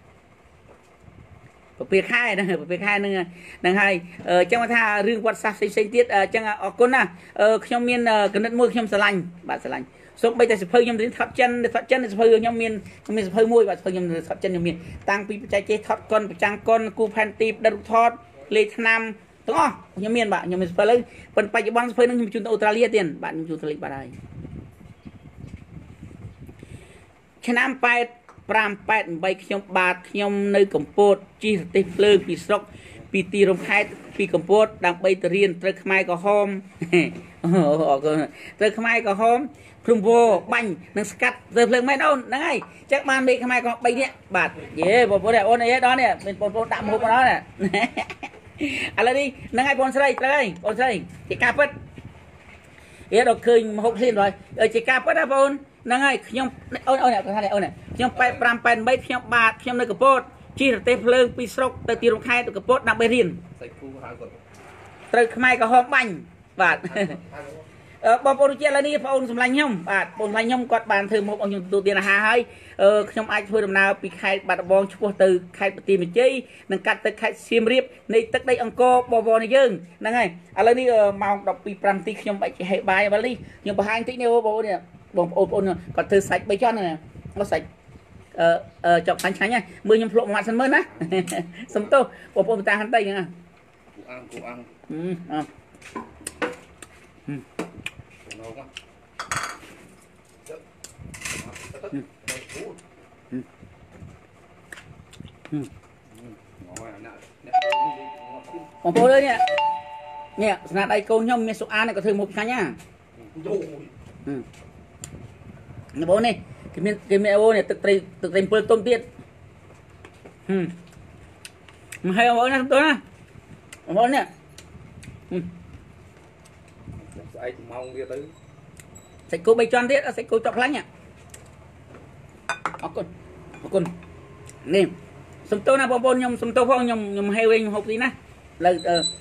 ប្រភេទខែហ្នឹងហ្នឹងហើយអញ្ចឹងថារឿងវត្តសាស្ត្រផ្សេងទៀតអញ្ចឹងអរគុណណាខ្ញុំមានកណិតមួយខ្ញុំស្រឡាញ់បាទស្រឡាញ់សូម្បីតែសភៅខ្ញុំរៀនថតចិនសភៅខ្ញុំមានសភៅមួយបាទសភៅខ្ញុំថតចិនខ្ញុំមានតាំងពីបច្ចេកទេសថតកុនប្រចាំងកុនគូផែនទីដិតថតលេខឆ្នាំទាំងអស់ខ្ញុំមានបាទខ្ញុំមានសភៅលើប៉ុន្តែបច្ចុប្បន្នសភៅហ្នឹងខ្ញុំជូនទៅអូស្ត្រាលីទៀតបាទខ្ញុំជូនទៅលេខបាត់ហើយឆ្នាំ85 88ខ្ញុំបាទខ្ញុំនៅកម្ពុជាជិះរទេសភ្លើងពីស្រុកពីទីរំខេតពីកម្ពុជាដើម្បីទៅរៀនត្រូវខ្មែរក្រហមអរគុណត្រូវខ្មែរក្រហមព្រំវបាញ់នឹងស្កាត់ទៅភ្លើងមែនអូនហ្នឹងហើយចឹងបានមេខ្មែរក្រហម3នាក់បាទយេបងប្អូនអូនអីដល់នេះមានបងប្អូនដាក់មុខមកដល់ណាឥឡូវនេះហ្នឹងហើយបងស្រីត្រូវហើយបងស្រីជាការពិតដល់ឃើញមហូបឃ្លានហើយជាការពិតណាបងហ្នឹងហើយខ្ញុំអូនគាត់ថាអូនខ្ញុំ85 88ខ្ញុំបាទខ្ញុំនៅកម្ពុជាជិះរទេះភ្លើងពីស្រុកទៅទីរំខេតទៅកម្ពុជាដើម្បីរៀនសាច់គូហៅគាត់ត្រូវខ្មែរក្រហមបាញ់បាទបងប្អូនជាឥឡូវនេះបងប្អូនសម្លាញ់ខ្ញុំបាទបងសម្លាញ់ខ្ញុំគាត់បានធ្វើមុខឲ្យខ្ញុំទទួលទានអាហារហើយខ្ញុំអាចធ្វើដំណើរពីខេត្តបាត់ដំបងឆ្ពោះទៅខេត្តបន្ទាយមានជ័យនិងកាត់ទៅខេត្តសៀមរាបនៃទឹកដីអង្គរបវរនៃយើងហ្នឹងហើយឥឡូវនេះម៉ោង 12:05 នាទីខ្ញុំបាច់ហេបាយឥឡូវនេះខ្ញុំបង្ហាញតិចនេះបងប្អូនគាត់ធ្វើសាច់3ជាន់ហ្នឹងណាសាច់ចប់ឆ្ងាញ់ហើយមើលខ្ញុំភ្លក់មួយម៉ាត់សិនមើលណាសុំទោសបងប្អូនតាហាន់តិចហ្នឹងគូអាំងបងប្អូននេះស្នាដៃកូនខ្ញុំមានសុអានក៏ធ្វើមុខឆ្ងាញ់ណាបងនេះគេមានអូនេះទឹកត្រី7 ទុំទៀតមកហើយបងណាទៅណាបងនេះស្អែកម៉ោងទៀតទៅសាច់គោ3ជាន់ទៀតសាច់គោចប់ខ្លាញ់អរគុណនេះសំទោសណាបងប្អូនខ្ញុំសំទោសផងខ្ញុំហេវិញហូបទីណាលើ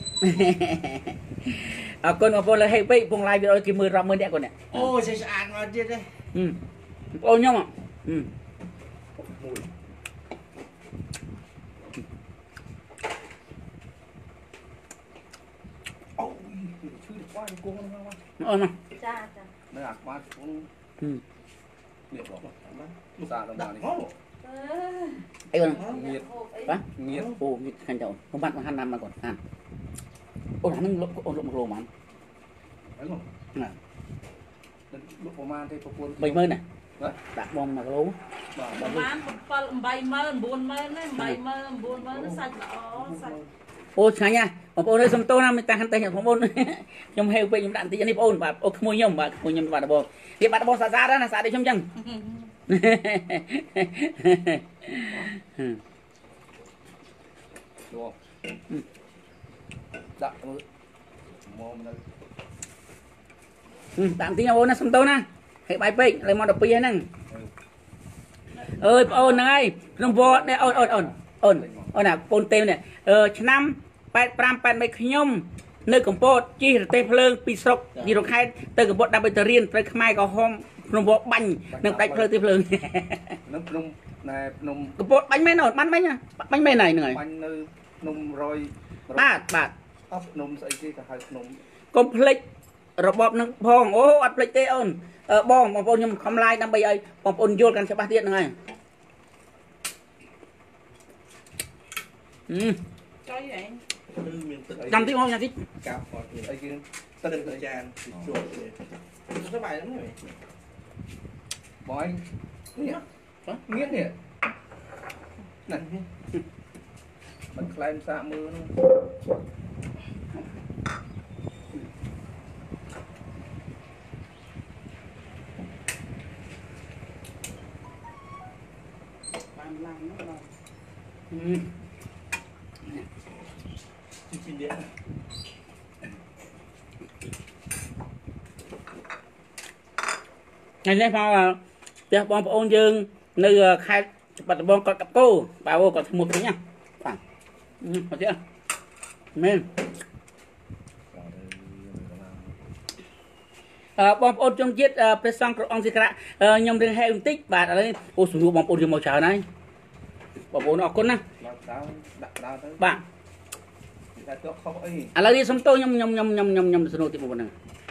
អរគុណបងប្អូនលើហេពេកពងឡាយវីដេអូគេមើលរាប់ម៉ឺនអ្នកគាត់នេះអូស្អាតមកទៀតទេបងប្អូនខ្ញុំអូនចានៅអាខ្វាត់នេះបងសាដល់មកនេះអីបងងៀតបាទងៀតអូងៀតខាញ់ទៅខ្ញុំបាត់មកហាន់ណាំមកគាត់ហាន់អូនហ្នឹងលុបអូនលុប1គីឡូហ្មងហ្នឹងណាលុបប្រហែលទេប្រពន្ធ 30000ណាដាក់បង1គីឡូបាទប្រហែល7 80000 90000ណា80000 90000សាច់ល្អសាច់អូឆ្ងាញ់ណាបងប្អូនសំទោសណាមិនតាំងតែបងប្អូនខ្ញុំហេវពេកខ្ញុំដាក់បន្តិចនេះបងប្អូនបាទអូក្មួយខ្ញុំបាទក្មួយខ្ញុំបាត់ដបងនេះបាត់ដបងស្អាតណាស្អាតដូចខ្ញុំអញ្ចឹងដាក់មើលមក tạm tiếng ôn nó xong tao nè hãy bài pin lấy món đập pin nè ơi ôn này trong vò đây ôn nè ôn tên này năm bảy pram bảy mấy nhom nơi cổng bột chi tê phơi pi sọc đi rồi khai từ cổng bột đâmไปเรียนไปkhai có hôm trong vò bánh nâng đại phơi tê phơi nông này nông cổng bột bánh mấy nồi bánh mấy nha bánh mấy này người bánh nơi nông rồi bát nôngใส่ที่กับhai nông កុំភ្លេចរបបនឹងផងអូអត់ភ្លេចទេអូនបងប្អូនខ្ញុំខំឡាយដើម្បីឲ្យបងប្អូនយល់កាន់ច្បាស់ទៀតហ្នឹងហើយចុយហ៎ចាំទីមកចាំទីកាប់អត់អីគេទឹកអាចារ្យជួបគ្នាសប្បាយហ្នឹងបងនេះនេះណាមិនខ្លែងសាកមើលហ្នឹង ngày nay phong là bom ôn dương nơi khai bật bom con cặp cô bảo còn một cái nhá phải có chưa men bom ôn trong chiếc presong của ông Zikra nhom đường hay tích và ở đây ô sủng bom ôn dương màu trắng này bom ôn nó con nè bạn à lấy đi xong tôi nhom sủng tiếp một này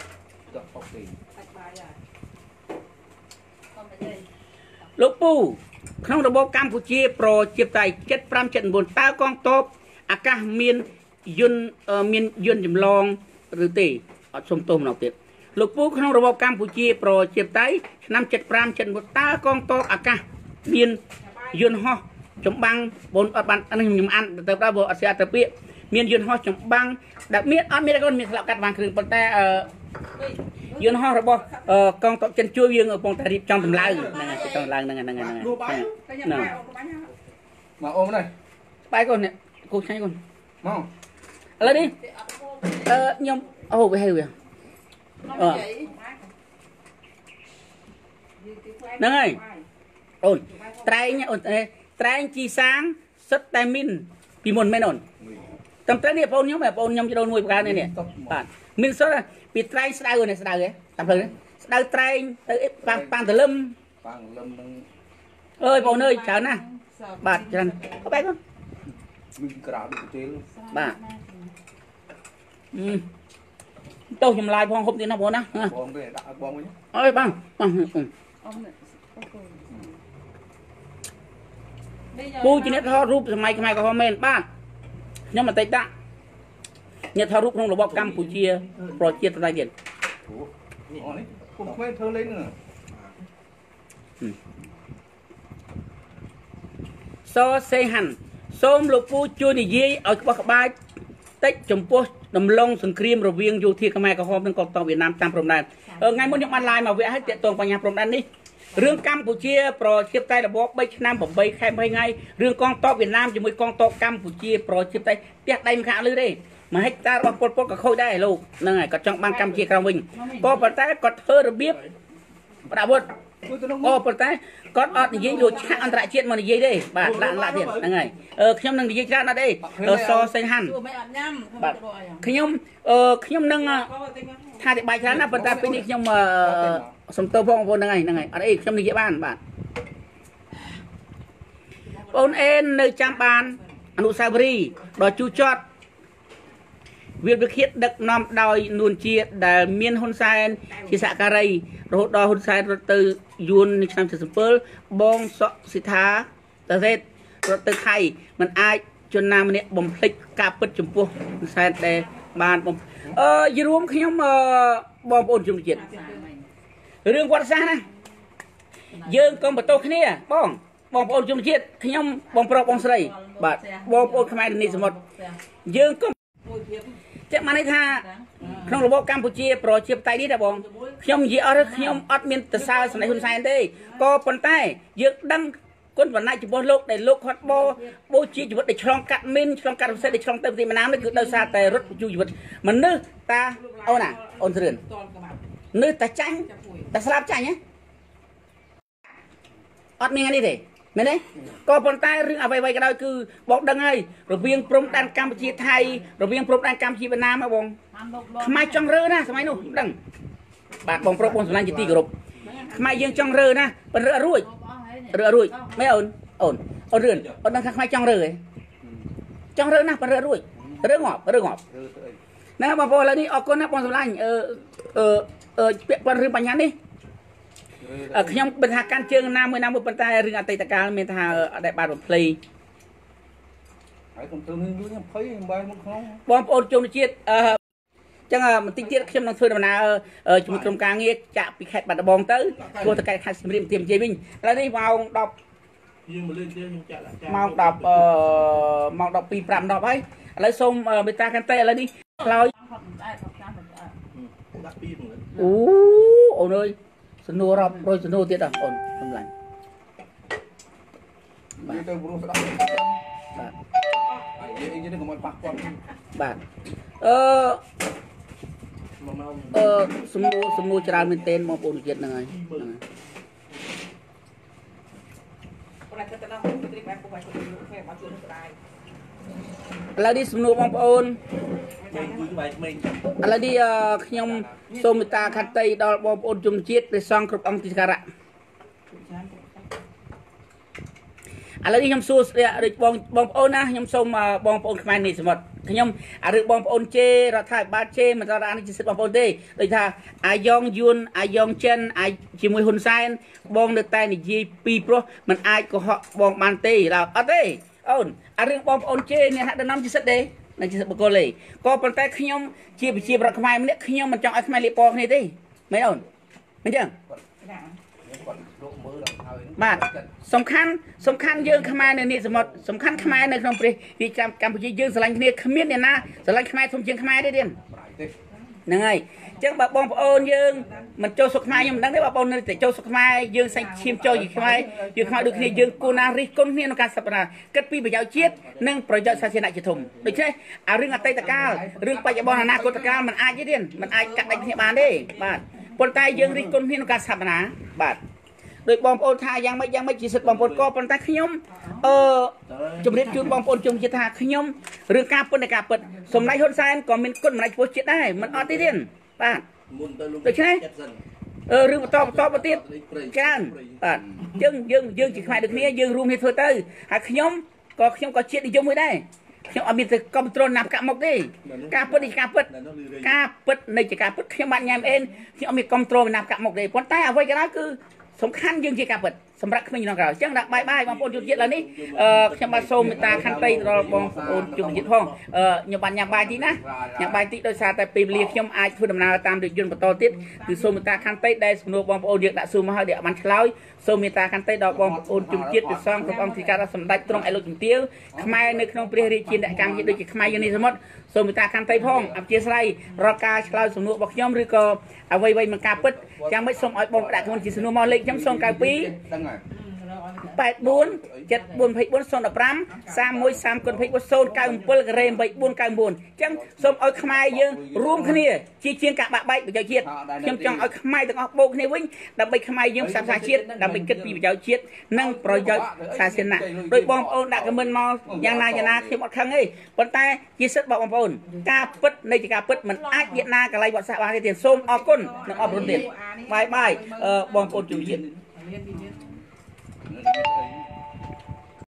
ลูกปู่ขนมระบบกัมพูชีโปรเจ็บไต7-5-7-9ตากองตบอากาศมีนยุนจำลองหรือตีอดสมต้มเราติดลูกปู่ขนมระบบกัมพูชีโปรเจ็บไตน้ำ7-5-7-9ตากองตบอากาศมีนยุนห่อจมบังบนอดบันอันนี้มันอันแต่ปลาบัวอาเซียตะเปียมีนยุนห่อจมบังดับมีดอันมีอะไรก็มีสลับกัดวางครึ่งปนแต่ยืนห้องระบบกองตบจันช่วยยืนปงตาดิบtrong tầm lai này trong lai này mà ôm này bay con nè cô say con mau lấy đi nhom ô cái hay vậy nâng ơi ổn trai nhá ổn trai chi sáng sất tai min pi mồn men ổn tầm trai này phone nhom cho đâu nuôi cá này nè bạn mình sất bị trai sao rồi này sao vậy tạm thời đấy sao trai tới pang tử lâm ơi bầu nơi chào nè bạn chân có bé không bà tôi chùm lại phong không tin nó bố nè ơi băng cô chỉ biết thao rúp mày có comment ba nhưng mà tay ta nhật thao rúp không là bọc Campuchia rồi chia tay điện so xây hẳn xôm lục phu chui đi dây ở các bài tết chấm post đầm lông sừng cream rồi viên du thi cái hôm đang còn tàu Việt Nam tam prom đan ngày muốn những online mà vẽ hết tiện toàn vào nhà prom đan đi riêng Campuchia pro chia tay là bó bay Nam bẩm bay khai bay ngay riêng con to Việt Nam chỉ mới con to Campuchia pro chia tay tiếc đây mà khá lư đây mà hết ta bọc bột cả khôi đây luôn này có trong ban Campuchia cao mình có phần tay có thơ được biết đã buồn ô phần tay có ọt gì rồi chắc ăn tại chuyện mà gì đây bạn lạ thiệt là ngày khi nhom nâng gì ra đây so sánh hẳn khi nhom nâng thay thì bài chán là phần tay bên đi nhom mà sông tơ phong vô này ở đây trong địa bàn bạn ôn en nơi trăm ban Anusabri đòi chu chót việc được hiện được nằm đòi nuôn chia đã miên hôn sai thì xã cà ray rồi đòi hôn sai rồi từ yun năm chục spur bong sọ xịt thá từ hết rồi từ khay mình ai cho nam này bom phịch cạp bứt chấm pua sai để bàn bom dưới ruộng khi nhom bom ôn chung chuyện riêng quan sát này dương con bật tô khi nè bom ôn chung chuyện khi nhom bom pro bom sấy bạn bom ôn khai này một dương con chắc mà này tha trongระบบ Campuchia ប្រជាបតៃនេះដែរបងខ្ញុំនិយាយអត់ខ្ញុំអត់មានតសាសនាហ៊ុនសែនទេក៏ប៉ុន្តែយើងដឹង quân và nay chỉ bố lục để lục hoạt bố chi chỉ vật để trong cắt min trong cắt sẽ để trong tâm thì mà nám nó cứ đâu xa tại rất chú vật mà nữ ta ôn à ôn thuyền nữ ta tranh ta slap tranh nhé ọt mình đi thế mấy đấy có bọn tay riêng à vậy cái đó cứ bọc đằng ấy rồi viên prom đan Campuchia Thái rồi viên prom đan Campuchia Việt Nam mà bông mai trong rơ na sao nụ đằng bạn bông prom bông làm gì tì group mai dương trong rơ na bận rửa ruồi mấy ổn rươn ổn đang khắc mai trong rơ ấy trong rơ na bận rửa ngọt nè bà bò là đi ở con nắp bông làm bận rửa bánh nhắn điខ្ញុំបិទថាកាន់ជើងណាមួយណាមួយប៉ុន្តែរឿងអតីតកាលមានថាដែលបានបំភ្លៃហើយខ្ញុំធ្វើរឿងខ្ញុំភ័យបែរមកក្នុងបងប្អូនជនជាតិចឹងបន្តិចទៀតខ្ញុំនឹងធ្វើដំណើរជាមួយក្រុមការងារចាក់ពីខេត្តបាត់ដំបងទៅធ្វើទៅខេត្តសៀមរាបទីមជ័យវិញឥឡូវនេះម៉ោង10យើងមកលើកទៀតខ្ញុំចាក់ម៉ោង10ម៉ោង12:05ហើយឥឡូវសូមមេត្តាកាន់តែឥឡូវនេះឆ្លើយដាក់ពីអូអូនអើយสนุรับโรยสนุติดอ่ะอ่อนทำไรบาทบาทสมุจรามิเตนมองปูนเจ็ดยังไงแล้วดิสมุมองปูนอะไรดีขยมโซมิตาคัตไตดอลบอมโอนจุมจิตไปซองครบองติการะอะไรดีขยมสู้เด็กบอมโอนนะขยมโซมบอมโอนขมายนี่สมมติขยมอะไรบอมโอนเจรัฐบาลเจมันจะร้านนี้จะสิบบอมโอนเดย์เลยท่าอายองยุนอายองเชนอายจิมวยฮุนไซน์บอมเดตไตนี่ยีปีโปรมันอายก็เหาะบอมมันเตย์เราเอาเดย์เอาอะไรบอมโอนเจเนี่ยฮะเดินน้ำจิตเดย์นั่นจะบอกเลยก็ปัจจัยขยมชีพรักขมายมันเนี่ยขยมมันจังไอ้ขมายเลี้ยปอกนี่ดิไม่เอาไม่จังบ้านสำคัญยืนขมายในนี่สมมติสำคัญขมายในขนมปรีที่จำกัมพูชียืนสลังเนี่ยขมิ้นเนี่ยนะสลังขมายสมเชียงขมายได้เด่นยังไงจังแบบบองโอนยืนมันโจสุขขมายยังดังได้แบบบองนี่แต่โจสุขขมายยืนใส่ชิมโจอยู่ขมายยืนขมายดูนี่ยืนกูนาริก้นนี่ในการสัปดาห์กัดปีไปยาวเชียดนึ่งประโยชน์ศาสนาจิตธรรมโดยใช่เรื่องอัตตะการเรื่องปัจจุบันอนาคตการมันอาจจะเด่นมันอาจกัดในที่บ้านได้บ้านคนใต้ยืนริก้นนี่ในการสัปดาห์บ้านโดยบองโอนทายังไม่จีสุดบองโอนก็คนใต้ขยมจุดเรียบจุดบองโอนจุดจิตทาขยมเรื่องการปนในการเปิดสมไรคนไซน์ก็มีก้นมันโพสจิตได้มันออติเด่นบ้านโดยใช่เรื่องต่อประเทศกันยังจีขายดึกนี้ยังรวมให้เธอเตอร์หากขยมก็เชียดอีกยงไม่ได้ขยมมีแต่คอมตรอนนับกะมกดิการเปิดในจีการเปิดขยมบ้านยามเอ็นขยมมีคอมตรอนนับกะมกดิผลใต้เอาไว้กันแล้วคือสำคัญยังจีการเปิดสำหรับขมิ้นน้องเราจังดักใบๆบางคนจุดเย็ดแล้วนี่ขยมบาโซมิตาคันไตเราบองโอนจุดเย็ดห้องยามบ้านยามใบที่นะยามใบที่โดยสารแต่ปีเรียกขยมไอพูดดำนาตามเด็กยนต์ประตูติดคือโซมิตาคันไตได้สนุกบองโอนเด็กดักซูมาให้เด็กมันเล่าโซมิตาคันไตดอกบองโอนจุดเย็ดจุดซองกับองที่การสำได้ตรงไอโลจุดเตี้ยวขมายในขนมเปรี้ยวจีนแต่การเย็ดโดยจีขมายอย่างนี้สมมติโซมิตาคันไตพ้องอับเจสไลรอกาเล่าสนุกบอกขยมหรือก็เอาไว้มันกาปิดยังไม่ส่งไอบองดักมันจีสนุกมอเล็กยังส่งกาปี8 4 7 4 5 4 0 15 3 1 3 คน5 4 9 7 เรมใบ4 9 4จังส้มเอาขมายยืงรวมគ្នាជាជាងកាបាក់បែកប្រយោជន៍ជាតិខ្ញុំចង់ឲ្យขมายទាំងអស់បូកគ្នាវិញដើម្បីขมายយើងផ្សព្វផ្សាយជាតិដើម្បីគិតពីប្រយោជន៍ជាតិនិងប្រយោជន៍សាធារណៈដោយបងប្អូនដាក់ខមមិនមកយ៉ាងណាខ្ញុំអត់ខឹងទេប៉ុន្តែជាសិទ្ធិបងប្អូនការពិតនៃការពិតមិនអាចវាណាកន្លែងវត្តសាសបានទេសូមអរគុណនិងអរគុណទៀតបាយបងប្អូនជួយជាតិ